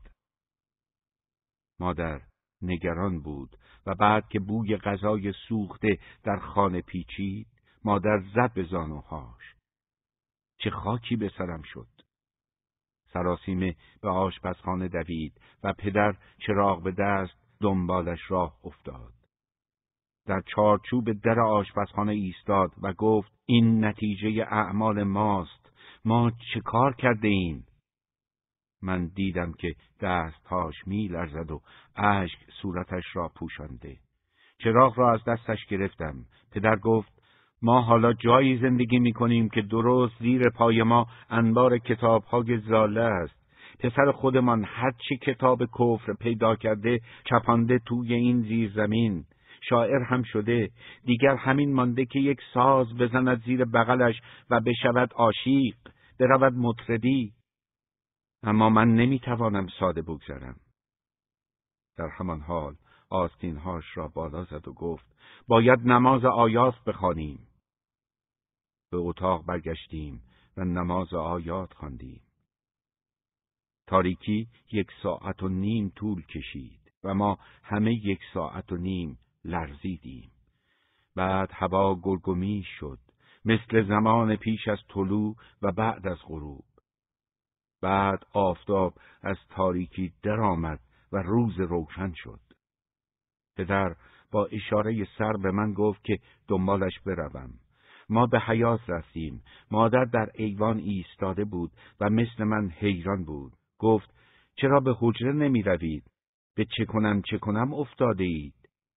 مادر نگران بود و بعد که بوی غذای سوخته در خانه پیچید مادر زد به زانوهاش. چه خاکی به سرم شد. سراسیمه به آشپزخانه دوید و پدر چراغ به دست دنبالش راه افتاد. در چارچوب در آشپزخانه ایستاد و گفت این نتیجه اعمال ماست. ما چه کار کرده ایم؟ من دیدم که دستهاش می لرزد و اشک صورتش را پوشانده. چراغ را از دستش گرفتم. پدر گفت ما حالا جایی زندگی می کنیم که درست زیر پای ما انبار کتاب‌های زاله است. پسر خودمان هر چی کتاب کفر پیدا کرده چپانده توی این زیر زمین. شاعر هم شده. دیگر همین مانده که یک ساز بزند زیر بغلش و بشود عاشق، برود مطربی. اما من نمیتوانم ساده بگذرم. در همان حال آستینهاش را بالا زد و گفت باید نماز آیات بخوانیم. به اتاق برگشتیم و نماز آیات خواندیم. تاریکی یک ساعت و نیم طول کشید و ما همه یک ساعت و نیم لرزیدیم. بعد هوا گرگومیش شد، مثل زمان پیش از طلوع و بعد از غروب. بعد آفتاب از تاریکی درآمد و روز روشن شد. پدر با اشاره سر به من گفت که دنبالش بروم. ما به حیاط رفتیم. مادر در ایوان ایستاده بود و مثل من حیران بود. گفت چرا به حجره نمی روید؟ به چه کنم چه کنم افتاده اید؟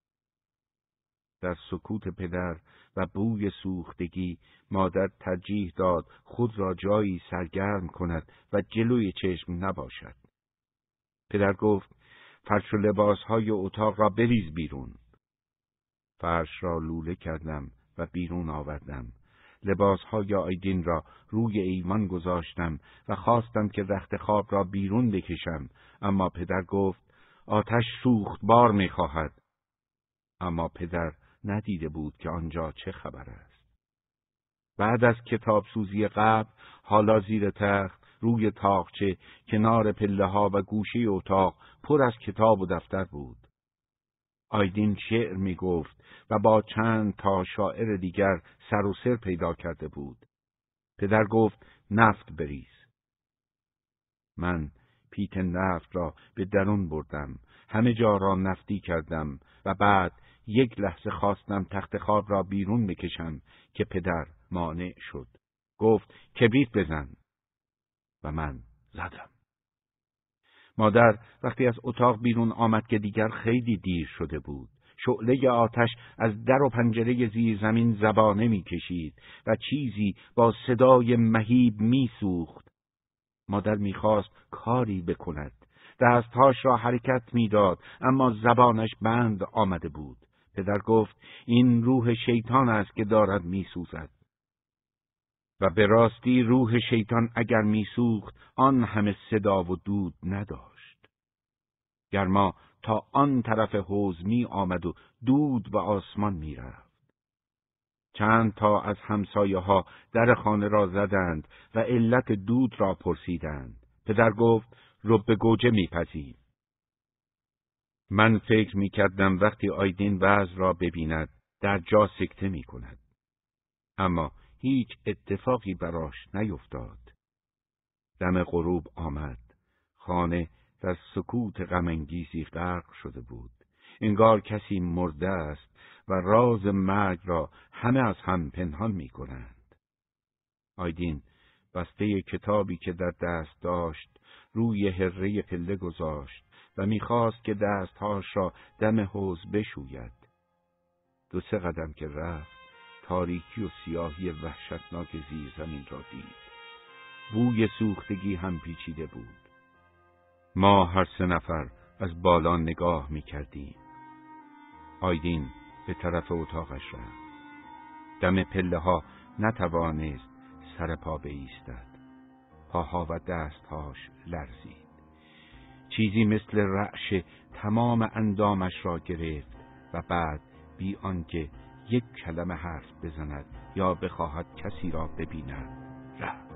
در سکوت پدر و بوی سوختگی مادر ترجیح داد خود را جایی سرگرم کند و جلوی چشم نباشد. پدر گفت فرش و لباسهای اتاق را بریز بیرون. فرش را لوله کردم و بیرون آوردم. لباسهای آیدین را روی ایوان گذاشتم و خواستم که رخت خواب را بیرون بکشم، اما پدر گفت آتش سوخت بار می‌خواهد. اما پدر ندیده بود که آنجا چه خبر است. بعد از کتاب سوزی قبل، حالا زیر تخت، روی تاقچه، کنار پله ها و گوشه اتاق پر از کتاب و دفتر بود. آیدین شعر می گفت و با چند تا شاعر دیگر سر و سر پیدا کرده بود. پدر گفت نفت بریز. من پیت نفت را به درون بردم، همه جا را نفتی کردم و بعد یک لحظه خواستم تخت خواب را بیرون بکشم که پدر مانع شد. گفت کبریت بزن و من زدم. مادر وقتی از اتاق بیرون آمد که دیگر خیلی دیر شده بود. شعله آتش از در و پنجره زیر زمین زبانه می کشید و چیزی با صدای مهیب می سوخت. مادر می خواست کاری بکند. دستهاش را حرکت می داد اما زبانش بند آمده بود. پدر گفت این روح شیطان است که دارد می سوزد. و به راستی روح شیطان اگر می سوخت آن همه صدا و دود نداشت. گرما تا آن طرف حوض می آمد و دود و آسمان می رفت. چند تا از همسایه ها در خانه را زدند و علت دود را پرسیدند. پدر گفت رب گوجه می پزیم. من فکر می کردم وقتی آیدین وضع را ببیند در جا سکته می کند. اما هیچ اتفاقی براش نیفتاد. دم غروب آمد. خانه در سکوت غم‌انگیزی غرق شده بود. انگار کسی مرده است و راز مرگ را همه از هم پنهان می کنند. آیدین بسته کتابی که در دست داشت روی هره پله گذاشت و می‌خواست که دستهاش را دم حوض بشوید. دو سه قدم که رفت، تاریکی و سیاهی وحشتناک زیر زمین را دید. بوی سوختگی هم پیچیده بود. ما هر سه نفر از بالا نگاه می‌کردیم. آیدین به طرف اتاقش رفت. دم پله ها نتوانست سر پا بایستد. پاها و دستهاش لرزید. چیزی مثل رعش تمام اندامش را گرفت و بعد بی آنکه یک کلمه حرف بزند یا بخواهد کسی را ببیند رفت.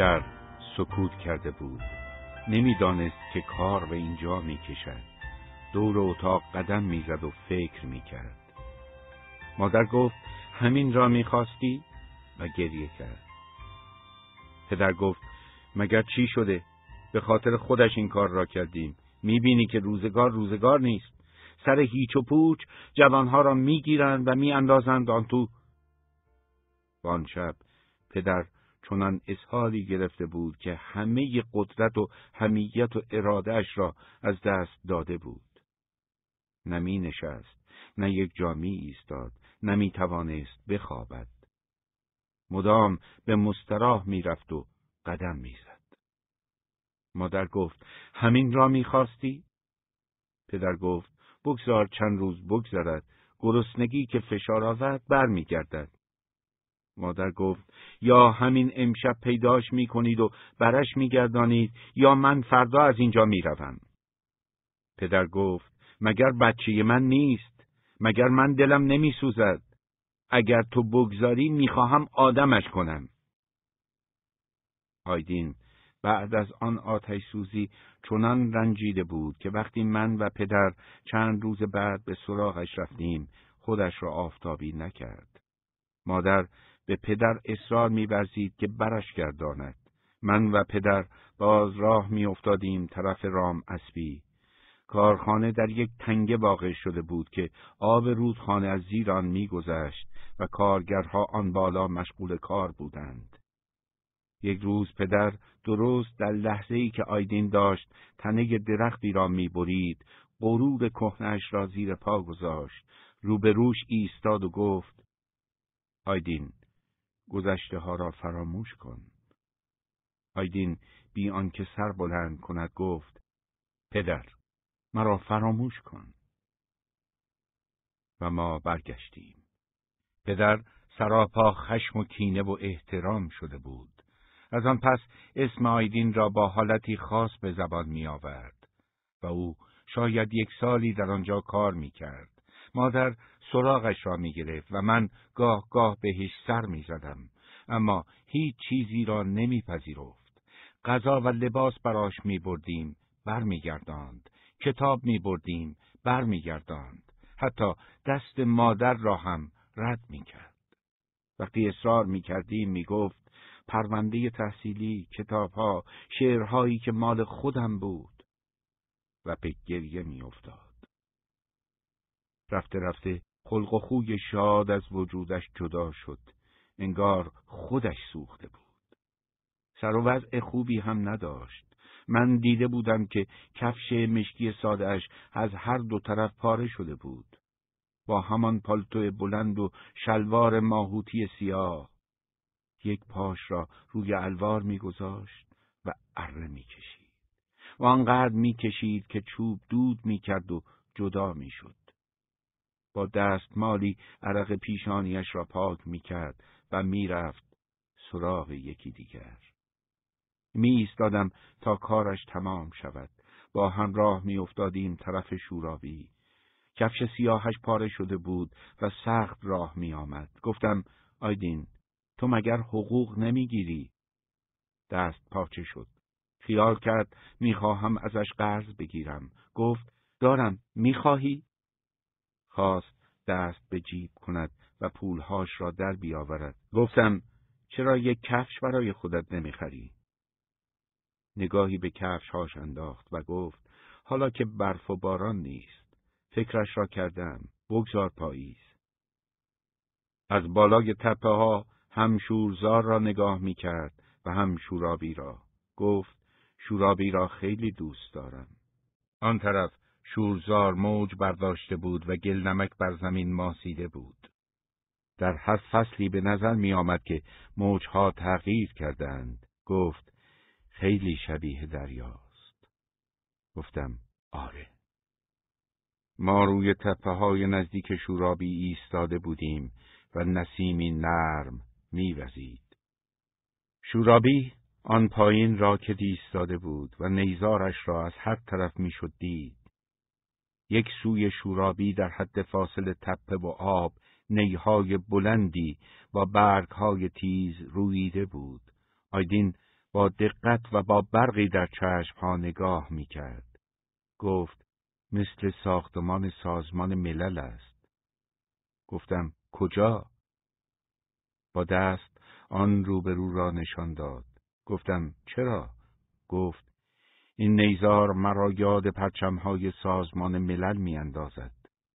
پدر سکوت کرده بود. نمیدانست که کار به اینجا میکشد. دور اتاق قدم میزد و فکر میکرد. مادر گفت همین را میخواستی؟ و گریه کرد. پدر گفت مگر چی شده؟ به خاطر خودش این کار را کردیم. میبینی که روزگار روزگار نیست. سر هیچ و پوچ جوانها را میگیرند و میاندازند آن تو. آن شب پدر چنان اسهالی گرفته بود که همه قدرت و حمیت و ارادهش را از دست داده بود. نمی نشست، نه یک جا می ایستاد، نمی توانست بخوابد. مدام به مستراح می رفت و قدم می زد. مادر گفت همین را می خواستی؟ پدر گفت بگذار چند روز بگذرد، گرسنگی که فشار آورد بر می گردد. مادر گفت یا همین امشب پیداش می کنید و برش می گردانید یا من فردا از اینجا می روم. پدر گفت مگر بچه من نیست؟ مگر من دلم نمی سوزد؟ اگر تو بگذاری می خواهم آدمش کنم. آیدین بعد از آن آتش سوزی چنان رنجیده بود که وقتی من و پدر چند روز بعد به سراغش رفتیم خودش را آفتابی نکرد. مادر به پدر اصرار می‌ورزید که برش گرداند. من و پدر باز راه می‌افتادیم طرف رام اسبی. کارخانه در یک تنگه واقع شده بود که آب رودخانه از زیر آن می‌گذشت و کارگرها آن بالا مشغول کار بودند. یک روز پدر درست در لحظه‌ای که آیدین داشت تنه درختی را می‌برید، غرور کهنه‌اش را زیر پا گذاشت، روبروش ایستاد و گفت آیدین، گذشته ها را فراموش کن. آیدین بی آنکه سر بلند کند گفت پدر، مرا فراموش کن. و ما برگشتیم. پدر سراپا خشم و کینه و احترام شده بود. از آن پس اسم آیدین را با حالتی خاص به زبان می آورد و او شاید یک سالی در آنجا کار می کرد. مادر سراغش را می گرفت و من گاه گاه بهش سر می زدم، اما هیچ چیزی را نمی پذیرفت. غذا و لباس براش می بردیم، بر می گرداند. کتاب می بردیم، بر می گرداند. حتی دست مادر را هم رد می کرد. وقتی اصرار می کردیم می گفت پرونده تحصیلی، کتابها، شعرهایی که مال خودم بود و به گریه می افتاد. رفته رفته خلق و خوی شاد از وجودش جدا شد. انگار خودش سوخته بود. سر و وضع خوبی هم نداشت. من دیده بودم که کفش مشکی ساده‌اش از هر دو طرف پاره شده بود. با همان پالتو بلند و شلوار ماهوتی سیاه، یک پاش را روی الوار می‌گذاشت و اره می‌کشید. و آنقدر می‌کشید که چوب دود می‌کرد و جدا می‌شد. با دستمالی عرق پیشانیش را پاک می‌کرد و می‌رفت سراغ یکی دیگر. می‌ایستادم تا کارش تمام شود. با هم راه می‌افتادیم طرف شورابی. کفش سیاهش پاره شده بود و سخت راه می‌آمد. گفتم آیدین، تو مگر حقوق نمی‌گیری؟ دست پاچه شد. خیال کرد می‌خواهم ازش قرض بگیرم. گفت دارم، می‌خواهی؟ خواست دست به جیب کند و پولهاش را در بیاورد. گفتم چرا یک کفش برای خودت نمی‌خری؟ نگاهی به کفش‌هاش انداخت و گفت حالا که برف و باران نیست، فکرش را کردم، بگذار پاییز. از بالای تپه ها هم شورزار را نگاه می کرد و هم شورابی را. گفت شورابی را خیلی دوست دارم. آن طرف شورزار موج برداشته بود و گل نمک بر زمین ماسیده بود. در هر فصلی به نظر می آمد که موجها تغییر کردند. گفت خیلی شبیه دریاست. گفتم آره. ما روی تپه های نزدیک شورابی ایستاده بودیم و نسیمی نرم می‌وزید. شورابی آن پایین راکد ایستاده بود و نیزارش را از هر طرف میشد دید. یک سوی شورابی در حد فاصل تپه و آب نیهای بلندی با برگهای تیز رویده بود. آیدین با دقت و با برقی در چشمها نگاه میکرد. گفت مثل ساختمان سازمان ملل است. گفتم کجا؟ با دست آن روبرو را نشان داد. گفتم چرا؟ گفت این نیزار مرا یاد پرچمهای سازمان ملل می اندازد.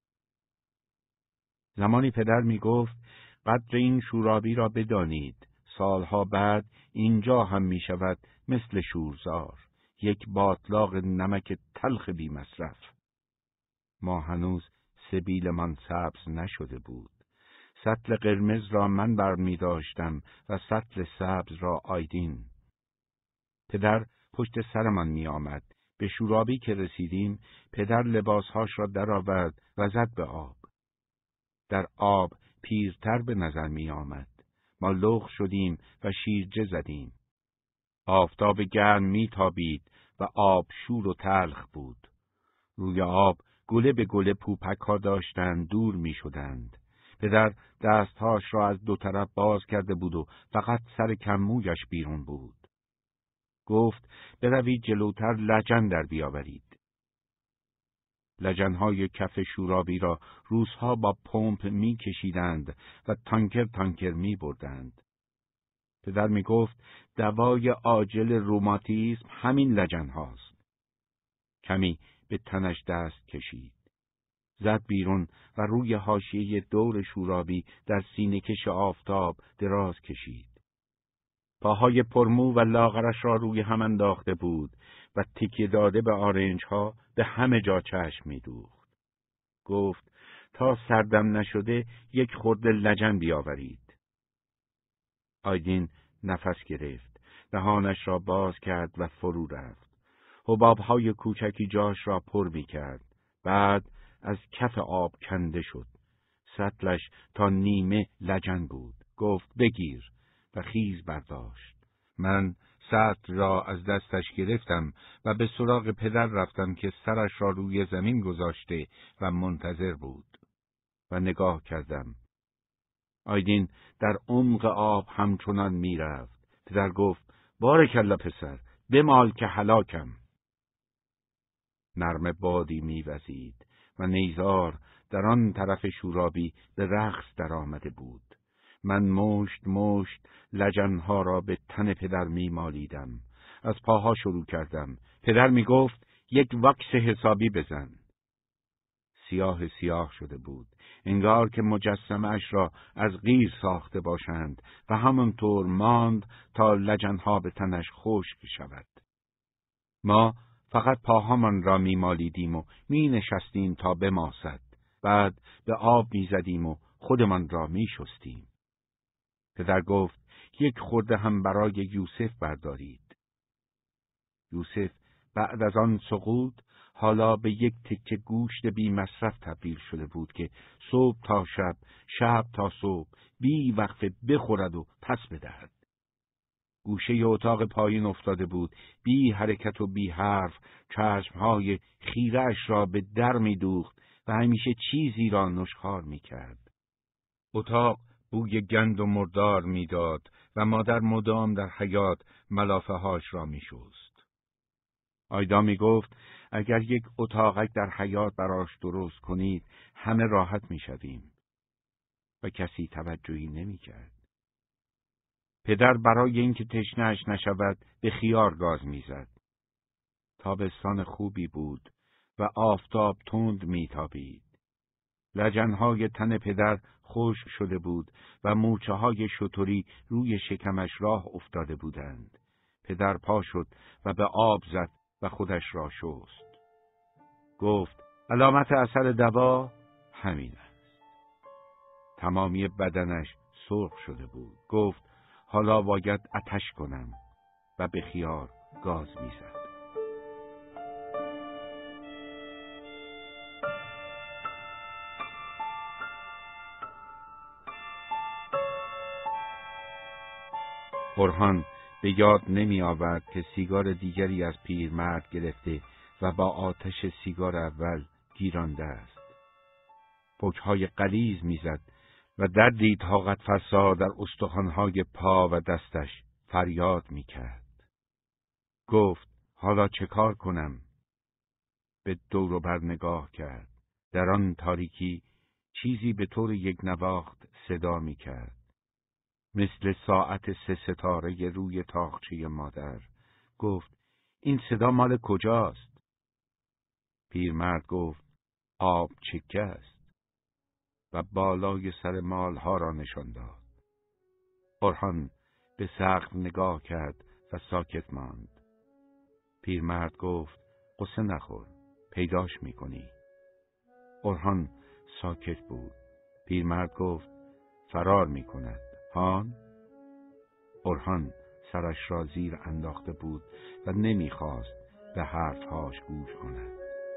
زمانی پدر می گفت قدر این شورابی را بدانید. سالها بعد اینجا هم می شود مثل شورزار، یک باطلاق نمک تلخ بی مصرف. ما هنوز سبیلمان سبز نشده بود. سطل قرمز را من برمی داشتم و سطل سبز را آیدین. پدر پشت سرمان می آمد. به شورابی که رسیدیم، پدر لباسهاش را درآورد و زد به آب. در آب پیرتر به نظر می آمد. ما لغ شدیم و شیرجه زدیم. آفتاب گرم می تابید و آب شور و تلخ بود. روی آب گله به گله پوپک ها داشتند دور می شدند. پدر دستهاش را از دو طرف باز کرده بود و فقط سر کمویش بیرون بود. گفت بروید جلوتر لجن در بیاورید. لجنهای کف شورابی را روسها با پمپ می کشیدند و تانکر تانکر می بردند. پدر می گفت دوای عاجل روماتیسم همین لجن هاست. کمی به تنش دست کشید. زد بیرون و روی حاشیه دور شورابی در سینه‌کش آفتاب دراز کشید. پاهای پرمو و لاغرش را روی هم انداخته بود و تکیه داده به آرنج ها به همه جا چشم می دوخت. گفت تا سردم نشده یک خورده لجن بیاورید. آیدین نفس گرفت، دهانش را باز کرد و فرو رفت. حباب‌های کوچکی جاش را پر می کرد. بعد از کف آب کنده شد. سطلش تا نیمه لجن بود. گفت بگیر و خیز برداشت. من سطل را از دستش گرفتم و به سراغ پدر رفتم که سرش را روی زمین گذاشته و منتظر بود و نگاه کردم. آیدین در عمق آب همچنان می رفت. پدر گفت بارکالله پسر، بمال که هلاکم. نرم بادی می وزید و نیزار در آن طرف شورابی به رقص در آمده بود. من مشت مشت لجنها را به تن پدر می مالیدم. از پاها شروع کردم. پدر می گفت یک واکس حسابی بزن. سیاه سیاه شده بود. انگار که مجسمه‌اش را از قیر ساخته باشند و همانطور ماند تا لجنها به تنش خشک شود. ما فقط پاهامان را می مالیدیم و می نشستیم تا بماسد. بعد به آب می زدیم و خودمان را می شستیم. پدر گفت یک خورده هم برای یوسف بردارید. یوسف بعد از آن سقوط حالا به یک تکه گوشت بی مصرف تبدیل شده بود که صبح تا شب، شب تا صبح بی وقفه بخورد و پس بدهد. گوشه اتاق پایین افتاده بود، بی حرکت و بی حرف، چشمهای خیره‌اش را به در می دوخت و همیشه چیزی را نشخوار می کرد. اتاق بوی گند و مردار میداد و مادر مدام در حیاط ملافه هاش را می شست. آیدا می گفت اگر یک اتاقک در حیاط براش درست کنید همه راحت می شویم. و کسی توجهی نمی کرد. پدر برای اینکه تشنه‌اش نشود به خیار گاز می زد. تابستان خوبی بود و آفتاب تند می تابید. لجنهای تن پدر خشک شده بود و موچه های شتری روی شکمش راه افتاده بودند. پدر پا شد و به آب زد و خودش را شست. گفت علامت اثر دوا همین است. تمامی بدنش سرخ شده بود. گفت حالا باید آتش کنم و به خیار گاز می‌زد. برهان به یاد نمی آورد که سیگار دیگری از پیرمرد گرفته و با آتش سیگار اول گیرانده است. پکهای غلیظ میزد و دردی طاقت فرسا در استخوان‌های پا و دستش فریاد میکرد. گفت حالا چه کار کنم؟ به دور و بر نگاه کرد. در آن تاریکی چیزی به طور یک نواخت صدا می کرد. مثل ساعت سه ستاره روی تاقچه مادر. گفت این صدا مال کجاست؟ پیرمرد گفت آب چکه است و بالای سر مالها را نشان داد. اورهان به سقف نگاه کرد و ساکت ماند. پیرمرد گفت قصه نخور، پیداش میکنی. اورهان ساکت بود. پیرمرد گفت فرار میکند. هان؟ اورهان سرش را زیر انداخته بود و نمیخواست به حرفهاش گوش کند.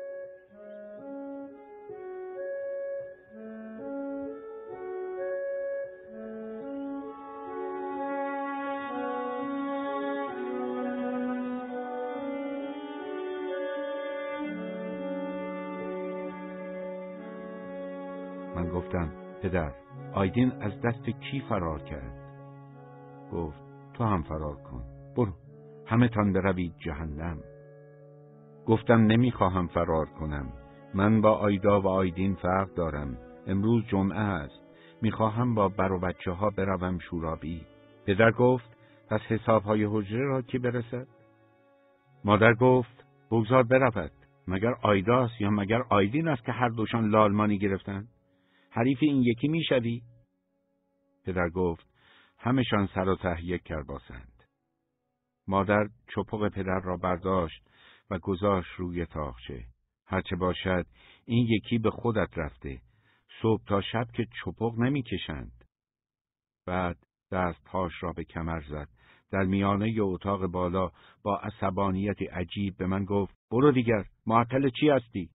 من گفتم پدر، آیدین از دست کی فرار کرد؟ گفت تو هم فرار کن. برو، همه تان بروید جهنم. گفتم نمیخواهم فرار کنم. من با آیدا و آیدین فرق دارم. امروز جمعه است. میخواهم با بر و بچه ها بروم شورابی. پدر گفت پس حسابهای حجره را کی برسد؟ مادر گفت بگذار برود. مگر آیداست یا مگر آیدین است که هر دوشان لالمانی گرفتند؟ حریف این یکی میشوی؟ پدر گفت همشان سر و ته یک کرباسند. مادر چپق پدر را برداشت و گذاشت روی تاقچه. هرچه باشد این یکی به خودت رفته. صبح تا شب که چپق نمی کشند. بعد دستهاش را به کمر زد. در میانه اتاق بالا با عصبانیت عجیب به من گفت برو دیگر، معطل چی هستی؟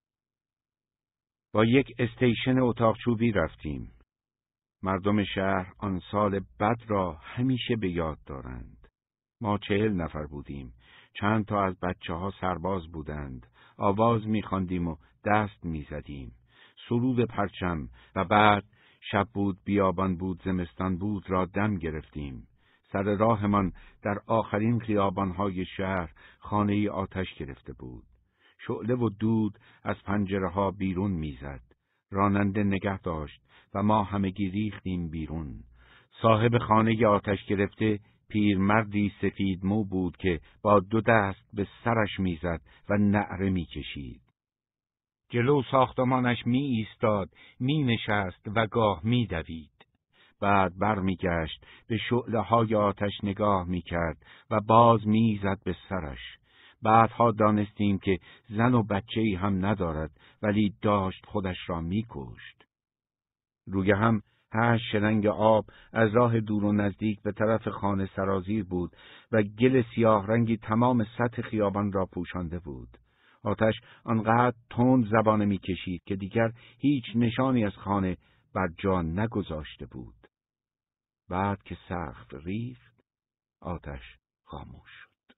با یک استیشن اتاق چوبی رفتیم. مردم شهر آن سال بد را همیشه به یاد دارند. ما چهل نفر بودیم. چند تا از بچه ها سرباز بودند. آواز می‌خواندیم و دست می‌زدیم. سرود پرچم و بعد شب بود، بیابان بود، زمستان بود را دم گرفتیم. سر راهمان در آخرین خیابان‌های شهر خانه‌ای آتش گرفته بود. شعله و دود از پنجره‌ها بیرون می‌زد. راننده نگه داشت و ما همگی ریختیم بیرون. صاحب خانه آتش گرفته پیرمردی سفید مو بود که با دو دست به سرش میزد و نعره میکشید. جلو ساختمانش می ایستاد، می نشست و گاه می دوید. بعد بر می گشت، به شعله های آتش نگاه می کرد و باز می زد به سرش. بعدها دانستیم که زن و بچه‌ای هم ندارد، ولی داشت خودش را می کشت. روی هم هشت شلنگ آب از راه دور و نزدیک به طرف خانه سرازیر بود و گل سیاه رنگی تمام سطح خیابان را پوشانده بود. آتش آنقدر تند زبانه می کشید که دیگر هیچ نشانی از خانه بر جا نگذاشته بود. بعد که سقف ریخت، آتش خاموش شد.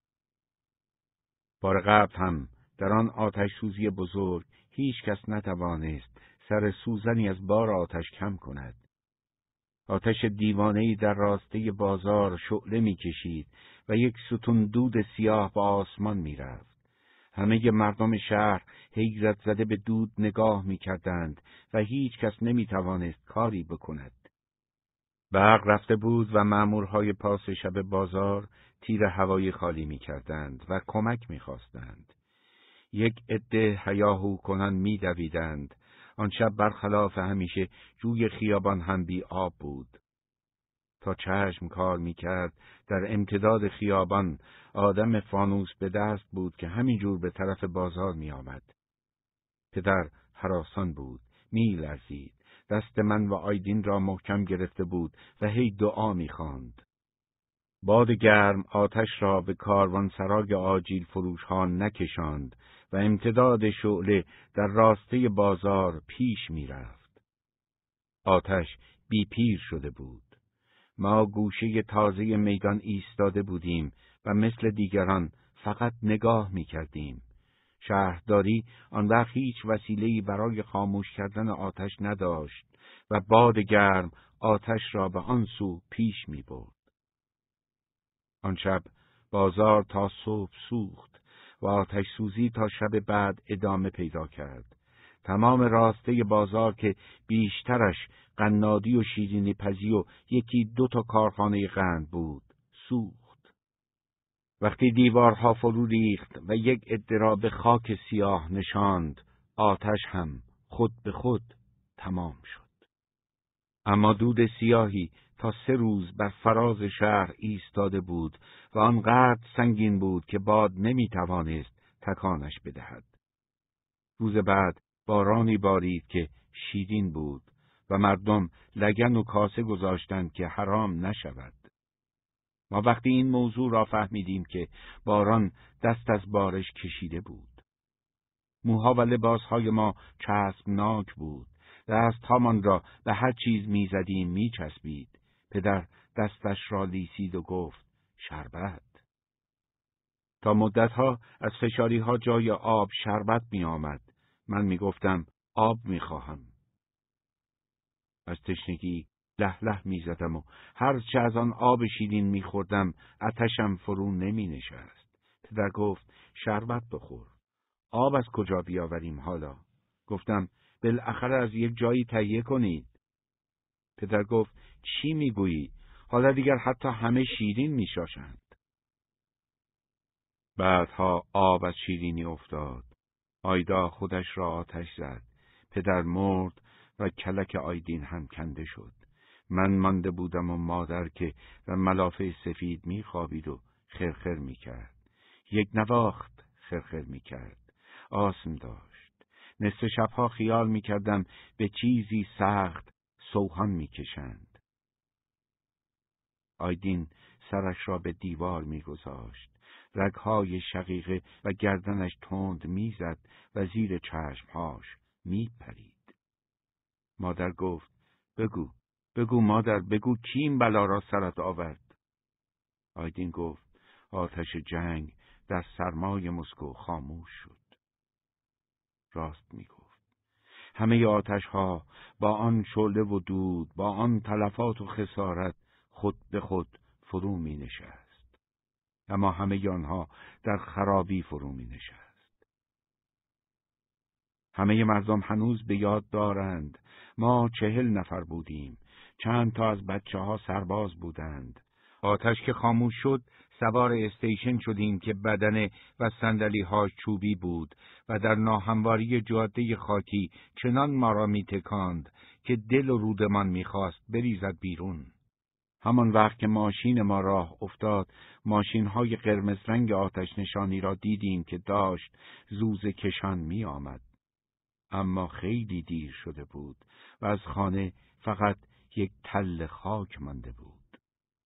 بار قبل هم در آن آتش سوزی بزرگ هیچ کس نتوانست سر سوزنی از بار آتش کم کند. آتش دیوانه‌ای در راسته بازار شعله می کشید و یک ستون دود سیاه به آسمان می رفت. همه مردم شهر حیرت زده به دود نگاه می کردند و هیچ کس نمی توانست کاری بکند. برق رفته بود و مأمورهای پاس شب بازار تیر هوایی خالی می کردند و کمک می خواستند. یک عده هیاهو کنان می دویدند. آن شب برخلاف همیشه جوی خیابان هم بی آب بود. تا چشم کار می کرد در امتداد خیابان آدم فانوس به دست بود که همینجور به طرف بازار می آمد. پدر هراسان بود، می لرزید. دست من و آیدین را محکم گرفته بود و هی دعا می خواند. باد گرم آتش را به کاروانسرای آجیل فروش ها نکشاند و امتداد شعله در راسته بازار پیش می رفت. آتش بی پیر شده بود. ما گوشه تازه میدان ایستاده بودیم و مثل دیگران فقط نگاه می کردیم. شهرداری آن وقت هیچ وسیله‌ای برای خاموش کردن آتش نداشت و باد گرم آتش را به آن سو پیش می برد. آن شب بازار تا صبح سوخت و آتش سوزی تا شب بعد ادامه پیدا کرد. تمام راسته بازار که بیشترش قنادی و شیرینی پزی و یکی دو تا کارخانه قند بود، سوخت. وقتی دیوارها فرو ریخت و یک اضطراب خاک سیاه نشاند، آتش هم خود به خود تمام شد. اما دود سیاهی تا سه روز بر فراز شهر ایستاده بود و آنقدر سنگین بود که باد نمی توانست تکانش بدهد. روز بعد بارانی بارید که شیرین بود و مردم لگن و کاسه گذاشتند که حرام نشود. ما وقتی این موضوع را فهمیدیم که باران دست از بارش کشیده بود. موها و لباسهای ما چسبناک بود. دستهامان را به هر چیز میزدیم میچسبید. پدر دستش را لیسید و گفت شربت. تا مدتها از فشاریها جای آب شربت می آمد. من می گفتم آب می خواهم. از تشنگی له له می زدم و هر چه از آن آب شیرین می خوردم آتشم فرو نمی نشست. پدر گفت شربت بخور. آب از کجا بیاوریم حالا؟ گفتم بالاخره از یک جایی تهیه کنید. پدر گفت چی می گویی؟ حالا دیگر حتی همه شیرین می شاشند. بعدها آب از شیرینی افتاد. آیدا خودش را آتش زد. پدر مرد و کلک آیدین هم کنده شد. من مانده بودم و مادر که و ملافه سفید می خوابید و خرخر می کرد. یک نواخت خرخر می کرد. آسم داشت. نصف شبها خیال می کردم به چیزی سخت سوهان می کشند. آیدین سرش را به دیوار می گذاشت. رگهای شقیقه و گردنش تند میزد و زیر چشمهاش میپرید. مادر گفت بگو، بگو مادر، بگو کی این بلا را سرت آورد؟ آیدین گفت آتش جنگ در سرمای مسکو خاموش شد. راست میگفت. همه آتشها با آن شعله و دود، با آن تلفات و خسارت خود به خود فرو می نشست. اما همه آنها در خرابی فرو می نشست. همه مردم هنوز به یاد دارند ما چهل نفر بودیم. چند تا از بچه ها سرباز بودند. آتش که خاموش شد سوار استیشن شدیم که بدنه و صندلی ها چوبی بود و در ناهمواری جاده خاکی چنان ما را می تکاند که دل و رودمان می خواست بریزد بیرون. همان وقت که ماشین ما راه افتاد، ماشین های قرمز رنگ آتش نشانی را دیدیم که داشت زوزه کشان می آمد. اما خیلی دیر شده بود و از خانه فقط یک تل خاک مانده بود.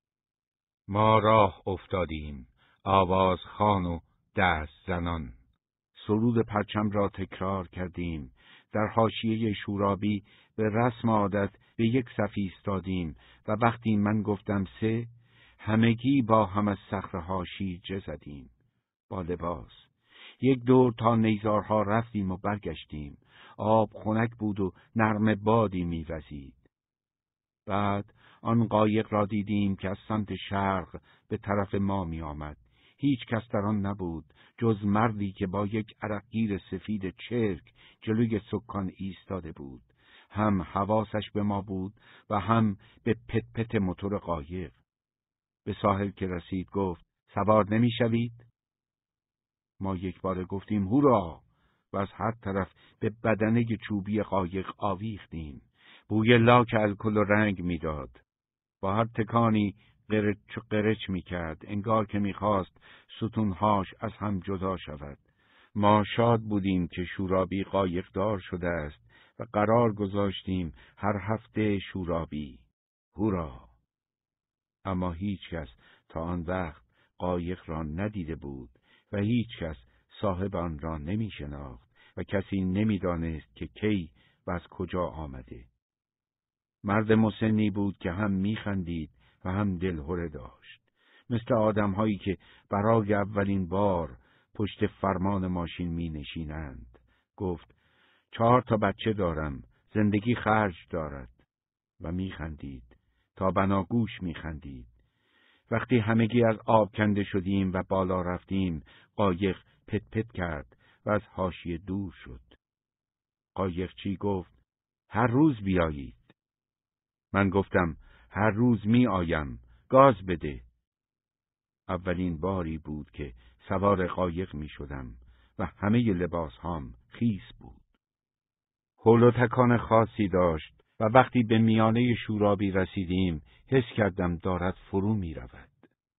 ما راه افتادیم، آواز خوان و دست زنان. سرود پرچم را تکرار کردیم. در حاشیه شورابی به رسم عادت به یک صف ایستادیم و وقتی من گفتم سه، همگی با هم از صخره‌ها شیرجه زدیم. با لباس. یک دور تا نیزارها رفتیم و برگشتیم. آب خنک بود و نرم بادی می‌وزید. بعد آن قایق را دیدیم که از سمت شرق به طرف ما می آمد. هیچ کس در آن نبود جز مردی که با یک عرقگیر سفید چرک جلوی سکان ایستاده بود. هم حواسش به ما بود و هم به پت پت موتور قایق. به ساحل که رسید گفت سوار نمی شوید؟ ما یک بار گفتیم هورا و از هر طرف به بدنه چوبی قایق آویختیم. بوی لاک الکل و رنگ میداد. با هر تکانی قرچ قرچ میکرد، انگار که میخواست ستونهاش از هم جدا شود. ما شاد بودیم که شورابی قایق دار شده است و قرار گذاشتیم هر هفته شورابی. هورا! اما هیچ کس تا آن وقت قایق را ندیده بود و هیچ کس صاحب آن را نمی شناخت و کسی نمی دانست که کی و از کجا آمده. مرد مسنی بود که هم می خندید و هم دلهره داشت. مثل آدم‌هایی که برای اولین بار پشت فرمان ماشین می نشینند. گفت چهار تا بچه دارم، زندگی خرج دارد. و می خندید. تا بناگوش می خندید. وقتی همگی از آب کنده شدیم و بالا رفتیم، قایق پت پت کرد و از حاشیه دور شد. قایقچی گفت: هر روز بیایید. من گفتم: هر روز می آیم، گاز بده. اولین باری بود که سوار قایق می شدم و همه لباس هام خیس بود. هول و تکان خاصی داشت و وقتی به میانه شورابی رسیدیم، حس کردم دارد فرو می رود.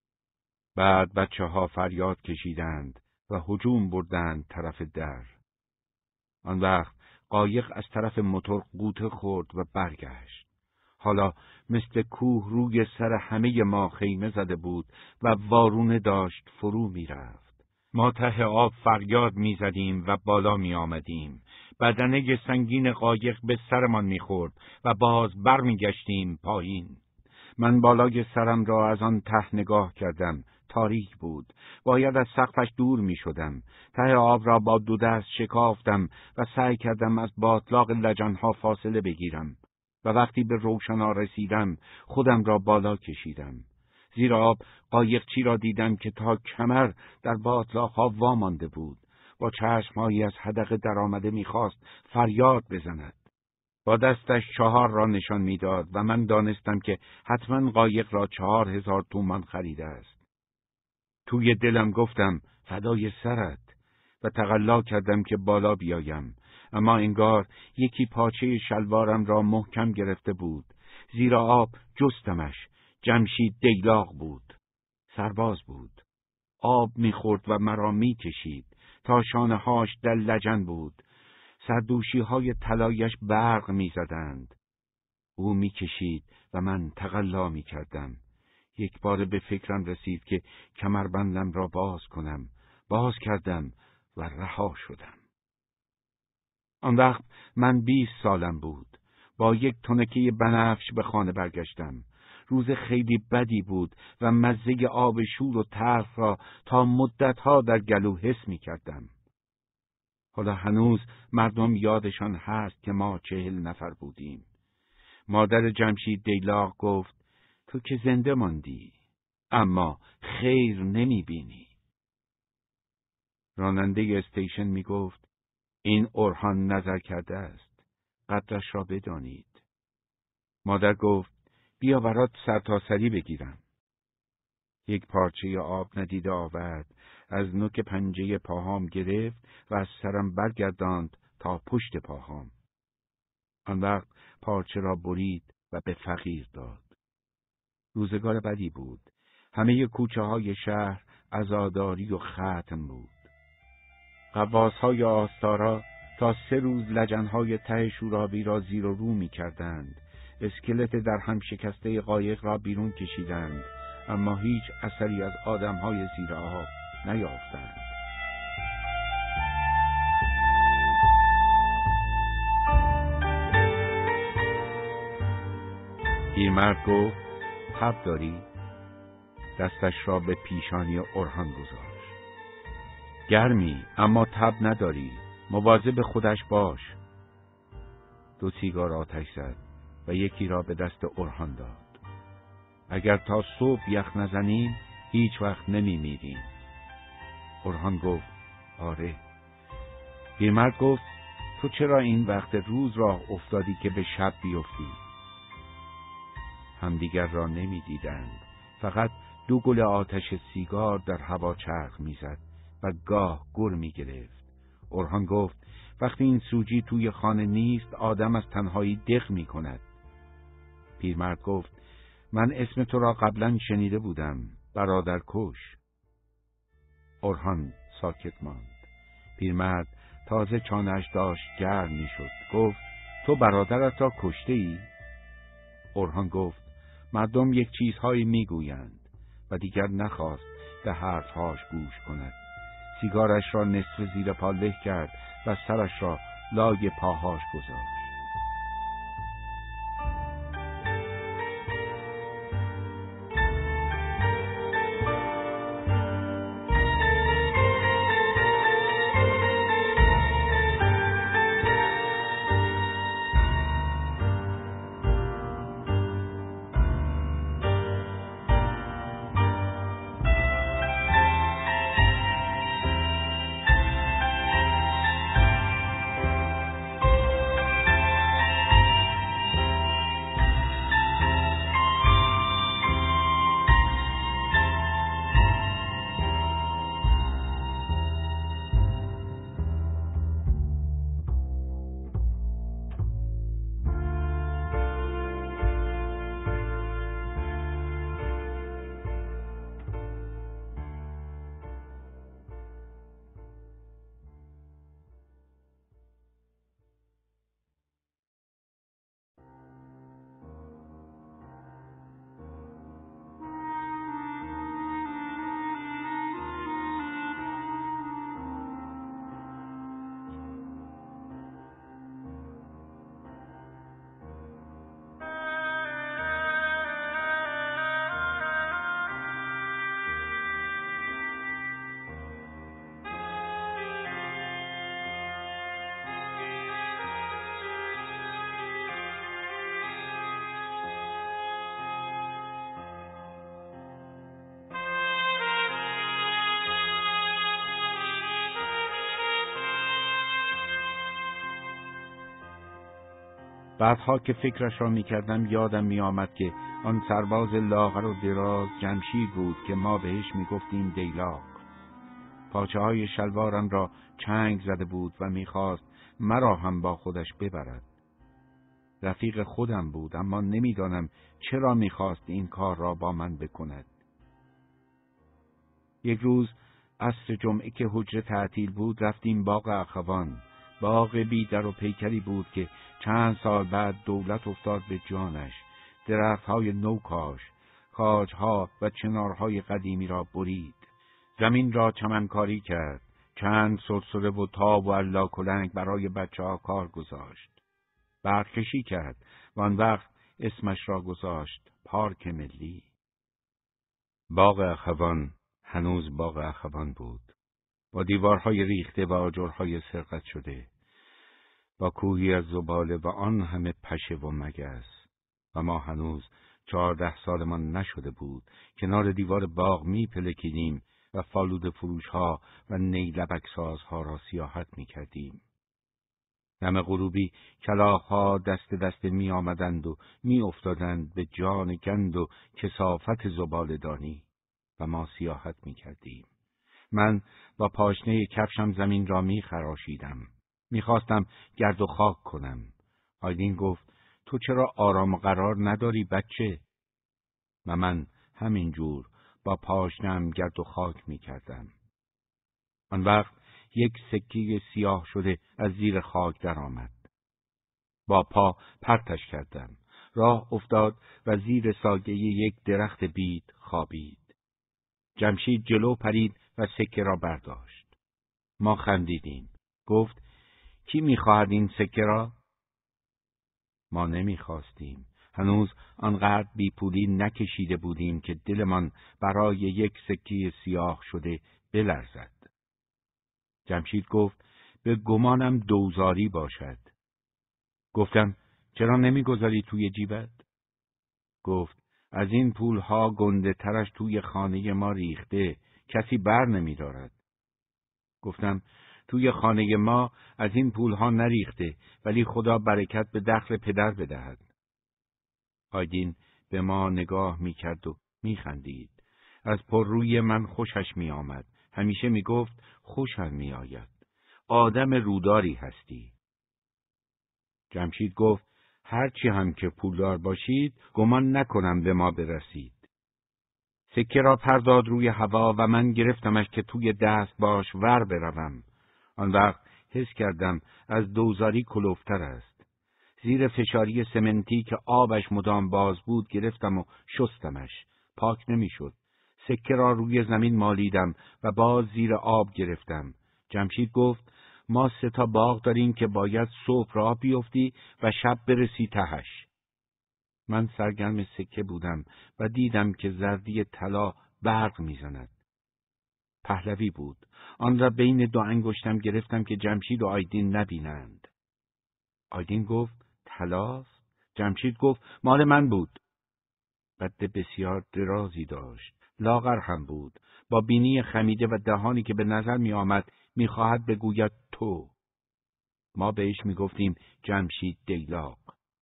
بعد بچه ها فریاد کشیدند و هجوم بردند طرف در. آن وقت قایق از طرف موتور غوطه خورد و برگشت. حالا مثل کوه روی سر همه ما خیمه زده بود و وارونه داشت فرو می رفت. ما ته آب فریاد می زدیم و بالا می آمدیم. بدنه سنگین قایق به سرمان می خورد و باز بر می گشتیم پایین. من بالای سرم را از آن ته نگاه کردم. تاریک بود. باید از سقفش دور می شدم. ته آب را با دو دست شکافتم و سعی کردم از باطلاق لجنها فاصله بگیرم. و وقتی به روشنا رسیدم، خودم را بالا کشیدم. زیر آب قایقچی را دیدم که تا کمر در باطلاقها وامانده بود. با چشمهایی از حدقه در آمده می‌خواست فریاد بزند. با دستش چهار را نشان می‌داد و من دانستم که حتما قایق را چهار هزار تومان خریده است. توی دلم گفتم: فدای سرت، و تقلا کردم که بالا بیایم. اما انگار یکی پاچه شلوارم را محکم گرفته بود. زیر آب جستمش. جمشید دیلاق بود. سرباز بود. آب می‌خورد و مرا می‌کشید تا شانه‌هاش در لجن بود. سردوشی‌های طلایش برق می‌زدند. او می‌کشید و من تقلا می‌کردم. یک بار به فکرم رسید که کمربندم را باز کنم. باز کردم و رها شدم. آن وقت من بیست سالم بود. با یک تنکه بنفش به خانه برگشتم. روز خیلی بدی بود و مزه آب شور و تلخ را تا مدتها در گلو حس می کردم. حالا هنوز مردم یادشان هست که ما چهل نفر بودیم. مادر جمشید دیلاق گفت: تو که زنده ماندی، اما خیر نمی بینی. راننده استیشن می گفت: این اورهان نظر کرده است. قدرش را بدانید. مادر گفت: بیا برات سرتاسری بگیرم. یک پارچه آب ندیده آورد، از نوک پنجه پاهام گرفت و از سرم برگرداند تا پشت پاهام. آن وقت پارچه را برید و به فقیر داد. روزگار بدی بود. همه کوچه های شهر عزاداری و ختم بود. غواص‌های آستارا تا سه روز لجن‌های ته شورابی را زیر و رو می‌کردند. اسکلت در هم شکسته قایق را بیرون کشیدند، اما هیچ اثری از آدم‌های زیر آب نیافتند. پیرمرد گفت: تب داری؟ دستش را به پیشانی اورهان گذاشت. گرمی، اما تب نداری. مواظب خودش باش. دو سیگار آتش زد و یکی را به دست اورهان داد. اگر تا صبح یخ نزنیم، هیچ وقت نمی میریم. اورهان گفت: آره. پیرمرد گفت: تو چرا این وقت روز راه افتادی که به شب بیفتی؟ همدیگر را نمی دیدند. فقط دو گل آتش سیگار در هوا چرخ می زد و گاه گر می گرفت. اورهان گفت: وقتی این سوجی توی خانه نیست، آدم از تنهایی دق می کند. پیرمرد گفت: من اسم تو را قبلا شنیده بودم، برادر کش. اورهان ساکت ماند. پیرمرد تازه چانه‌اش داشت گرم می شد. گفت: تو برادرت را کشته ای؟ اورهان گفت: مردم یک چیزهایی می گویند، و دیگر نخواست به حرفهاش گوش کند. سیگارش را نصف زیر پا له کرد و سرش را لای پاهاش گذاشت. بعدها که فکرش را می کردم یادم می آمد که آن سرباز لاغر و دراز جمشید بود که ما بهش می گفتیم دیلاق. پاچه های شلوارم را چنگ زده بود و می خواست مرا هم با خودش ببرد. رفیق خودم بود، اما نمیدانم چرا می خواست این کار را با من بکند. یک روز عصر جمعه که حجره تعطیل بود رفتیم باغ اخوان. باغ بی در و پیکری بود که چند سال بعد دولت افتاد به جانش. درخت‌های نو کاش، کاج‌ها و چنارهای قدیمی را برید. زمین را چمنکاری کرد. چند سرسره و تاب و الاکلنگ برای بچه‌ها کار گذاشت. برکشی کرد و آن وقت اسمش را گذاشت پارک ملی. باغ اخوان هنوز باغ اخوان بود، با دیوارهای ریخته و آجرهای سرقت شده، با کوهی از زباله و آن همه پشه و مگس. و ما هنوز چهارده سالمان نشده بود کنار دیوار باغ می پلکیدیم و فالوده فروشها و نیلبک سازها را سیاحت می کردیم. دم غروبی کلاغ‌ها دست دست می آمدند و می افتادند به جان گند و کثافت زباله‌دانی و ما سیاحت می کردیم. من با پاشنه کفشم زمین را می خراشیدم. می خواستم گرد و خاک کنم. آیدین گفت تو چرا آرام و قرار نداری بچه؟ و من همینجور با پاشنم گرد و خاک می کردم. آن وقت یک سکه سیاه شده از زیر خاک در آمد. با پا پرتش کردم. راه افتاد و زیر سایه یک درخت بید خوابید. جمشید جلو پرید و سکه را برداشت. ما خندیدیم. گفت کی می‌خواهد این سکه را؟ ما نمی‌خواستیم. هنوز آنقدر بیپولی نکشیده بودیم که دلمان برای یک سکه سیاه شده بلرزد. جمشید گفت به گمانم دوزاری باشد. گفتم چرا نمیگذاری توی جیبت؟ گفت از این پولها گنده ترش توی خانه ما ریخته، کسی بر نمیدارد. گفتم توی خانه ما از این پولها نریخته، ولی خدا برکت به دخل پدر بدهد. آیدین به ما نگاه میکرد و میخندید. از پرروی من خوشش میآمد. همیشه میگفت خوشم میآید. آدم روداری هستی. جمشید گفت هرچی هم که پولدار باشید گمان نکنم به ما برسید. سکه را پرداد روی هوا و من گرفتمش که توی دست باش ور بروم. آن وقت حس کردم از دوزاری کلوفتر است. زیر فشاری سمنتی که آبش مدام باز بود گرفتم و شستمش. پاک نمیشد. سکه را روی زمین مالیدم و باز زیر آب گرفتم. جمشید گفت ما سه تا باغ داریم که باید صبح راه بیفتی و شب برسی تهش. من سرگرم سکه بودم و دیدم که زردی طلا برق میزند. پهلوی بود. آن را بین دو انگشتم گرفتم که جمشید و آیدین نبینند. آیدین گفت طلاست؟ جمشید گفت مال من بود. قد بسیار درازی داشت. لاغر هم بود. با بینی خمیده و دهانی که به نظر می آمد می خواهد بگوید تو. ما بهش می گفتیم جمشید دیلاق.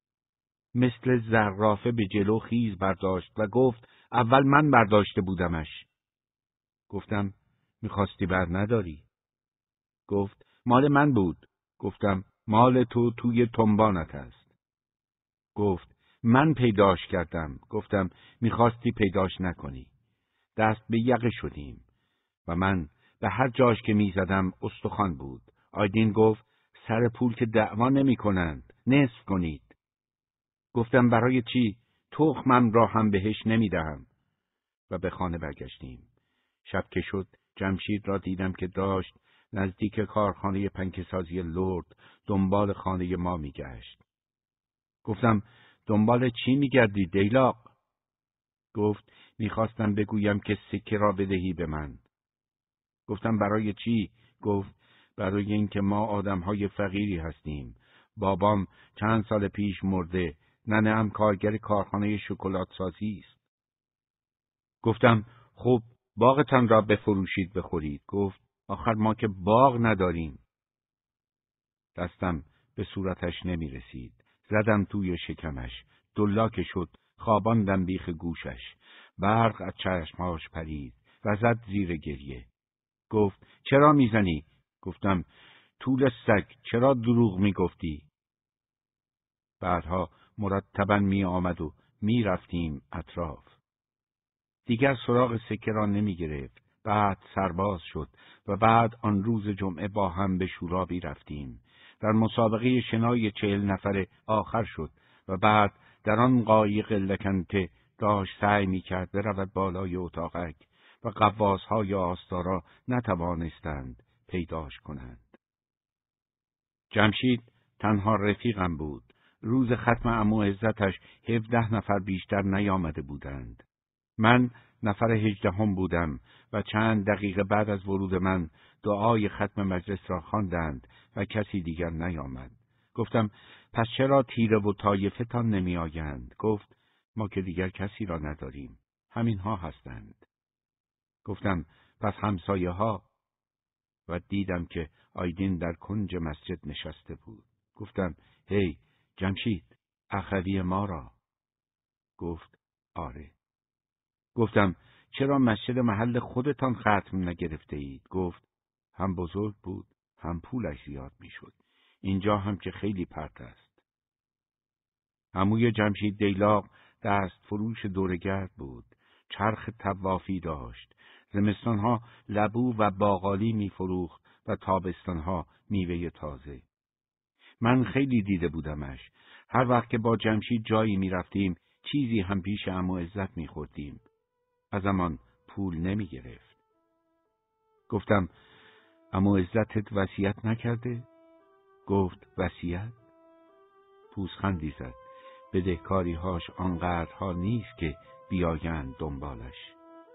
مثل زرافه به جلو خیز برداشت و گفت اول من برداشته بودمش. گفتم میخواستی بر نداری؟ گفت مال من بود. گفتم مال تو توی تنبانت است. گفت من پیداش کردم. گفتم میخواستی پیداش نکنی. دست به یقه شدیم و من به هر جاش که میزدم استخوان بود. آیدین گفت سر پول که دعوا نمی کنند، نصف کنید. گفتم برای چی؟ تخمم را هم بهش نمیدهم. و به خانه برگشتیم. شب که شد جمشید را دیدم که داشت نزدیک کارخانه پنکه‌سازی لرد دنبال خانه ما میگشت. گفتم دنبال چی میگردی دیلاق؟ گفت میخواستم بگویم که سکه را بدهی به من. گفتم برای چی؟ گفت برای اینکه ما آدمهای فقیری هستیم. بابام چند سال پیش مرده. ننه هم کارگر کارخانه شکلات سازی است. گفتم خب باغتان را بفروشید بخورید. گفت آخر ما که باغ نداریم. دستم به صورتش نمی رسید. زدم توی شکمش، دلاک شد، خواباندم بیخ گوشش. برق از چشمهاش پرید و زد زیر گریه. گفت چرا میزنی؟ گفتم طول سگ، چرا دروغ میگفتی؟ بعدها مرتباً می آمد و می رفتیم اطراف. دیگر سراغ سکه را نمی گرفت. بعد سرباز شد و بعد آن روز جمعه با هم به شورابی رفتیم. در مسابقه شنای چهل نفر آخر شد و بعد در آن قایق لکنته داشت سعی می کرد برود بالای اتاقک و قواص‌های آستارا نتوانستند پیداش کنند. جمشید تنها رفیقم بود. روز ختم عمو عزتش هفده نفر بیشتر نیامده بودند. من نفر هجدهم بودم و چند دقیقه بعد از ورود من دعای ختم مجلس را خواندند و کسی دیگر نیامد. گفتم پس چرا تیره و طایفه تان نمی آیند؟ گفت ما که دیگر کسی را نداریم، همینها هستند. گفتم پس همسایه ها؟ و دیدم که آیدین در کنج مسجد نشسته بود. گفتم هی جمشید، اخوی ما را. گفت آره. گفتم چرا مسجد محل خودتان ختم نگرفته اید؟ گفت هم بزرگ بود، هم پولش زیاد میشد. اینجا هم که خیلی پرت است. عموی جمشید دیلاق دست فروش دورگرد بود. چرخ طوافی داشت. زمستانها لبو و باقالی میفروخت و تابستانها میوه تازه. من خیلی دیده بودمش. هر وقت که با جمشید جایی میرفتیم چیزی هم پیش عمو عزت میخوردیم. از امان پول نمی گرفت. گفتم عمو عزتت وصیت نکرده؟ گفت وصیت؟ پوزخندی زد. بدهکاری‌هاش آنقدرها نیست که بیایند دنبالش.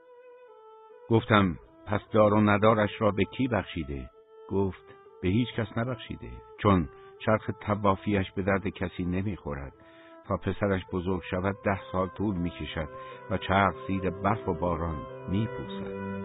گفتم پس دار و ندارش را به کی بخشیده؟ گفت به هیچ کس نبخشیده، چون چرخ طوافیش به درد کسی نمیخورد. تا پسرش بزرگ شود ده سال طول میکشد و چرخ زیر برف و باران میپوسد.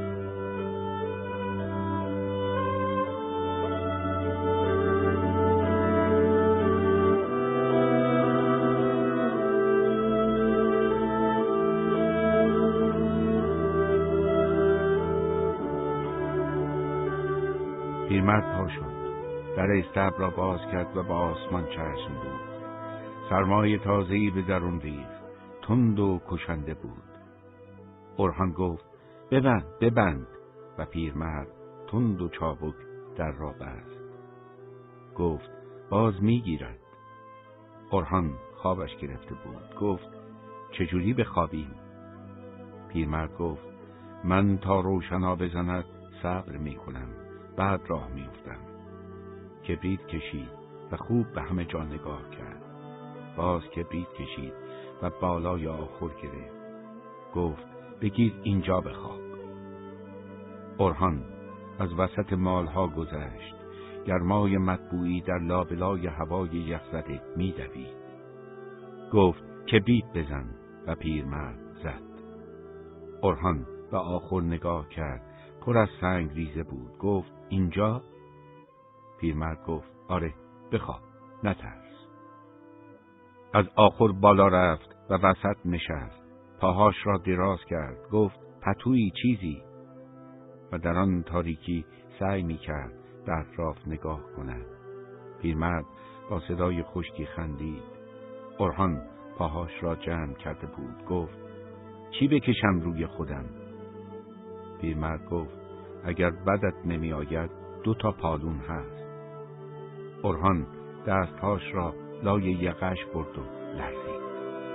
پیرمرد پا شد. در استبل را باز کرد و با آسمان چشم بود. سرمای تازه‌ای به درون ریخت. تند و کشنده بود. اورهان گفت ببند ببند و پیرمرد تند و چابک در را بست. گفت باز میگیرد. اورهان خوابش گرفته بود. گفت چجوری بخوابیم؟ پیرمرد گفت من تا روشنا بزند صبر میکنم، بعد راه میافتم. کبریت کشید و خوب به همه جا نگاه کرد. باز کبریت کشید و بالای آخر گرفت. گفت بگیر اینجا بخواب. اورهان از وسط مالها گذشت. گرمای مطبوعی در لابلای هوای یخزده می‌دوید. گفت کبریت بزن و پیرمرد زد. اورهان به آخر نگاه کرد. پر از سنگ ریزه بود. گفت اینجا؟ پیرمرد گفت آره بخواب، نترس. از آخر بالا رفت و وسط نشست. پاهاش را دراز کرد. گفت پتویی چیزی؟ و در آن تاریکی سعی می کرد به اطراف نگاه کند. پیرمرد با صدای خشکی خندید. اورهان پاهاش را جمع کرده بود. گفت چی بکشم روی خودم؟ پیرمرد گفت اگر بدت نمی آید دو تا پالون هست. اورهان دستهاش را لای یقش برد و لرزید.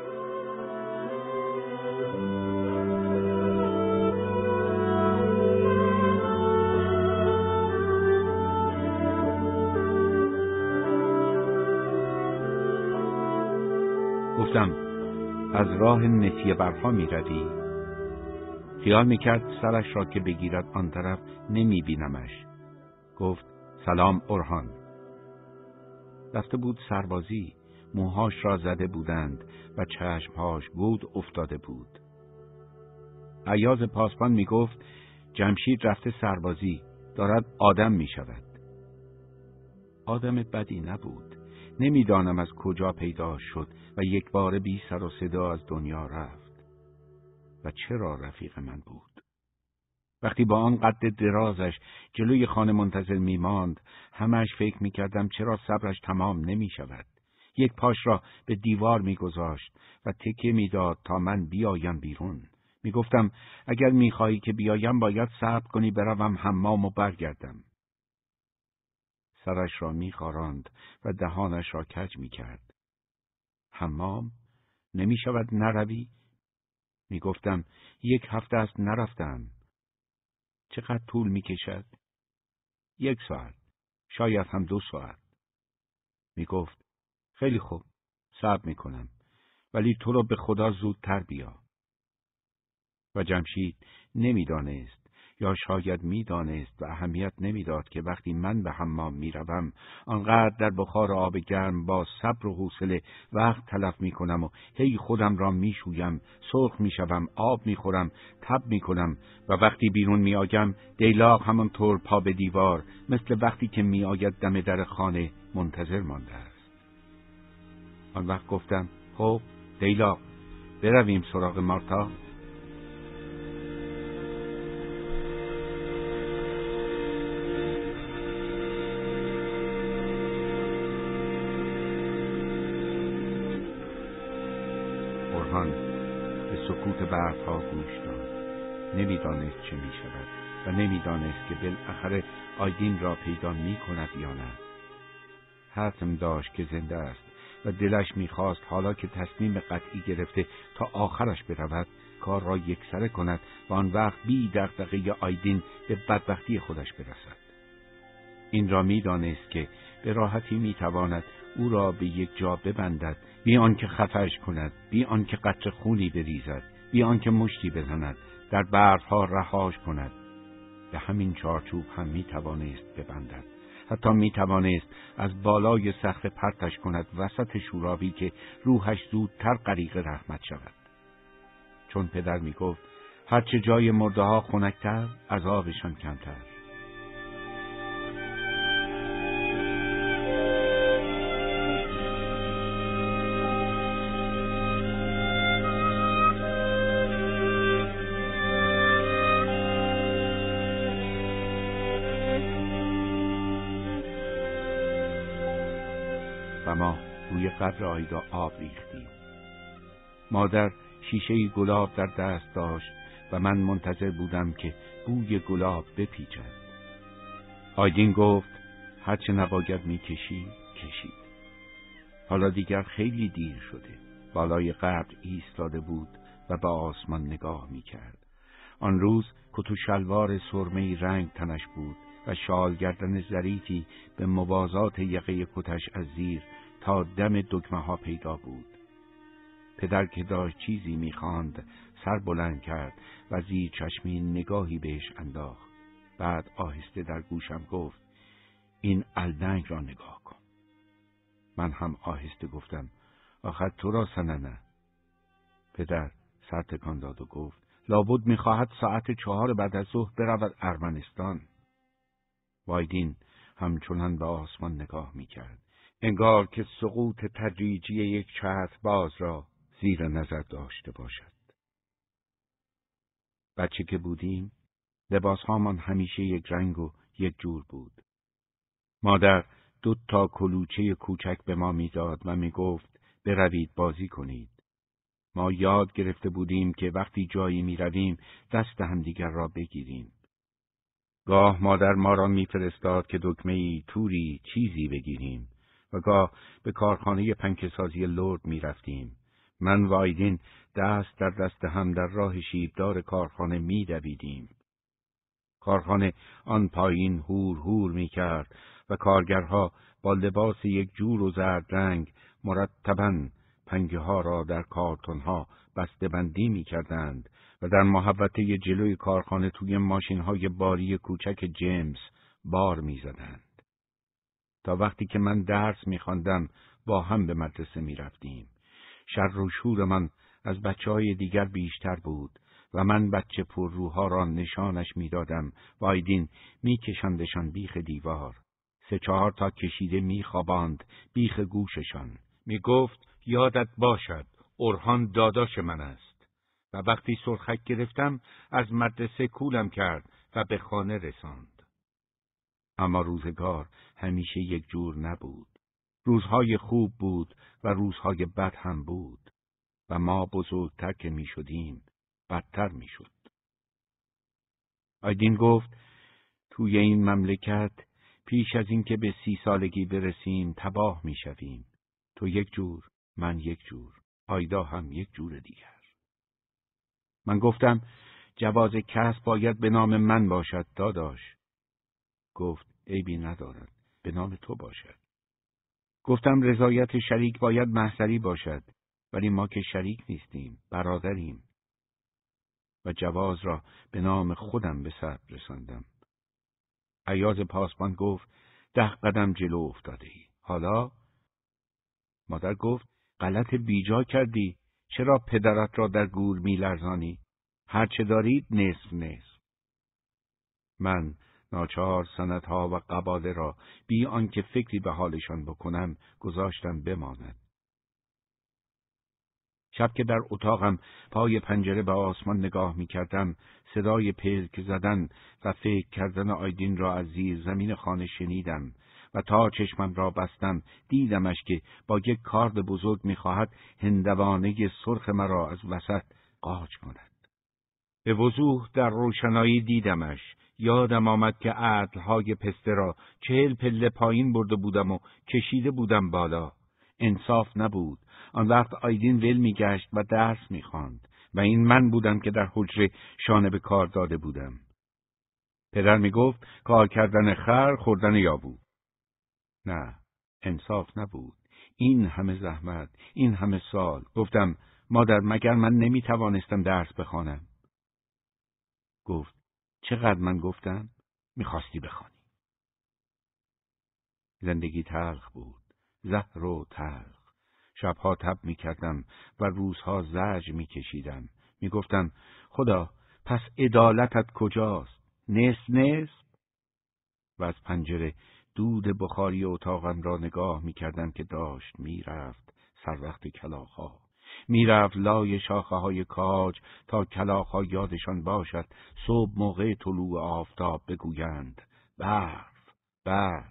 گفتم از راه نسیه برها می روی؟ خیال می کرد سرش را که بگیرد آن طرف نمی بینمش. گفت سلام اورهان. رفته بود سربازی. موهاش را زده بودند و چشمهاش گود افتاده بود. عیاض پاسبان می گفت جمشید رفته سربازی، دارد آدم می شود. آدم بدی نبود. نمیدانم از کجا پیدا شد و یک بار بی سر و صدا از دنیا رفت. و چرا رفیق من بود؟ وقتی با آن قد درازش جلوی خانه منتظر می ماند، همش فکر می کردم چرا صبرش تمام نمی شود. یک پاش را به دیوار می گذاشت و تکیه می داد تا من بیایم بیرون. می گفتم اگر می خواهی که بیایم باید صبر کنی بروم حمام و برگردم. سرش را می خاراند و دهانش را کج می کرد. حمام؟ نمی شود نروی؟ می گفتم یک هفته است نرفتم. چقدر طول می کشد؟ یک ساعت، شاید هم دو ساعت. می گفت خیلی خوب، صبر می کنم، ولی تو رو به خدا زودتر بیا. و جمشید نمی دانست، یا شاید می دانست و اهمیت نمی داد که وقتی من به حمام می روم، آنقدر در بخار آب گرم با صبر و حوصله وقت تلف می کنم و هی خودم را می شویم، سرخ می شوم، آب می خورم، تب می کنم و وقتی بیرون می آیم دیلاق همانطور پا به دیوار، مثل وقتی که می آید دم در خانه منتظر مانده است. آن وقت گفتم خب دیلاق، برویم سراغ مارتا. اورهان به سکوت برفها گوش داد. نمیدانست چه می شود و نمیدانست که بالاخره آیدین را پیدا می کند یا نه. حتم داشت که زنده است و دلش می‌خواست حالا که تصمیم قطعی گرفته تا آخرش برود، کار را یکسره کند و آن وقت بی دغدغه آیدین به بدبختی خودش برسد. این را می‌دانست که به راحتی می‌تواند او را به یک جا ببندد، بی آنکه خفش کند، بی آنکه قطره خونی بریزد، بی آنکه مشتی بزند، در برفها رهاش کند. به همین چارچوب هم می‌توانست ببندد. حتی می توانست از بالای صخره پرتش کند وسط شورابی که روحش زودتر غریق رحمت شود. چون پدر می گفت هرچه جای مرده ها خنک‌تر، عذابشان کمتر. و ما روی قبر آیدا آب ریختیم. مادر شیشه گلاب در دست داشت و من منتظر بودم که بوی گلاب بپیچد. آیدین گفت هرچه نباید میکشی کشید. حالا دیگر خیلی دیر شده. بالای قبر ایستاده بود و به آسمان نگاه میکرد. آن روز کت و شلوار سرمه‌ای رنگ تنش بود و شال گردن ظریفی به موازات یقه کتش از زیر تا دم دکمه ها پیدا بود. پدر که داشت چیزی میخواند سر بلند کرد و زیر چشمی نگاهی بهش انداخت. بعد آهسته در گوشم گفت این الدنگ را نگاه کن. من هم آهسته گفتم آخر تو را سننه. پدر سر تکان داد و گفت لابد میخواهد ساعت چهار بعد از ظهر برود ارمنستان. وایدین همچنان به آسمان نگاه میکرد، انگار که سقوط تدریجی یک چتر باز را زیر نظر داشته باشد. بچه که بودیم، لباسهامان همیشه یک رنگ و یک جور بود. مادر دو تا کلوچه کوچک به ما میداد و میگفت بروید بازی کنید. ما یاد گرفته بودیم که وقتی جایی میرویم دست همدیگر را بگیریم. گاه مادر ما را میفرستاد که دکمه‌ای، توری، چیزی بگیریم و گاه به کارخانه پنکه‌سازی لرد میرفتیم. من و آیدین دست در دست هم در راه شیبدار کارخانه میدویدیم. کارخانه آن پایین هور هور میکرد و کارگرها با لباس یک جور و زرد رنگ مرتباً پنگه ها را در کارتون ها بسته بندی می کردند و در محوطه جلوی کارخانه توی ماشین های باری کوچک جیمز بار می زدند. تا وقتی که من درس می خواندم با هم به مدرسه می رفتیم. شر و شور من از بچه های دیگر بیشتر بود و من بچه پرروها را نشانش می دادم و آیدین می کشندشان بیخ دیوار. سه چهار تا کشیده میخواباند بیخ گوششان. میگفت یادت باشد اورهان داداش من است. و وقتی سرخک گرفتم از مدرسه کولم کرد و به خانه رساند. اما روزگار همیشه یک جور نبود. روزهای خوب بود و روزهای بد هم بود و ما بزرگتر که می شدیم بدتر می شد. آیدین گفت توی این مملکت پیش از این که به سی سالگی برسیم تباه می شویم. تو یک جور، من یک جور، آیدا هم یک جور دیگر. من گفتم جواز کسب باید به نام من باشد داداش. گفت عیبی ندارد، به نام تو باشد. گفتم رضایت شریک باید محضری باشد، ولی ما که شریک نیستیم، برادریم. و جواز را به نام خودم به ثبت رساندم. ایاز پاسبان گفت ده قدم جلو افتاده ای. حالا؟ مادر گفت غلط بیجا کردی. چرا پدرت را در گور می لرزانی؟ هرچه دارید نصف نصف. من ناچار سندها و قباله را بی آنکه فکری به حالشان بکنم گذاشتم بماند. شب که در اتاقم پای پنجره به آسمان نگاه می کردم، صدای پلک زدن و فکر کردن آیدین را از زیر زمین خانه شنیدم و تا چشمم را بستم دیدمش که با یک کارد بزرگ می خواهد هندوانه سرخ مرا از وسط قاچ کند. به وضوح در روشنایی دیدمش. یادم آمد که عدلهای پسته را چهل پله پایین برده بودم و کشیده بودم بالا. انصاف نبود. آن وقت آیدین ول می گشت و درس می خواند و این من بودم که در حجره شانه به کار داده بودم. پدر می گفت کار کردن خر خوردن یابو. نه، انصاف نبود. این همه زحمت، این همه سال. گفتم مادر مگر من نمی توانستم درس بخوانم؟ گفت چقدر من گفتم؟ میخواستی بخوانی. زندگی تلخ بود، زهر و تلخ. شبها تب میکردم و روزها زجر میکشیدم. میگفتم خدا پس عدالتت کجاست؟ نصف نصف؟ و از پنجره دود بخاری اتاقم را نگاه میکردم که داشت میرفت سر وقت کلاغ‌ها. میرفت لای شاخه های کاج تا کلاغ‌ها یادشان باشد صبح موقع طلوع آفتاب بگویند برف، برف.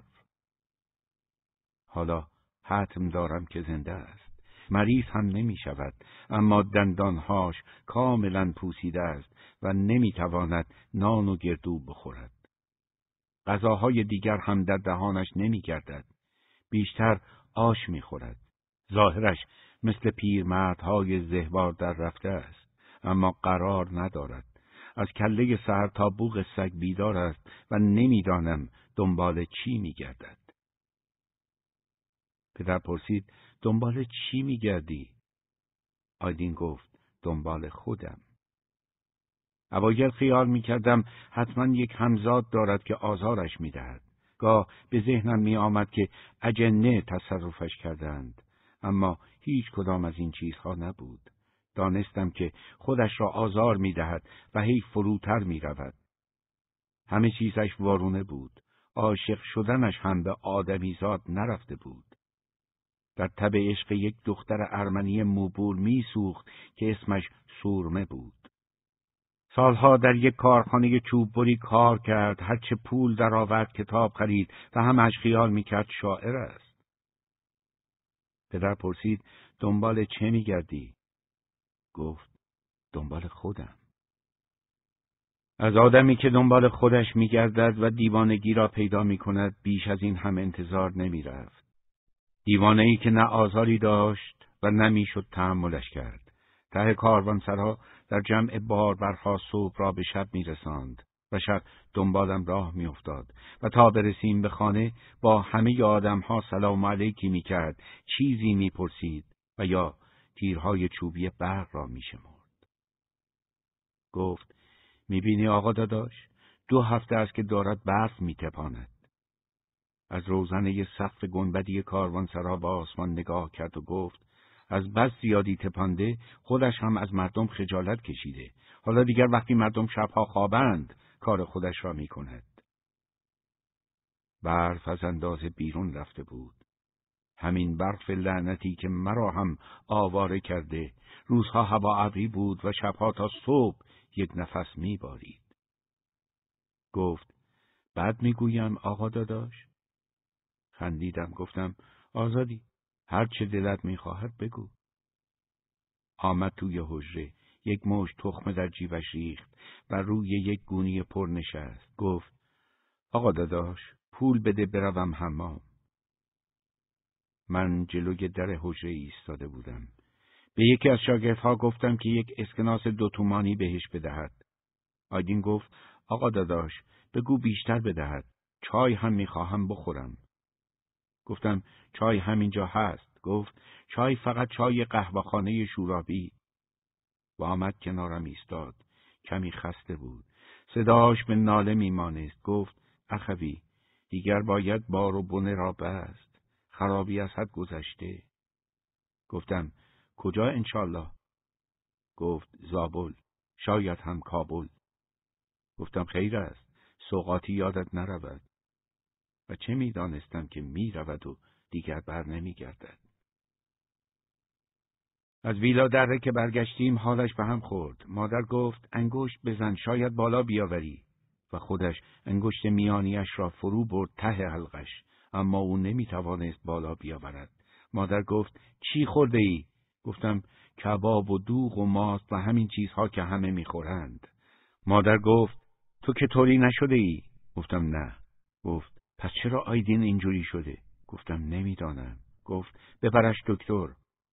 حالا حتم دارم که زنده است. مریض هم نمی شود، اما دندانهاش کاملا پوسیده است و نمی تواند نان و گردو بخورد. غذاهای دیگر هم در دهانش نمی گردد. بیشتر آش می خورد. ظاهرش مثل پیرمردهای زهوار در رفته است، اما قرار ندارد. از کله سحر تا بوق سگ بیدار است و نمیدانم دنبال چی میگردد. پدر پرسید دنبال چی میگردی؟ آیدین گفت دنبال خودم. اوایل خیال میکردم حتما یک همزاد دارد که آزارش میدهد. گاه به ذهنم میآمد که اجنه تصرفش کردند، اما هیچ کدام از این چیزها نبود. دانستم که خودش را آزار میدهد و هی فروتر میرود. همه چیزش وارونه بود. عاشق شدنش هم به آدمیزاد نرفته بود. در تب عشق یک دختر ارمنی موبول میسوخت که اسمش سورمه بود. سالها در یک کارخانه چوببری کار کرد، هرچه پول درآورد کتاب خرید و همش خیال میکرد شاعر است. پدر پرسید دنبال چه میگردی؟ گفت دنبال خودم. از آدمی که دنبال خودش میگردد و دیوانگی را پیدا میکند بیش از این هم انتظار نمیرفت. دیوانه‌ای که نه آزاری داشت و نمیشد تحملش کرد. ته کاروانسرا در جمع باربرها صبح را به شب میرساند و شب دنبالم راه میافتاد و تا برسیم به خانه با همه آدمها سلام علیکی میکرد، چیزی میپرسید و یا تیرهای چوبی برق را میشمرد. گفت میبینی آقا داداش، دو هفته است که دارد برف میتپاند. از روزنه سقف گنبدی کاروانسرا به آسمان نگاه کرد و گفت از بس زیادی تپانده خودش هم از مردم خجالت کشیده. حالا دیگر وقتی مردم شبها خوابند کار خودش را میکند. برف از اندازه بیرون رفته بود. همین برف لعنتی که مرا هم آواره کرده، روزها هوا ابری بود و شبها تا صبح یک نفس میبارید. گفت: بد میگویم آقا داداش؟ خندیدم. گفتم: آزادی، هر چه دلت میخواهد بگو. آمد توی حجره، یک مشت تخمه در جیبش ریخت و روی یک گونی پر نشست. گفت: آقا داداش، پول بده بروم حمام. من جلوی در حجره ایستاده بودم. به یکی از شاگردها گفتم که یک اسکناس دو تومانی بهش بدهد. آیدین گفت: آقا داداش، بگو بیشتر بدهد. چای هم میخواهم بخورم. گفتم: چای همینجا هست. گفت: چای فقط چای قهوه‌خانه شورابی. و آمد کنارم ایستاد. کمی خسته بود. صداش به ناله میمانست. گفت: اخوی، دیگر باید بار و بنه را بست. خرابی از حد گذشته. گفتم: کجا انشالله؟ گفت: زابل، شاید هم کابل. گفتم: خیر است، سوغاتی یادت نرود. و چه میدانستم که میرود و دیگر بر نمیگردد. از ویلا دره که برگشتیم حالش به هم خورد. مادر گفت: انگشت بزن شاید بالا بیاوری. و خودش انگشت میانیش را فرو برد ته حلقش، اما او نمیتوانست بالا بیاورد. مادر گفت: چی خورده ای؟ گفتم: کباب و دوغ و ماست و همین چیزها که همه میخورند. مادر گفت: تو که طوری نشده ای؟ گفتم: نه. گفت: پس چرا آیدین اینجوری شده؟ گفتم: نمیدانم. گفت: ببرش دکتر.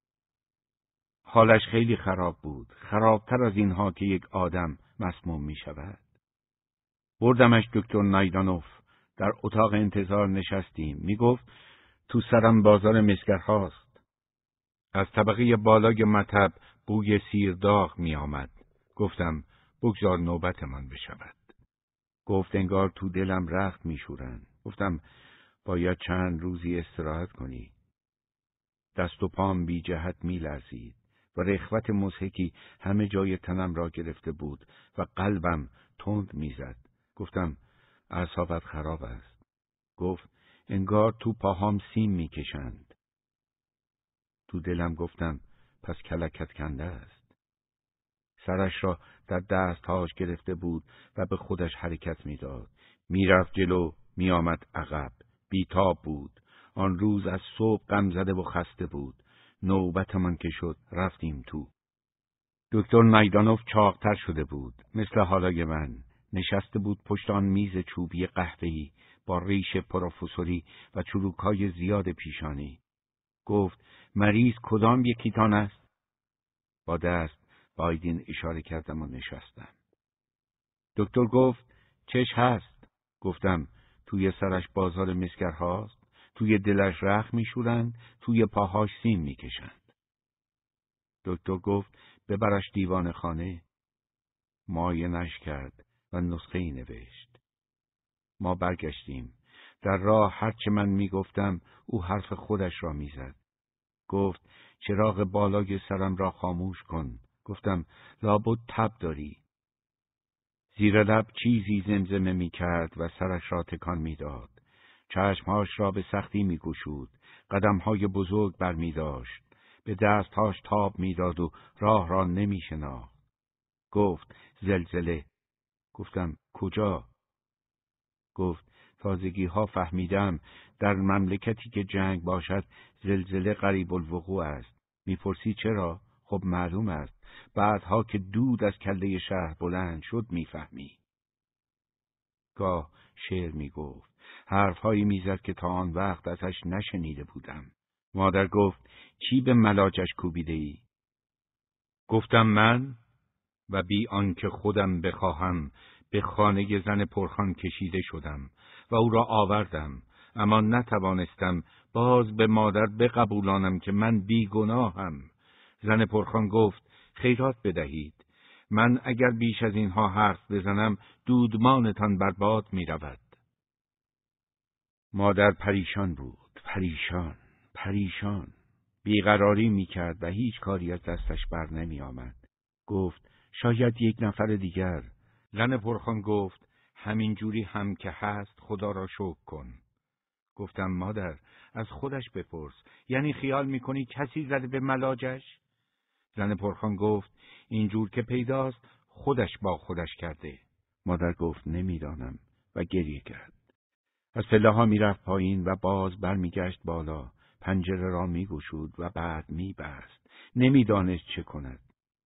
حالش خیلی خراب بود، خرابتر از اینها که یک آدم مسموم می شود. بردمش دکتر نایدانوف. در اتاق انتظار نشستیم. می گفت: تو سرم بازار مسگرهاست. از طبقه بالای مطب بوی سیرداغ می آمد. گفتم: بگذار نوبتمان بشود. گفت: انگار تو دلم رخت می شورند. گفتم: باید چند روزی استراحت کنی. دست و پام بی جهت می لرزید و رخوت مضحکی همه جای تنم را گرفته بود و قلبم تند میزد. گفتم: اعصابت خراب است. گفت: انگار تو پاهام سیم میکشند. تو دلم گفتم: پس کلکت کنده است. سرش را در دستهاش گرفته بود و به خودش حرکت میداد. میرفت جلو، میآمد عقب. بیتاب بود. آن روز از صبح غم زده و خسته بود. نوبتمان که شد رفتیم تو. دکتر نایدانوف چاقتر شده بود، مثل حالای من. نشسته بود پشت آن میز چوبی قهوه‌ای با ریش پروفسوری و چروکهای زیاد پیشانی. گفت: مریض کدام یکیتان است؟ با دست با آیدین اشاره کردم و نشستم. دکتر گفت: چش هست؟ گفتم: توی سرش بازار مسگرهاست، توی دلش رخ میشورند، توی پاهاش سیم میکشند. دکتر گفت: ببرش دیوان خانه. معاینش کرد و نسخه‌ای نوشت. ما برگشتیم. در راه هرچه من میگفتم او حرف خودش را میزد. گفت: چراغ بالای سرم را خاموش کن. گفتم: لابد تب داری. زیر لب چیزی زمزمه میکرد و سرش را تکان میداد. چشمهاش را به سختی میگشود. قدمهای بزرگ برمیداشت. به دستهاش تاب میداد و راه را نمیشناخت. گفت: زلزله. گفتم: کجا؟ گفت: تازگی ها فهمیدم در مملکتی که جنگ باشد زلزله قریب الوقوع است. میپرسی چرا؟ خب معلوم است. بعدها که دود از کله شهر بلند شد میفهمی. گاه شعر میگفت، حرفهایی میزد که تا آن وقت ازش نشنیده بودم. مادر گفت: چی به ملاجش کوبیده ای؟ گفتم: من و بی آنکه خودم بخواهم به خانه زن پرخان کشیده شدم و او را آوردم، اما نتوانستم باز به مادر بقبولانم که من بیگناهم. زن پرخان گفت: خیرات بدهید. من اگر بیش از اینها حرف بزنم دودمانتان برباد می رود. مادر پریشان بود، پریشان، پریشان. بیقراری می کرد و هیچ کاری از دستش بر نمی آمد. گفت: شاید یک نفر دیگر. زن پرخان گفت: همین جوری هم که هست خدا را شکر کن. گفتم مادر از خودش بپرس، یعنی خیال میکنی کسی زده به ملاجش؟ زن پرخان گفت اینجور که پیداست خودش با خودش کرده. مادر گفت نمیدانم و گریه کرد. از پله ها میرفت پایین و باز برمیگشت بالا، پنجره را میگشود و بعد میبست. نمیدانست چه کند.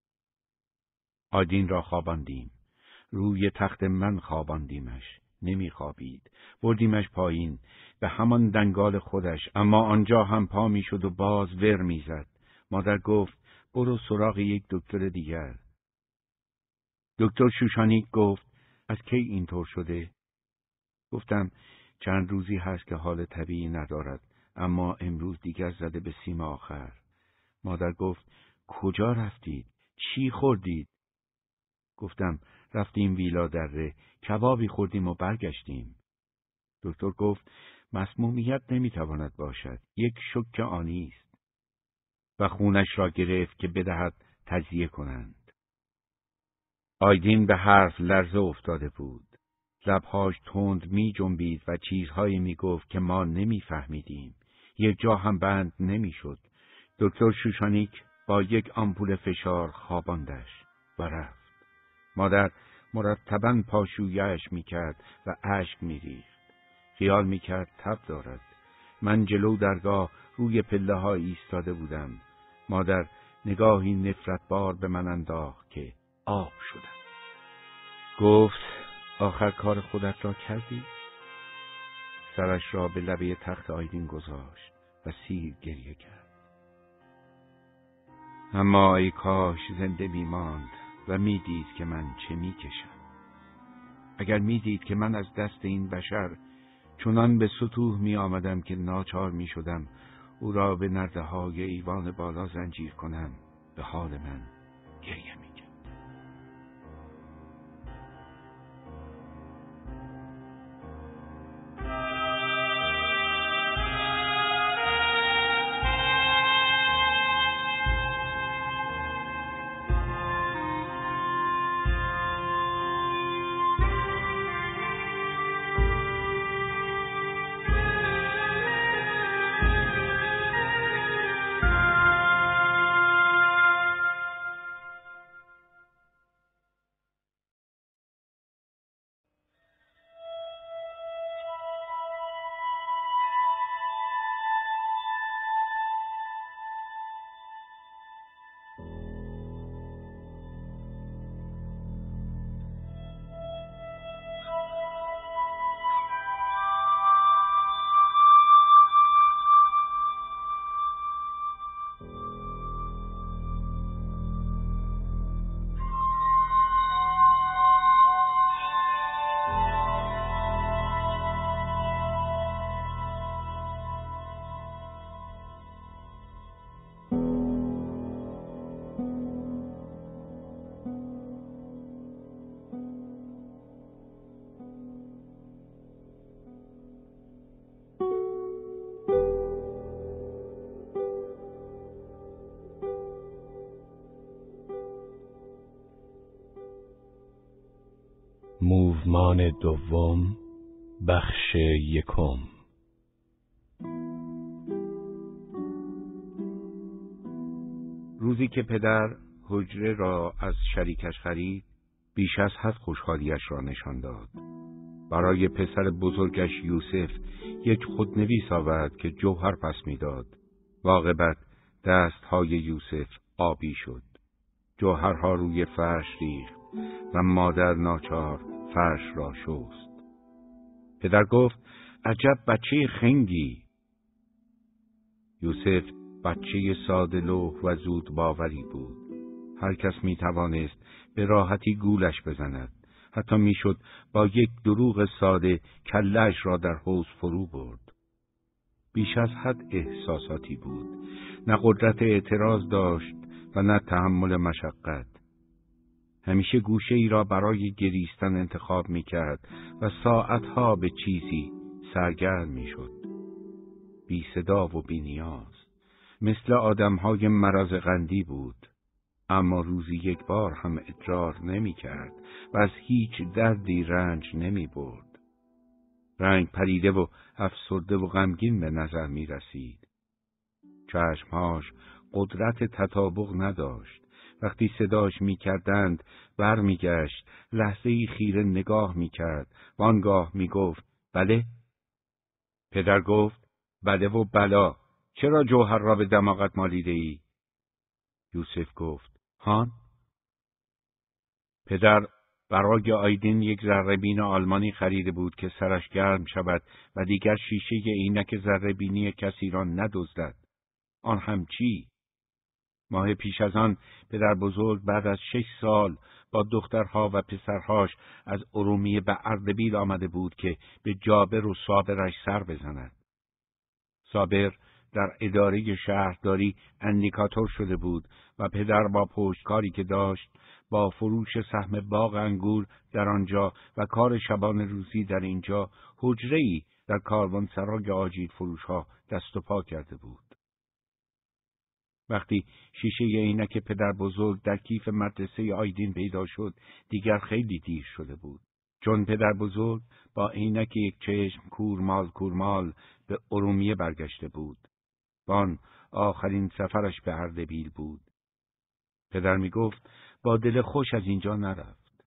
آیدین را خواباندیم. روی تخت من خواباندیمش. نمیخوابید. بردیمش پایین به همان دنگال خودش، اما آنجا هم پا میشد و باز ور میزد. مادر گفت برو سراغ یک دکتر دیگر. دکتر شوشانیک گفت از کی اینطور شده؟ گفتم چند روزی هست که حال طبیعی ندارد، اما امروز دیگر زده به سیم آخر. مادر گفت کجا رفتید؟ چی خوردید؟ گفتم رفتیم ویلا دره، کبابی خوردیم و برگشتیم. دکتر گفت مسمومیت نمیتواند باشد، یک شوک آنی است. و خونش را گرفت که بدهد تجزیه کنند. آیدین به حرف لرزه افتاده بود. لبهاش تند می جنبید و چیزهایی می گفت که ما نمی فهمیدیم. یک جا هم بند نمی شد. دکتر شوشانیک با یک آمپول فشار خواباندش و رفت. مادر مرتباً پاشویه‌اش می کرد و اشک می ریخت. خیال می کرد تب دارد. من جلو درگاه روی پله ها ایستاده بودم. مادر نگاهی نفرت بار به من انداخت که آب شدم. گفت آخر کار خودت را کردی؟ سرش را به لبه تخت آیدین گذاشت و سیر گریه کرد. اما ای کاش زنده می ماند و می دید که من چه می کشم. اگر می دید که من از دست این بشر چنان به سطوح می آمدم که ناچار می شدم او را به نرده های ایوان بالا زنجیر کنم، به حال من گریه می کرد. موومان دوم، بخش یکم. روزی که پدر حجره را از شریکش خرید، بیش از حد خوشحالیش را نشان داد. برای پسر بزرگش یوسف یک خودنویس آورد که جوهر پس می‌داد. عاقبت دست‌های یوسف آبی شد. جوهرها روی فرش ریخت و مادر ناچار فرش را شست. پدر گفت عجب بچه خنگی. یوسف بچه ساده لوح و زود باوری بود. هر کس می توانست به راحتی گولش بزند. حتی می شد با یک دروغ ساده کله‌اش را در حوض فرو برد. بیش از حد احساساتی بود. نه قدرت اعتراض داشت و نه تحمل مشقت. همیشه گوشه ای را برای گریستن انتخاب می کرد و ساعتها به چیزی سرگرم می شد. بی صدا و بی نیاز. مثل آدمهای مرض-قندی بود. اما روزی یک بار هم ادرار نمی کرد و از هیچ دردی رنج نمی برد. رنگ پریده و افسرده و غمگین به نظر می رسید. چشمهاش قدرت تطابق نداشت. وقتی صداش می کردند بر می گشت، لحظه ای خیره نگاه می کرد، وانگاه می گفت بله. پدر گفت بله و بلا، چرا جوهر را به دماغت مالیده ای؟ یوسف گفت هان؟ پدر برای آیدین یک ذره‌بین آلمانی خریده بود که سرش گرم شود و دیگر شیشه عینک ذره‌بینی کسی را ندزدد. آن هم چی؟ ماه پیش از آن پدر بزرگ بعد از شش سال با دخترها و پسرهاش از ارومیه به اردبیل آمده بود که به جابر و صابرش سر بزند. صابر در اداره شهرداری اندیکاتور شده بود و پدر با پشتکاری که داشت با فروش سهم باغ انگور در آنجا و کار شبان روزی در اینجا حجره‌ای در کاروانسرای آجیل فروشها دست و پا کرده بود. وقتی شیشه عینک پدر بزرگ در کیف مدرسه آیدین پیدا شد، دیگر خیلی دیر شده بود. چون پدر بزرگ با عینک یک چشم کورمال کورمال به ارومیه برگشته بود. وان آخرین سفرش به اردبیل بود. پدر می گفت با دل خوش از اینجا نرفت.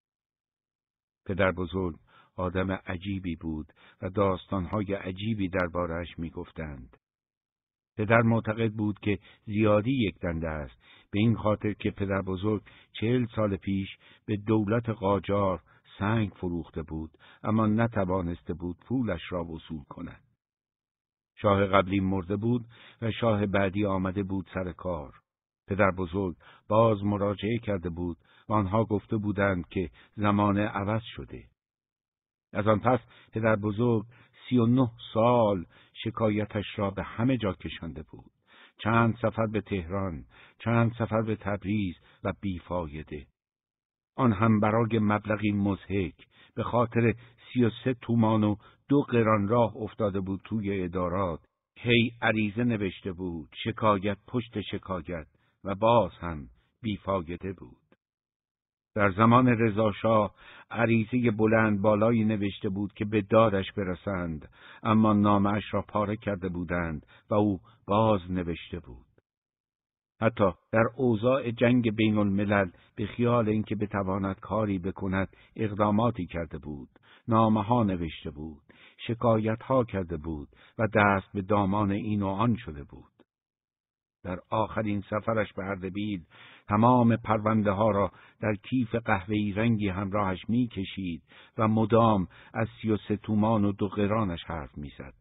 پدر بزرگ آدم عجیبی بود و داستانهای عجیبی درباره‌اش می گفتند. پدر معتقد بود که زیادی یک دنده است، به این خاطر که پدر بزرگ چهل سال پیش به دولت قاجار سنگ فروخته بود، اما نتوانسته بود پولش را وصول کند. شاه قبلی مرده بود و شاه بعدی آمده بود سر کار. پدر بزرگ باز مراجعه کرده بود و آنها گفته بودند که زمانه عوض شده. از آن پس پدر بزرگ سی و نه سال شکایتش را به همه جا کشانده بود. چند سفر به تهران، چند سفر به تبریز و بیفایده. آن هم برای مبلغی مضحک، به خاطر سی و سه تومان و دو قران راه افتاده بود توی ادارات. هی عریضه نوشته بود، شکایت پشت شکایت و باز هم بیفایده بود. در زمان رضا شاه عریضه بلند بالایی نوشته بود که به دادش برسند، اما نامه‌اش را پاره کرده بودند و او باز نوشته بود. حتی در اوضاع جنگ بین الملل به خیال اینکه بتواند کاری بکند اقداماتی کرده بود، نامه‌ها نوشته بود، شکایت‌ها کرده بود و دست به دامان این و آن شده بود. در آخرین سفرش به اردبیل تمام پرونده ها را در کیف قهوه‌ای رنگی همراهش می کشید و مدام از سی و سه تومان و دو قرانش حرف می زد.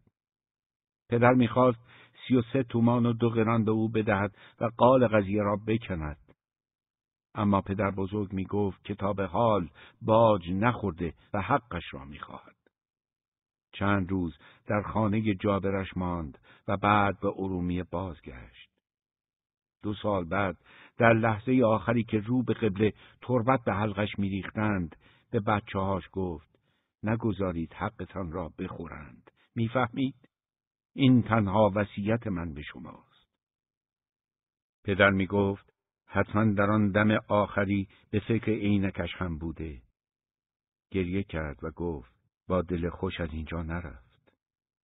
پدر می خواست سی و سه تومان و دو قران به او بدهد و قال قضیه را بکند. اما پدر بزرگ می گفت کتاب حال باج نخورده و حقش را می خواهد. چند روز در خانه جابرش ماند و بعد به ارومیه بازگشت. دو سال بعد در لحظه آخری که رو به قبله تربت به حلقش می‌ریختند به بچه هاش گفت نگذارید حقتان را بخورند. میفهمید؟ این تنها وصیت من به شماست. پدر میگفت حتما در آن دم آخری به فکر عینکش هم بوده. گریه کرد و گفت با دل خوش از اینجا نرفت.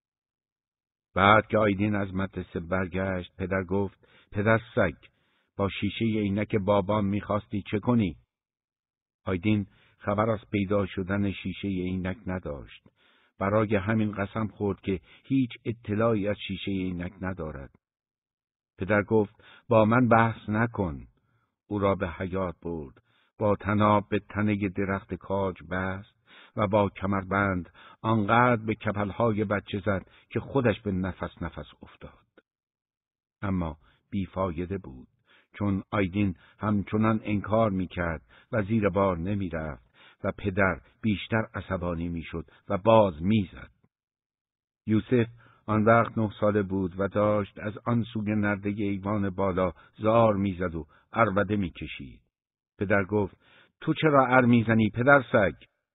بعد که آیدین از مدرسه برگشت پدر گفت پدر سگ، با شیشه عینک بابام میخواستی چه کنی؟ آیدین خبر از پیدا شدن شیشه عینک نداشت. برای همین قسم خورد که هیچ اطلاعی از شیشه عینک ندارد. پدر گفت با من بحث نکن. او را به حیاط برد، با طناب به تنه درخت کاج بست و با کمربند آنقدر به کپلهای بچه زد که خودش به نفس نفس افتاد. اما بیفایده بود، چون آیدین همچنان انکار میکرد و زیر بار نمیرفت و پدر بیشتر عصبانی میشد و باز میزد. یوسف آن وقت نه ساله بود و داشت از آن سوی نرده ایوان بالا زار میزد و عربده میکشید. پدر گفت تو چرا ار میزنی پدر سگ؟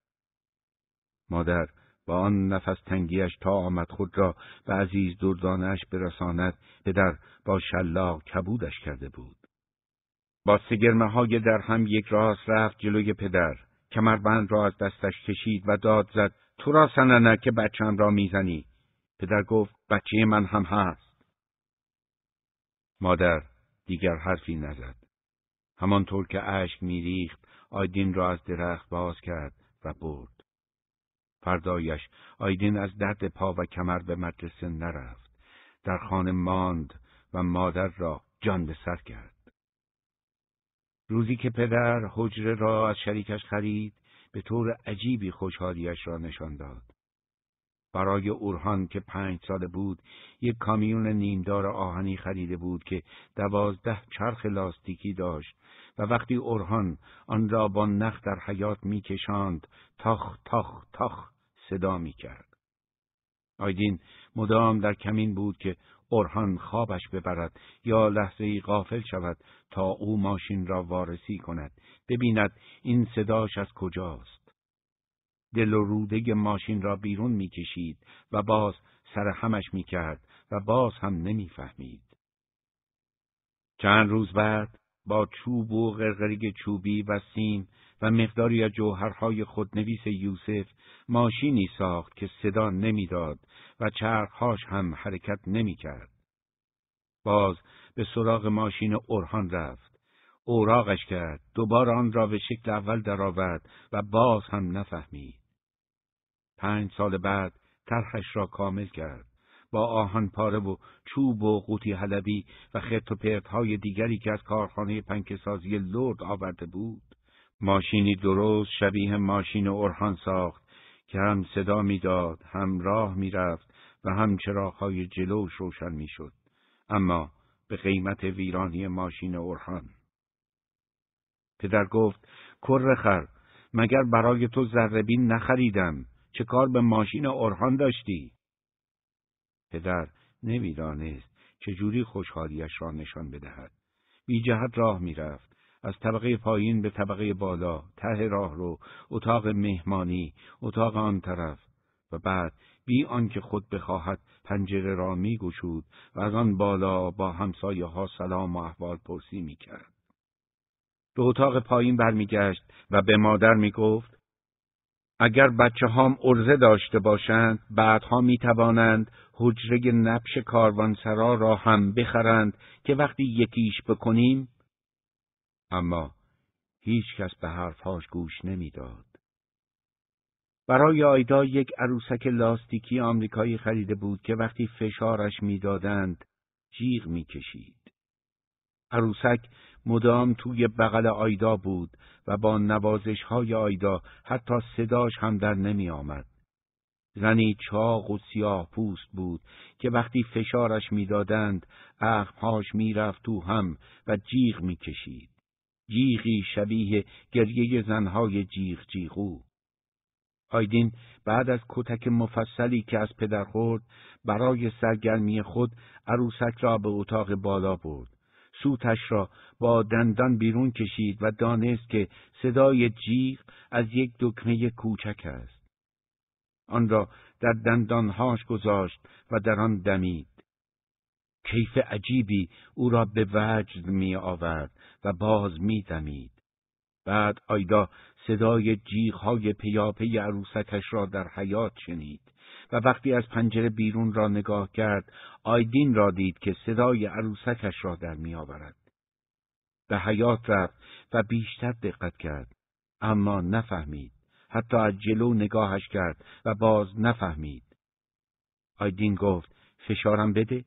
مادر با آن نفس تنگیش تا آمد خود را به عزیز دردانش برساند، پدر با شلاق کبودش کرده بود. با سگرمه های در هم یک راست رفت جلوی پدر، کمربند را از دستش کشید و داد زد تو را سننه که بچه‌ام را میزنی. پدر گفت بچه من هم هست. مادر دیگر حرفی نزد. همانطور که اشک میریخت آیدین را از درخت باز کرد و برد. فردایش آیدین از درد پا و کمر به مدرسه نرفت. در خانه ماند و مادر را جان به سر کرد. روزی که پدر حجره را از شریکش خرید، به طور عجیبی خوشحالیش را نشان داد. برای اورهان که پنج ساله بود، یک کامیون نیمدار آهنی خریده بود که دوازده چرخ لاستیکی داشت و وقتی اورهان آن را با نخ در حیاط می‌کشاند، تاخ تاخ تاخ صدا می‌کرد. آیدین مدام در کمین بود که اورهان خوابش ببرد یا لحظه‌ای غافل شود تا او ماشین را وارسی کند، ببیند این صداش از کجاست. دل و روده ماشین را بیرون می‌کشید و باز سر همش می‌کرد و باز هم نمی‌فهمید. چند روز بعد با چوب و قرقری چوبی و سیم و مقداری از جوهرهای خودنویس یوسف ماشینی ساخت که صدا نمیداد و چرخهاش هم حرکت نمی‌کرد. باز به سراغ ماشین اورهان رفت. اوراقش کرد، دوباره آن را به شکل اول درآورد و باز هم نفهمید. پنج سال بعد طرحش را کامل کرد. با آهن پاره و چوب و قوطی حلبی و خرت و پرت‌های دیگری که از کارخانه پنکه‌سازی لرد آورده بود، ماشینی درست شبیه ماشین اورهان ساخت که هم صدا میداد، هم راه میرفت و هم چراغ‌های جلوش روشن میشد، اما به قیمت ویرانی ماشین اورهان. پدر گفت کر خر، مگر برای تو ذره‌بین نخریدم، چه کار به ماشین اورهان داشتی؟ پدر نمیدانست چجوری خوشحالیش را نشان بدهد. بی جهت راه میرفت، از طبقه پایین به طبقه بالا، ته راه رو، اتاق مهمانی، اتاق آن طرف، و بعد بی آنکه خود بخواهد پنجره را میگشود و از آن بالا با همسایه ها سلام و احوال پرسی میکرد. به اتاق پایین برمیگشت و به مادر میگفت اگر بچه هام ارزه داشته باشند، بعدها می توانند حجره نبش کاروانسرا را هم بخرند که وقتی یکیش بکنیم. اما هیچ کس به حرفهاش گوش نمیداد. برای آیدا یک عروسک لاستیکی آمریکایی خریده بود که وقتی فشارش میدادند جیغ میکشید. عروسک مدام توی بغل آیدا بود و با نوازش‌های آیدا حتی صداش هم در نمی آمد. زنی چاق و سیاه پوست بود که وقتی فشارش میدادند عقل‌هاش میرفت تو هم و جیغ میکشید. جیغی شبیه گریه زنهای جیغ جیغو. آیدین بعد از کتک مفصلی که از پدر خورد، برای سرگرمی خود عروسک را به اتاق بالا برد. سوتش را با دندان بیرون کشید و دانست که صدای جیغ از یک دکمه کوچک است. آن را در دندانهاش گذاشت و در آن دمید. کیف عجیبی او را به وجد می آورد و باز می دمید. بعد آیدا صدای جیغ‌های پیاپی عروسکش را در حیاط شنید و وقتی از پنجره بیرون را نگاه کرد، آیدین را دید که صدای عروسکش را در می آورد. به حیاط رفت و بیشتر دقت کرد، اما نفهمید. حتی از جلو نگاهش کرد و باز نفهمید. آیدین گفت فشارم بده.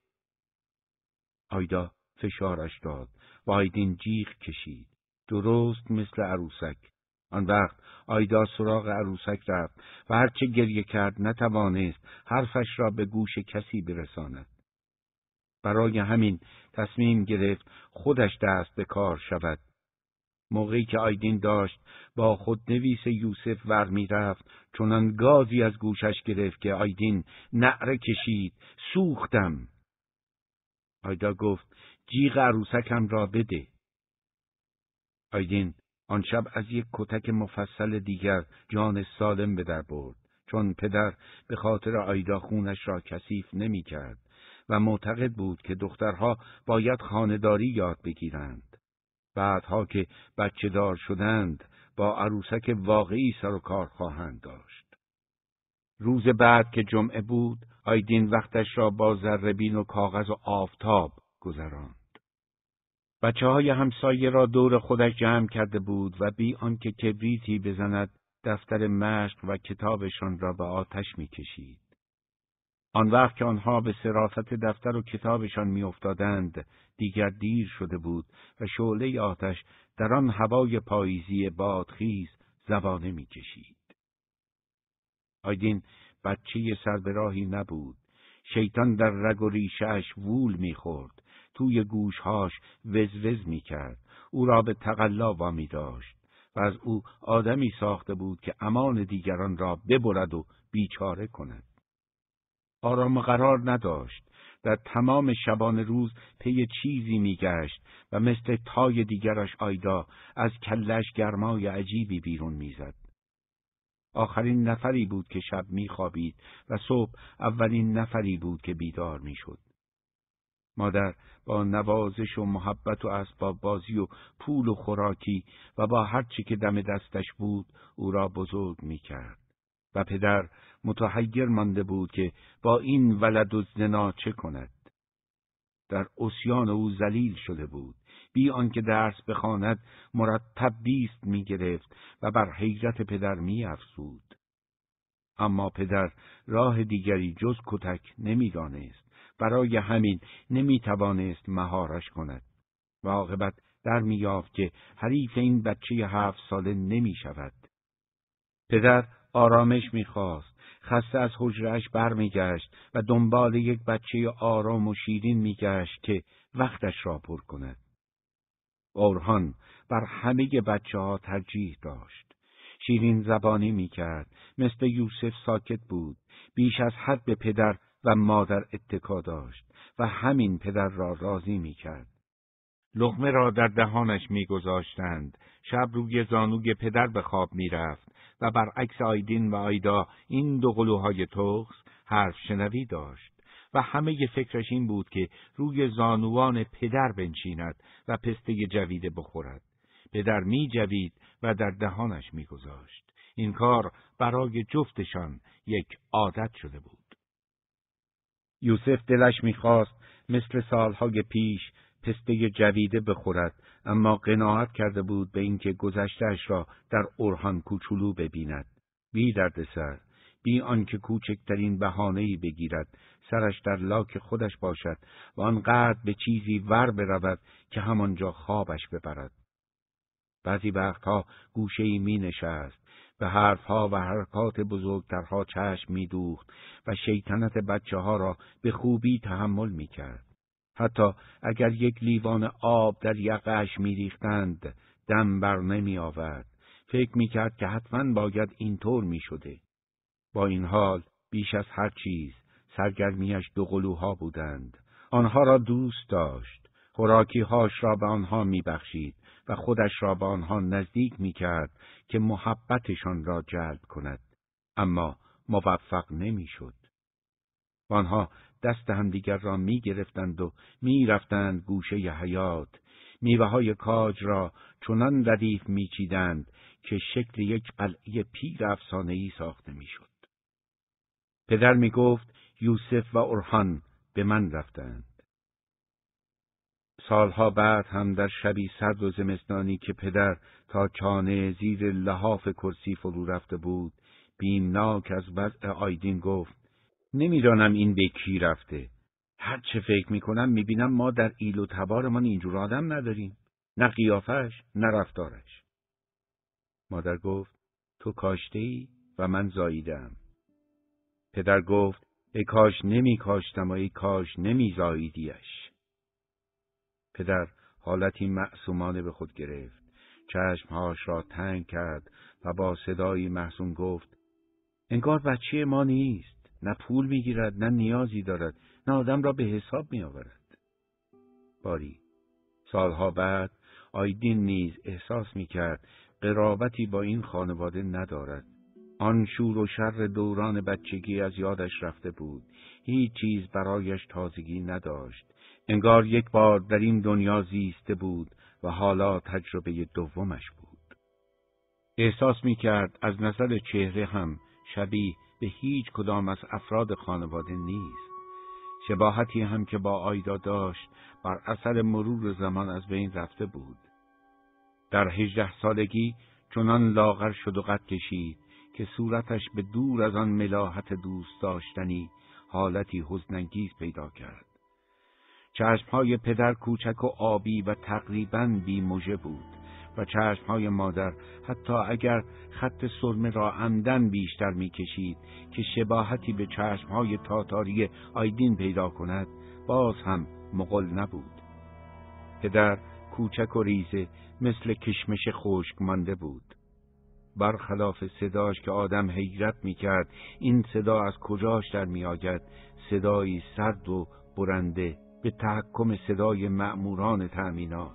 آیدا فشارش داد و آیدین جیغ کشید، درست مثل عروسک. آن وقت آیدا سراغ عروسک رفت و هرچه گریه کرد نتوانست حرفش را به گوش کسی برساند. برای همین تصمیم گرفت خودش دست به کار شود. موقعی که آیدین داشت با خودنویس یوسف ور می رفت، چنان گازی از گوشش گرفت که آیدین نعره کشید، سوختم. آیدا گفت جیغ عروسکم را بده. آیدین آن شب از یک کتک مفصل دیگر جان سالم به در برد، چون پدر به خاطر آیدا خونش را کثیف نمی کرد و معتقد بود که دخترها باید خانه‌داری یاد بگیرند. بعدها که بچه دار شدند با عروسک واقعی سر و کار خواهند داشت. روز بعد که جمعه بود، آیدین وقتش را با ذره‌بین و کاغذ و آفتاب گذراند. بچه های همسایه را دور خودش جمع کرده بود و بی آنکه کبریتی بزند دفتر مشق و کتابشان را به آتش می‌کشید. آن وقت که آنها به صرافت دفتر و کتابشان می‌افتادند، دیگر دیر شده بود و شعله آتش در آن هوای پاییزی بادخیز زبانه می‌کشید. آیدین بچه سر به راهی نبود. شیطان در رگ و ریشه‌اش وول می‌خورد. توی گوشهاش وزوز می‌کرد. او را به تقلا وامی داشت و از او آدمی ساخته بود که امان دیگران را ببرد و بیچاره کند. آرام قرار نداشت. در تمام شبان روز پی چیزی می‌گشت و مثل تای دیگرش آیدا از کلش گرمای عجیبی بیرون می‌زد. آخرین نفری بود که شب می‌خوابید و صبح اولین نفری بود که بیدار می‌شد. مادر با نوازش و محبت و اسباب بازی و پول و خوراکی و با هر چی که دم دستش بود او را بزرگ می‌کرد و پدر متحیر مانده بود که با این ولد و زنا چه کند. در عصیان او ذلیل شده بود. بی آنکه درس بخواند مرتب بیست می‌گرفت و بر حیرت پدر می‌افزود. اما پدر راه دیگری جز کتک نمی‌دانست. برای همین نمی‌توانست مهارش کند و عاقبت در می‌یافت که حریف این بچه هفت ساله نمی‌شود. پدر آرامش می‌خواست. خسته از حجره‌اش برمیگشت و دنبال یک بچه آرام و شیرین می‌گشت که وقتش را پر کند. اورهان بر همه بچه‌ها ترجیح داشت. شیرین زبانی می‌کرد. مثل یوسف ساکت بود. بیش از حد به پدر و مادر اتکا داشت و همین پدر را راضی می‌کرد. لقمه را در دهانش می‌گذاشتند. شب روی زانوی پدر به خواب می‌رفت و برعکس آیدین و آیدا این دو قلوهای تخس حرف شنوی داشت و همه فکرش این بود که روی زانوان پدر بنشیند و پسته جویده بخورد. پدر می جوید و در دهانش می گذاشت. این کار برای جفتشان یک عادت شده بود. یوسف دلش می خواست مثل سالهای پیش پسته جویده بخورد، اما قناعت کرده بود به اینکه گذشته‌اش را در اورهان کوچولو ببیند. بی دردسر، بی آنکه کوچکترین بهانه‌ای بگیرد، سرش در لاک خودش باشد و آنقدر به چیزی ور برود که همانجا خوابش ببرد. بعضی وقتها گوشه‌ای می نشست، به حرفها و حرکات بزرگترها چشم می دوخت و شیطنت بچه ها را به خوبی تحمل می کرد. حتی اگر یک لیوان آب در یقه‌اش می ریختند، دم بر نمی آورد. فکر می کرد که حتما باید اینطور می شده. با این حال بیش از هر چیز سرگرمیش دو قلوها بودند. آنها را دوست داشت. خوراکی‌هاش را به آنها می بخشید و خودش را به آنها نزدیک می کرد که محبتشان را جلب کند. اما موفق نمی شد. آنها دست همدیگر را می گرفتند و می رفتند گوشه حیات. میوه های کاج را چنان ردیف می چیدند که شکل یک قلعه پیر افسانه‌ای ساخته می شد. پدر می گفت یوسف و اورهان به من رفتند. سالها بعد هم در شبی سرد و زمستانی که پدر تا چانه زیر لحاف کرسی فرو رفته بود، بیمناک از وضع آیدین گفت: نمیدانم این به کی رفته. هر چه فکر میکنم میبینم ما در ایل و تبارمان اینجور آدم نداریم. نه قیافش، نه رفتارش. مادر گفت: تو کاشته‌ای و من زاییدم. پدر گفت: ای کاش نمی کاشتم و ای کاش نمی زاییدیش. پدر حالتی معصومانه به خود گرفت. چشمهاش را تنگ کرد و با صدایی محزون گفت: انگار بچه ما نیست. نه پول میگیرد، نه نیازی دارد، نه آدم را به حساب می آورد. باری سالها بعد آیدین نیز احساس می کرد قرابتی با این خانواده ندارد. آن شور و شر دوران بچگی از یادش رفته بود. هیچ چیز برایش تازگی نداشت. انگار یک بار در این دنیا زیسته بود و حالا تجربه دومش بود. احساس می کرد از نظر چهره هم شبیه به هیچ کدام از افراد خانواده نیست. شباهتی هم که با آیدا داشت بر اثر مرور زمان از بین رفته بود. در هجده سالگی چنان لاغر شد و قد کشید که صورتش به دور از آن ملاحت دوست داشتنی حالتی حزن‌انگیز پیدا کرد. چشمهای پدر کوچک و آبی و تقریباً بی مژه بود و چشمهای مادر حتی اگر خط سرمه را عمدن بیشتر می‌کشید که شباهتی به چشمهای تاتاری آیدین پیدا کند، باز هم مغل نبود. پدر کوچک و ریزه مثل کشمش خشک مانده بود. برخلاف صداش که آدم حیرت می‌کرد این صدا از کجاش در می‌آید، صدایی سرد و برنده به تحکم صدای مأموران تأمینات.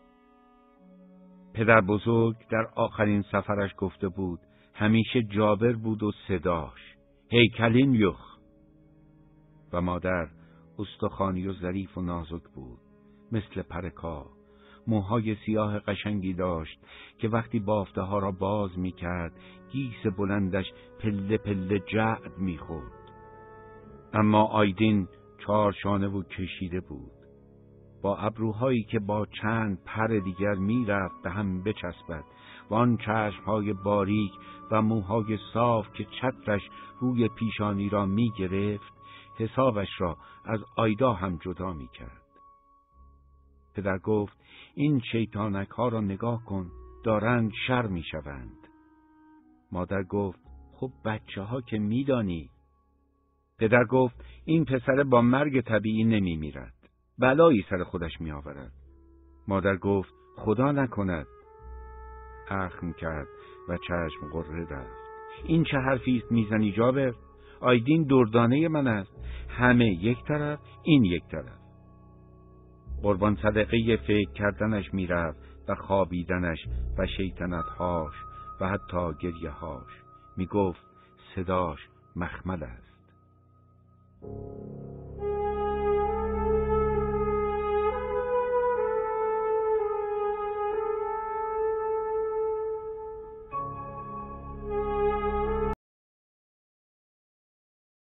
پدر بزرگ در آخرین سفرش گفته بود همیشه جابر بود و صداش هیکلین یخ. و مادر استخوانی و ظریف و نازک بود مثل پرکا. موهای سیاه قشنگی داشت که وقتی بافته ها را باز می کرد گیس بلندش پله پله جعد می خورد. اما آیدین چارشانه و کشیده بود، با ابروهایی که با چند پر دیگر می رفت به هم بچسبد و آن چشمهای باریک و موهای صاف که چترش روی پیشانی را می گرفت حسابش را از آیدا هم جدا می کرد. پدر گفت این شیطانک ها را نگاه کن، دارند شر می شوند. مادر گفت خب بچه ها که می دانی. پدر گفت این پسر با مرگ طبیعی نمی میرد، بلایی سر خودش می آورد. مادر گفت خدا نکند. اخم کرد و چشم قره رفت. این چه حرفی است میزنی جابر؟ آیدین دردانه من است، همه یک طرف این یک طرف. قربان صدقه فکر کردنش میرفت و خوابیدنش و شیطنتهاش و حتی گریه هاش. میگفت صداش مخمل است.